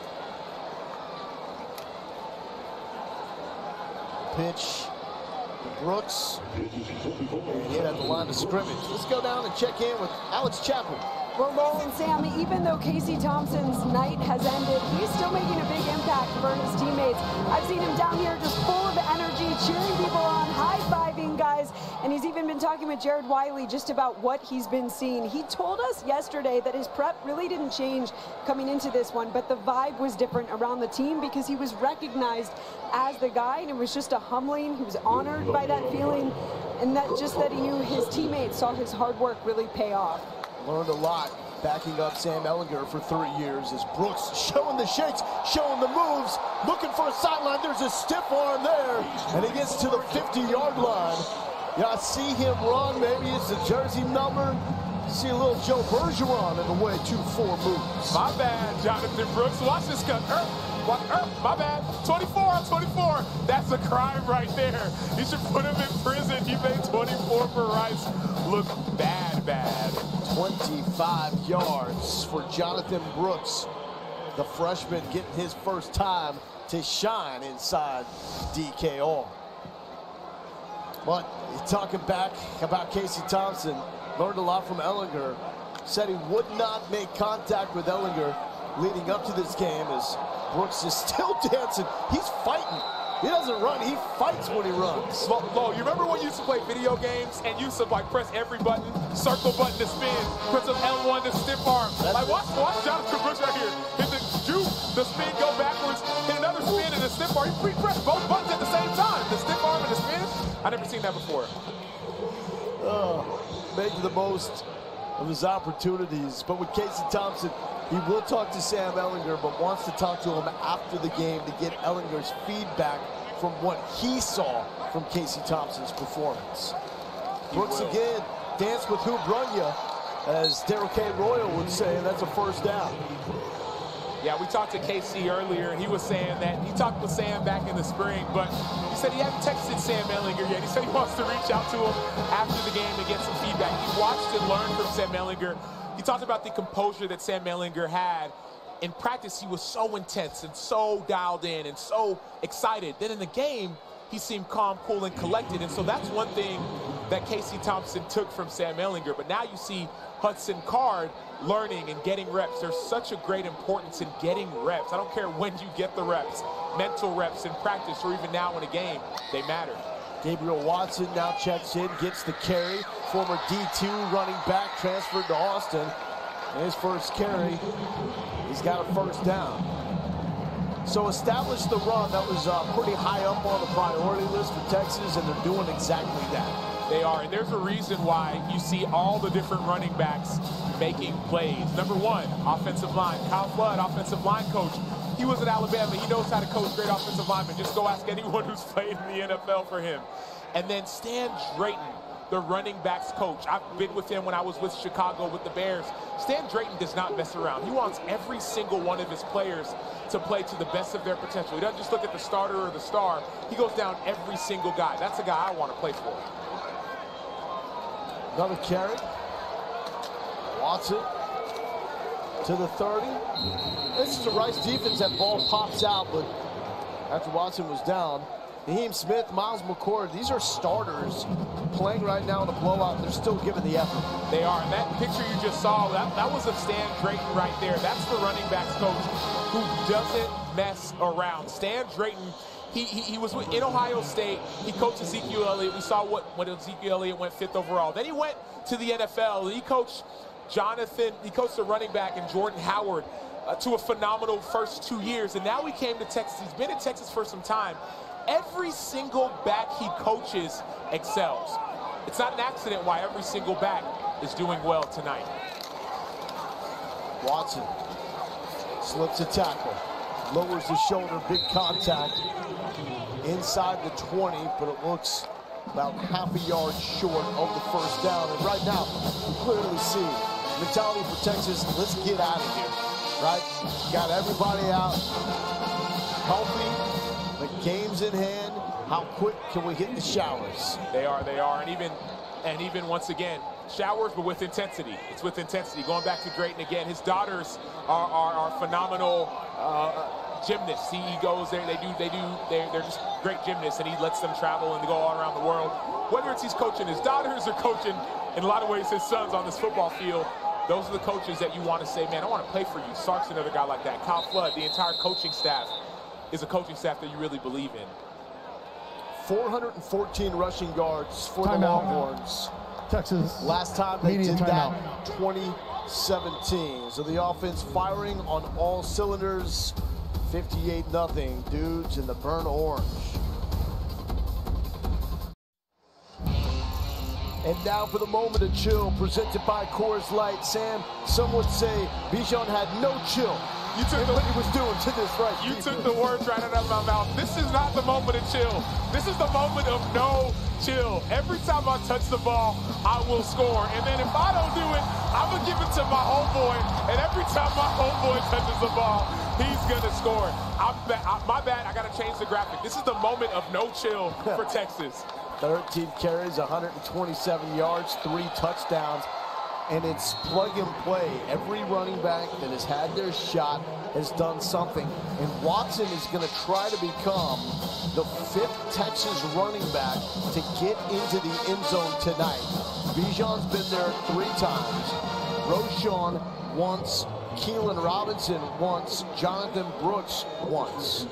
Pitch to Brooks. And in at the line of scrimmage. Let's go down and check in with Alex Chappell. Well, Lowell and Sam, even though Casey Thompson's night has ended, he's still making a big impact for his teammates. I've seen him down here just full of energy, cheering people on, high-fiving guys, and he's even been talking with Jared Wiley just about what he's been seeing. He told us yesterday that his prep really didn't change coming into this one, but the vibe was different around the team because he was recognized as the guy, and it was just a humbling. He was honored by that feeling, and that just that he knew his teammates saw his hard work really pay off. Learned a lot backing up Sam Ehlinger for three years as Brooks showing the shakes, showing the moves, looking for a sideline. There's a stiff arm there, and he gets to the fifty-yard line. Yeah, I see him run. Maybe it's the jersey number. See a little Joe Bergeron in the way, two four moves. My bad, Jonathan Brooks. Watch this cut. Er, what, er, my bad. twenty-four on twenty-four. That's a crime right there. You should put him in prison. He made twenty-four for Rice look bad, bad. twenty-five yards for Jonathan Brooks, the freshman getting his first time to shine inside D K R. But talking back about Casey Thompson, learned a lot from Ehlinger. Said he would not make contact with Ehlinger leading up to this game as Brooks is still dancing. He's fighting. He doesn't run, he fights when he runs. Lo, Lo, you remember when you used to play video games and you used to like press every button, circle button to spin, press up L one to stiff arm. That's like watch, watch Jonathan Brooks right here. Hit the juke, the spin, go backwards, hit another spin and a stiff arm. You press both buttons at the same time. The stiff arm and the spin. I've never seen that before. Oh, making the most of his opportunities. But with Casey Thompson, he will talk to Sam Ehlinger, but wants to talk to him after the game to get Ehlinger's feedback from what he saw from Casey Thompson's performance. He Brooks will. again, dance with who brung ya, as Daryl K. Royal would say, and that's a first down. Yeah, we talked to K C earlier, and he was saying that he talked with Sam back in the spring, but he said he hadn't texted Sam Ehlinger yet. He said he wants to reach out to him after the game to get some feedback. He watched and learned from Sam Ehlinger. He talked about the composure that Sam Ehlinger had. In practice, he was so intense and so dialed in and so excited. Then in the game, he seemed calm, cool, and collected. And so that's one thing that Casey Thompson took from Sam Ehlinger. But now you see Hudson Card learning and getting reps. There's such a great importance in getting reps. I don't care when you get the reps, mental reps in practice or even now in a game, they matter. Gabriel Watson now checks in, gets the carry. Former D two running back transferred to Austin. And his first carry, he's got a first down. So establish the run. That was uh, pretty high up on the priority list for Texas, and they're doing exactly that. They are, and there's a reason why you see all the different running backs making plays. Number one, offensive line. Kyle Flood, offensive line coach. He was at Alabama. He knows how to coach great offensive linemen. Just go ask anyone who's played in the N F L for him. And then Stan Drayton, the running backs coach. I've been with him when I was with Chicago with the Bears. Stan Drayton does not mess around. He wants every single one of his players to play to the best of their potential. He doesn't just look at the starter or the star. He goes down every single guy. That's a guy I want to play for. Another carry. Watson to the thirty. This is a Rice defense. That ball pops out, but after Watson was down, Naheem Smith, Miles McCord, these are starters playing right now in a blowout. They're still giving the effort. They are. And that picture you just saw, that, that was of Stan Drayton right there. That's the running backs coach who doesn't mess around. Stan Drayton, he, he, he was in Ohio State. He coached Ezekiel Elliott. We saw what when Ezekiel Elliott went fifth overall. Then he went to the N F L. He coached Jonathan, he coached the running back and Jordan Howard uh, to a phenomenal first two years. And now he came to Texas. He's been in Texas for some time. Every single back he coaches excels. It's not an accident why every single back is doing well tonight. Watson slips a tackle, lowers his shoulder, big contact inside the twenty, but it looks about half a yard short of the first down. And right now, you clearly see mentality for Texas, let's get out of here, right? Got everybody out, healthy. The game's in hand. How quick can we hit the showers? They are, they are, and even, and even once again, showers, but with intensity. It's with intensity. Going back to Drayton again, his daughters are, are, are phenomenal uh, gymnasts. He, he goes there, they do, they do, they're, they're just great gymnasts, and he lets them travel and go all around the world. Whether it's he's coaching his daughters or coaching, in a lot of ways, his sons on this football field, those are the coaches that you want to say, man, I want to play for you. Sark's another guy like that. Kyle Flood, the entire coaching staff is a coaching staff that you really believe in. four hundred fourteen rushing yards for Time the out. Longhorns. Texas. Last time they Media did timeout. that, twenty seventeen. So the offense firing on all cylinders, fifty-eight nothing. Dudes in the burnt orange. And now for the moment of chill, presented by Coors Light. Sam, some would say Bijan had no chill. You took in the, what he was doing to this right. You defense. took the words right out of my mouth. This is not the moment of chill. This is the moment of no chill. Every time I touch the ball, I will score. And then if I don't do it, I'm going to give it to my homeboy. And every time my homeboy touches the ball, he's going to score. I'm ba I, my bad, I got to change the graphic. This is the moment of no chill for Texas. thirteen carries, one hundred twenty-seven yards, three touchdowns. And it's plug and play. Every running back that has had their shot has done something. And Watson is going to try to become the fifth Texas running back to get into the end zone tonight. Bijan's been there three times. Roschon once. Keelan Robinson once. Jonathan Brooks once.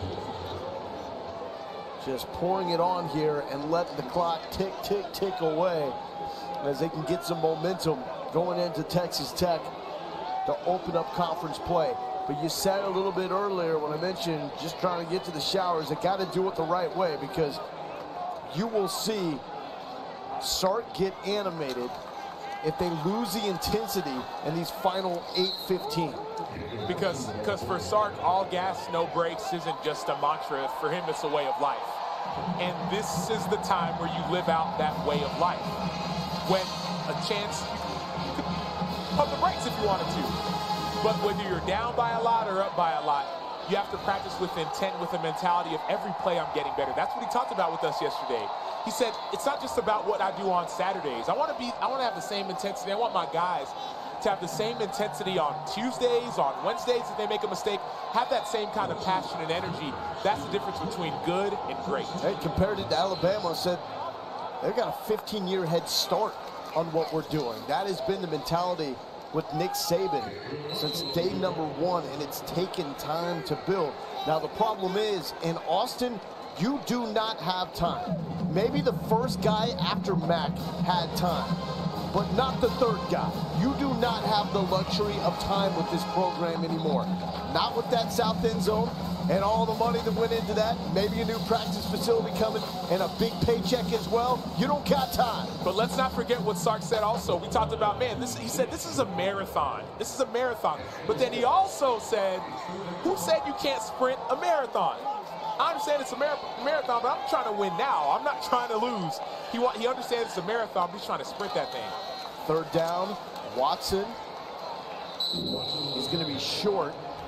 Just pouring it on here and letting the clock tick, tick, tick away as they can get some momentum going into Texas Tech to open up conference play. But you said a little bit earlier when I mentioned just trying to get to the showers, they got to do it the right way, because you will see Sark get animated if they lose the intensity in these final eight fifteen. Because, because for Sark, all gas, no brakes isn't just a mantra. For him, it's a way of life. And this is the time where you live out that way of life. When a chance, you could pump the brakes if you wanted to. But whether you're down by a lot or up by a lot, you have to practice with intent, with a mentality of every play I'm getting better. That's what he talked about with us yesterday. He said, it's not just about what I do on Saturdays. I want to be, I want to have the same intensity. I want my guys to have the same intensity on Tuesdays, on Wednesdays if they make a mistake. Have that same kind of passion and energy. That's the difference between good and great. They compared it to Alabama, said they've got a fifteen year head start on what we're doing. That has been the mentality with Nick Saban since day number one, and it's taken time to build. Now the problem is, in Austin, you do not have time. Maybe the first guy after Mac had time, but not the third guy. You do not have the luxury of time with this program anymore. Not with that south end zone and all the money that went into that. Maybe a new practice facility coming and a big paycheck as well. You don't got time. But let's not forget what Sark said also. We talked about, man, this, he said this is a marathon. This is a marathon. But then he also said, who said you can't sprint a marathon? I understand it's a mar marathon, but I'm trying to win now. I'm not trying to lose. He, want, he understands it's a marathon, but he's trying to sprint that thing. Third down, Watson. He's going to be short.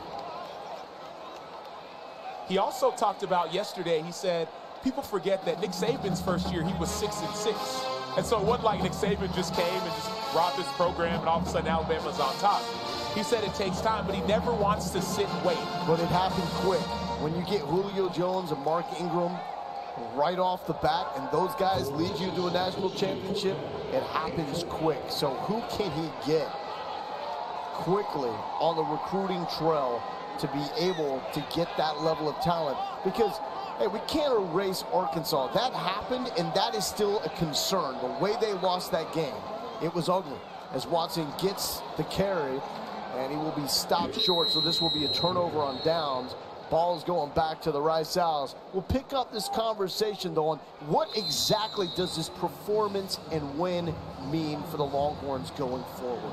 He also talked about yesterday, he said, people forget that Nick Saban's first year, he was six and six. And so it wasn't like Nick Saban just came and just brought this program and all of a sudden Alabama's on top. He said it takes time, but he never wants to sit and wait. But it happened quick. When you get Julio Jones and Mark Ingram right off the bat, and those guys lead you to a national championship, it happens quick. So who can he get quickly on the recruiting trail to be able to get that level of talent? Because, hey, we can't erase Arkansas. That happened, and that is still a concern. The way they lost that game, it was ugly. As Watson gets the carry, and he will be stopped short, so this will be a turnover on downs. Ball's going back to the Rice Owls. We'll pick up this conversation, though, on what exactly does this performance and win mean for the Longhorns going forward.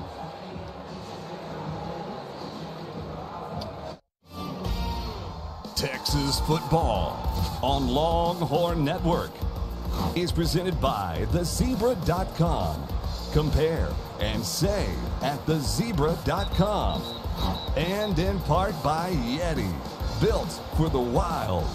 Texas football on Longhorn Network is presented by the zebra dot com. Compare and save at the zebra dot com. And in part by Yeti, built for the wild.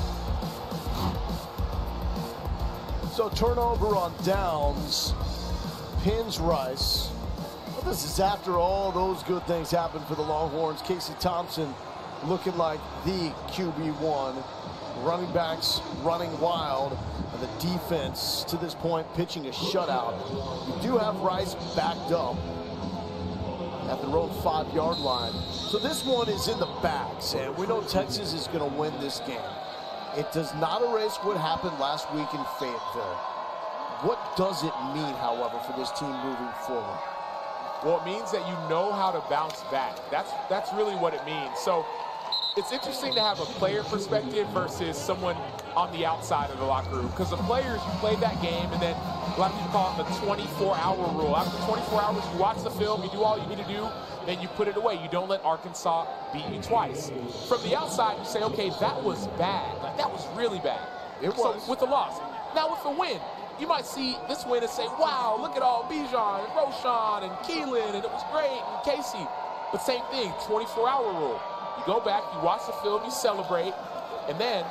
So turnover on downs, pins Rice. Well, this is after all those good things happened for the Longhorns. Casey Thompson looking like the Q B one. Running backs running wild, and the defense to this point pitching a shutout. You do have Rice backed up at their own five-yard line. So this one is in the bags, and we know Texas is going to win this game. It does not erase what happened last week in Fayetteville. What does it mean, however, for this team moving forward? Well, it means that you know how to bounce back. That's, that's really what it means. So it's interesting to have a player perspective versus someone on the outside of the locker room. Because the players, you play that game, and then a lot of people call it the twenty-four hour rule. After twenty-four hours, you watch the film, you do all you need to do, and you put it away. You don't let Arkansas beat you twice. From the outside, you say, okay, that was bad. Like, that was really bad. It was. So with the loss. Now with the win, you might see this win and say, wow, look at all Bijan and Roshan and Keelan, and it was great, and Casey. But same thing, twenty-four hour rule. You go back, you watch the film, you celebrate, and then,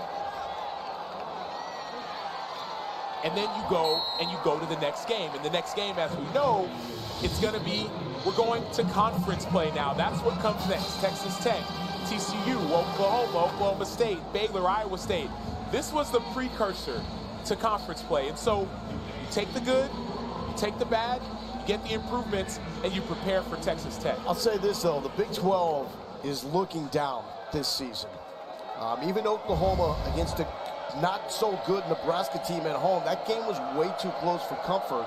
and then you go and you go to the next game. And the next game, as we know, it's going to be, we're going to conference play now. That's what comes next. Texas Tech, T C U, Oklahoma, Oklahoma State, Baylor, Iowa State. This was the precursor to conference play. And so you take the good, you take the bad, you get the improvements, and you prepare for Texas Tech. I'll say this, though, the Big twelve is looking down this season. Um, even Oklahoma against a not so good Nebraska team at home, that game was way too close for comfort.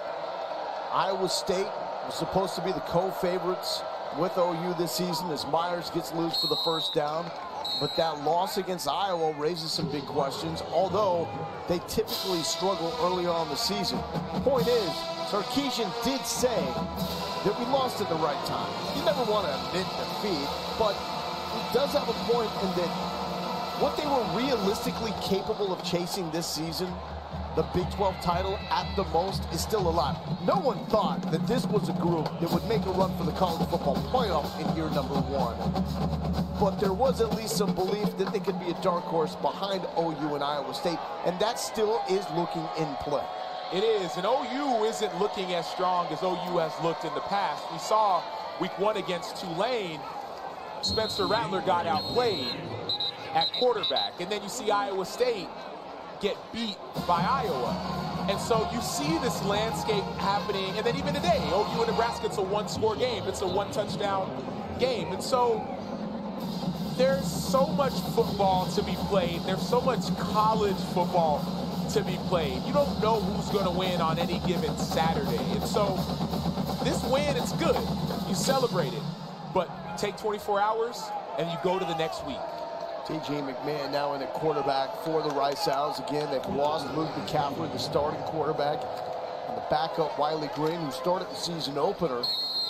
Iowa State was supposed to be the co-favorites with O U this season as Myers gets loose for the first down. But that loss against Iowa raises some big questions, although they typically struggle early on in the season. Point is, Sarkisian did say that we lost at the right time. You never want to admit defeat, but he does have a point in that what they were realistically capable of chasing this season, the Big twelve title at the most, is still alive. No one thought that this was a group that would make a run for the college football playoff in year number one. But there was at least some belief that they could be a dark horse behind O U and Iowa State, and that still is looking in play. It is, and O U isn't looking as strong as O U has looked in the past. We saw week one against Tulane, Spencer Rattler got outplayed at quarterback, and then you see Iowa State get beat by Iowa. And so you see this landscape happening, and then even today, O U and Nebraska, it's a one-score game. It's a one-touchdown game. And so there's so much football to be played. There's so much college football to be played. You don't know who's going to win on any given Saturday. And so this win, it's good. You celebrate it. But you take twenty-four hours, and you go to the next week. T J McMahon now in at quarterback for the Rice Owls. Again, they've lost Luke McCaffrey, the starting quarterback, and the backup Wiley Green, who started the season opener.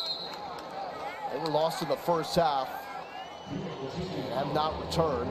They were lost in the first half and have not returned.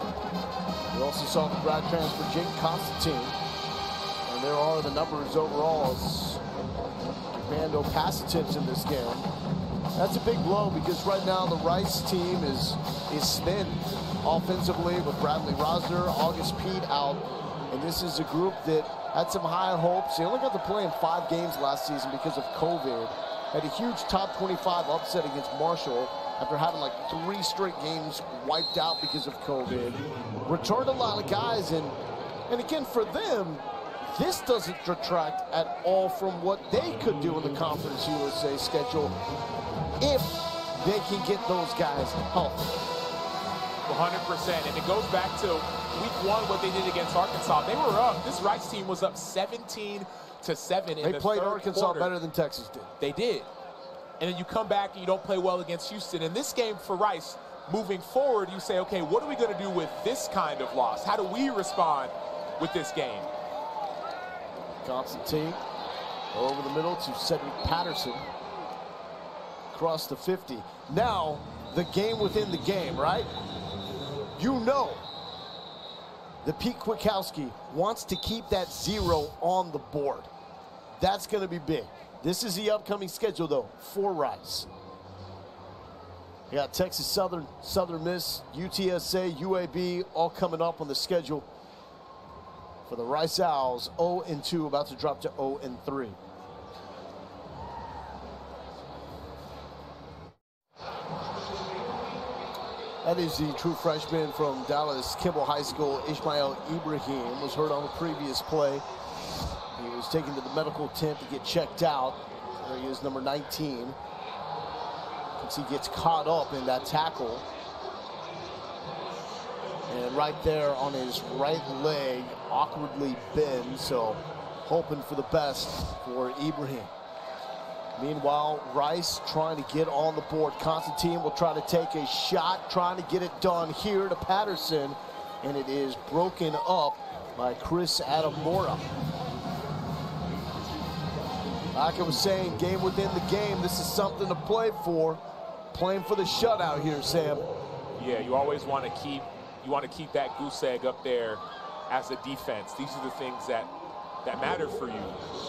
We also saw the grad transfer Jake Constantine, and there are the numbers overall as commando pass attempts in this game. That's a big blow because right now the Rice team is is thin offensively with Bradley Rosner, August Pete out, and this is a group that had some high hopes. They only got to play in five games last season because of COVID. Had a huge top twenty-five upset against Marshall after having like three straight games wiped out because of COVID. Returned a lot of guys, and, and again, for them, this doesn't detract at all from what they could do in the Conference U S A schedule if they can get those guys healthy. one hundred percent, and it goes back to week one, what they did against Arkansas. They were up. This Rice team was up seventeen to seven in they the played third Arkansas quarter. better than Texas did. They did. And then you come back and you don't play well against Houston. In this game for Rice, moving forward, you say, okay, what are we going to do with this kind of loss? How do we respond with this game? Constantine over the middle to Cedric Patterson. Across the fifty. Now, the game within the game, right? You know that Pete Kwiatkowski wants to keep that zero on the board. That's going to be big. This is the upcoming schedule, though, for Rice. You got Texas Southern, Southern Miss, U T S A, U A B, all coming up on the schedule for the Rice Owls. oh and two, about to drop to oh and three. That is the true freshman from Dallas Kimball High School, Ismail Ibrahim, was hurt on the previous play. He was taken to the medical tent to get checked out. There he is, number nineteen. You can see he gets caught up in that tackle. And right there on his right leg, awkwardly bent, so hoping for the best for Ibrahim. Meanwhile, Rice trying to get on the board. Constantine will try to take a shot, trying to get it done here to Patterson, and it is broken up by Chris Adamora. Like I was saying, game within the game, this is something to play for. Playing for the shutout here, Sam. Yeah, you always want to keep you want to keep that goose egg up there as a defense. These are the things that that matter for you.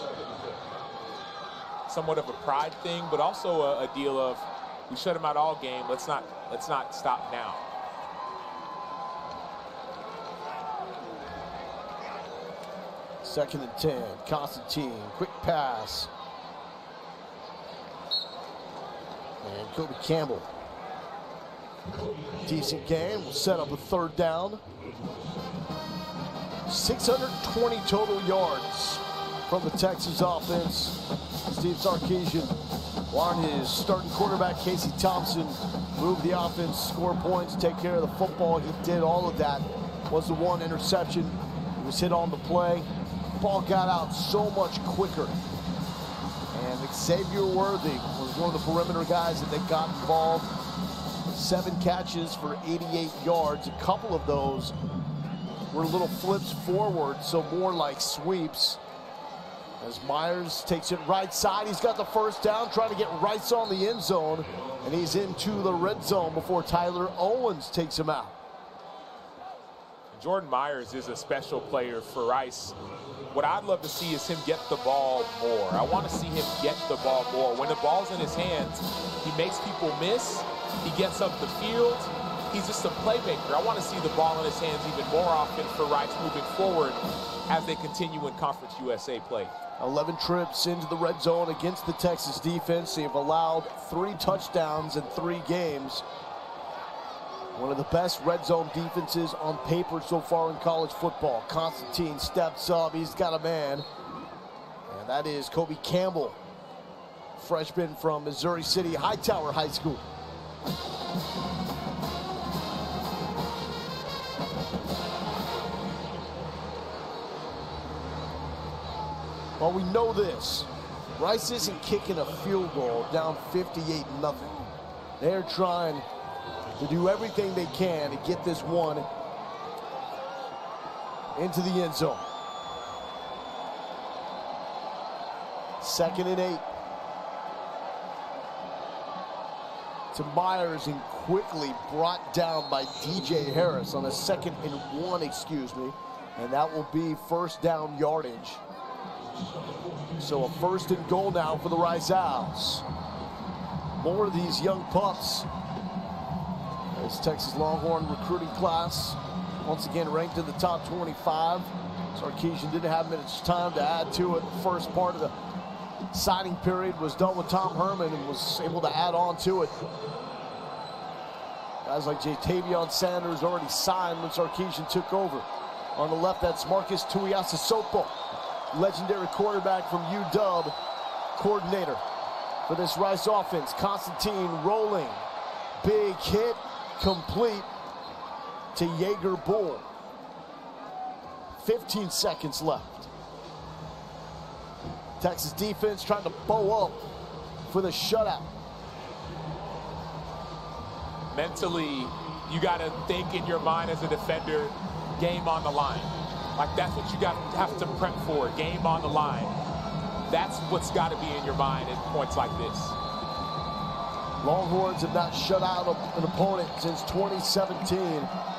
Somewhat of a pride thing, but also a, a deal of we shut them out all game. Let's not let's not stop now. Second and ten. Constantine, quick pass. And Kobe Campbell. Decent game. We'll set up a third down. six hundred twenty total yards from the Texas offense. Steve Sarkisian wanted his starting quarterback, Casey Thompson, move the offense, score points, take care of the football. He did all of that. Was the one interception. He was hit on the play. Ball got out so much quicker. And Xavier Worthy was one of the perimeter guys that they got involved. Seven catches for eighty-eight yards. A couple of those were little flips forward, so more like sweeps. As Myers takes it right side, he's got the first down, trying to get Rice on the end zone, and he's into the red zone before Tyler Owens takes him out. Jordan Myers is a special player for Rice. What I'd love to see is him get the ball more. I want to see him get the ball more. When the ball's in his hands, he makes people miss. He gets up the field. He's just a playmaker. I want to see the ball in his hands even more often for Rice moving forward as they continue in Conference U S A play. eleven trips into the red zone against the Texas defense. They've allowed three touchdowns in three games. One of the best red zone defenses on paper so far in college football. Constantine steps up. He's got a man. And that is Kobe Campbell, freshman from Missouri City Hightower High School. Well, we know this. Rice isn't kicking a field goal down fifty-eight nothing. They're trying to do everything they can to get this one into the end zone. Second and eight. To Myers, and quickly brought down by D J Harris on a second and one, excuse me. And that will be first down yardage. So a first and goal now for the Rice Owls. More of these young pups. This Texas Longhorn recruiting class, once again ranked in the top twenty-five. Sarkisian didn't have much time to add to it. The first part of the signing period was done with Tom Herman and was able to add on to it. Guys like Jatavion Sanders already signed when Sarkisian took over. On the left, that's Marcus Tuiasosopo, legendary quarterback from U W, coordinator for this Rice offense. Constantine rolling. Big hit, complete to Jaeger Bull. fifteen seconds left. Texas defense trying to bow up for the shutout. Mentally, you got to think in your mind as a defender, game on the line. Like, that's what you got have to prep for, game on the line. That's what's got to be in your mind at points like this. Longhorns have not shut out an opponent since twenty seventeen.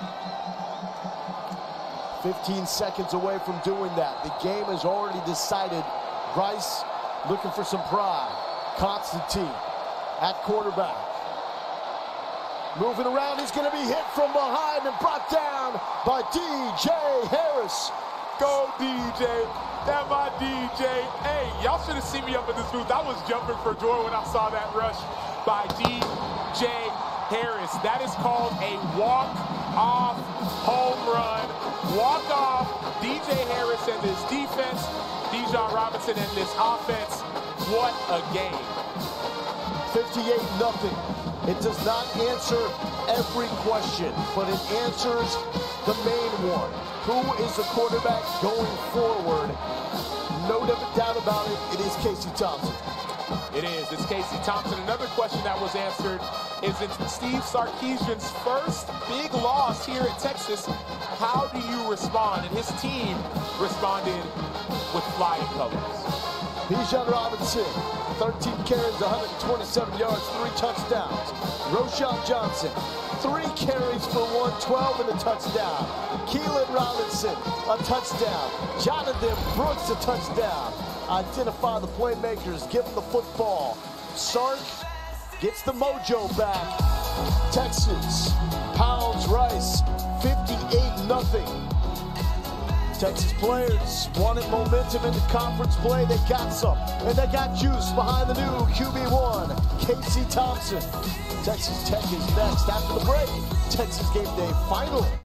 fifteen seconds away from doing that. The game is already decided. Rice looking for some pride. Constantine at quarterback. Moving around, he's going to be hit from behind and brought down by D J Harris. Go D J, that my D J. Hey, y'all should have seen me up in this booth. I was jumping for joy when I saw that rush by D J Harris. That is called a walk-off home run. Walk-off D J Harris and this defense, Bijan Robinson and this offense. What a game. fifty-eight nothing. It does not answer every question, but it answers the main one. Who is the quarterback going forward? No doubt about it, it is Casey Thompson. It is. It's Casey Thompson. Another question that was answered is in Steve Sarkisian's first big loss here at Texas. How do you respond? And his team responded with flying colors. Bijan Robinson, thirteen carries, one hundred twenty-seven yards, three touchdowns. Roschon Johnson, three carries for one twelve and a touchdown. Keelan Robinson, a touchdown. Jonathan Brooks, a touchdown. Identify the playmakers, give them the football. Sark gets the mojo back. Texas pounds Rice, fifty-eight nothing. Texas players wanted momentum in the conference play. They got some, and they got juice behind the new Q B one, Casey Thompson. Texas Tech is next after the break. Texas Game Day final.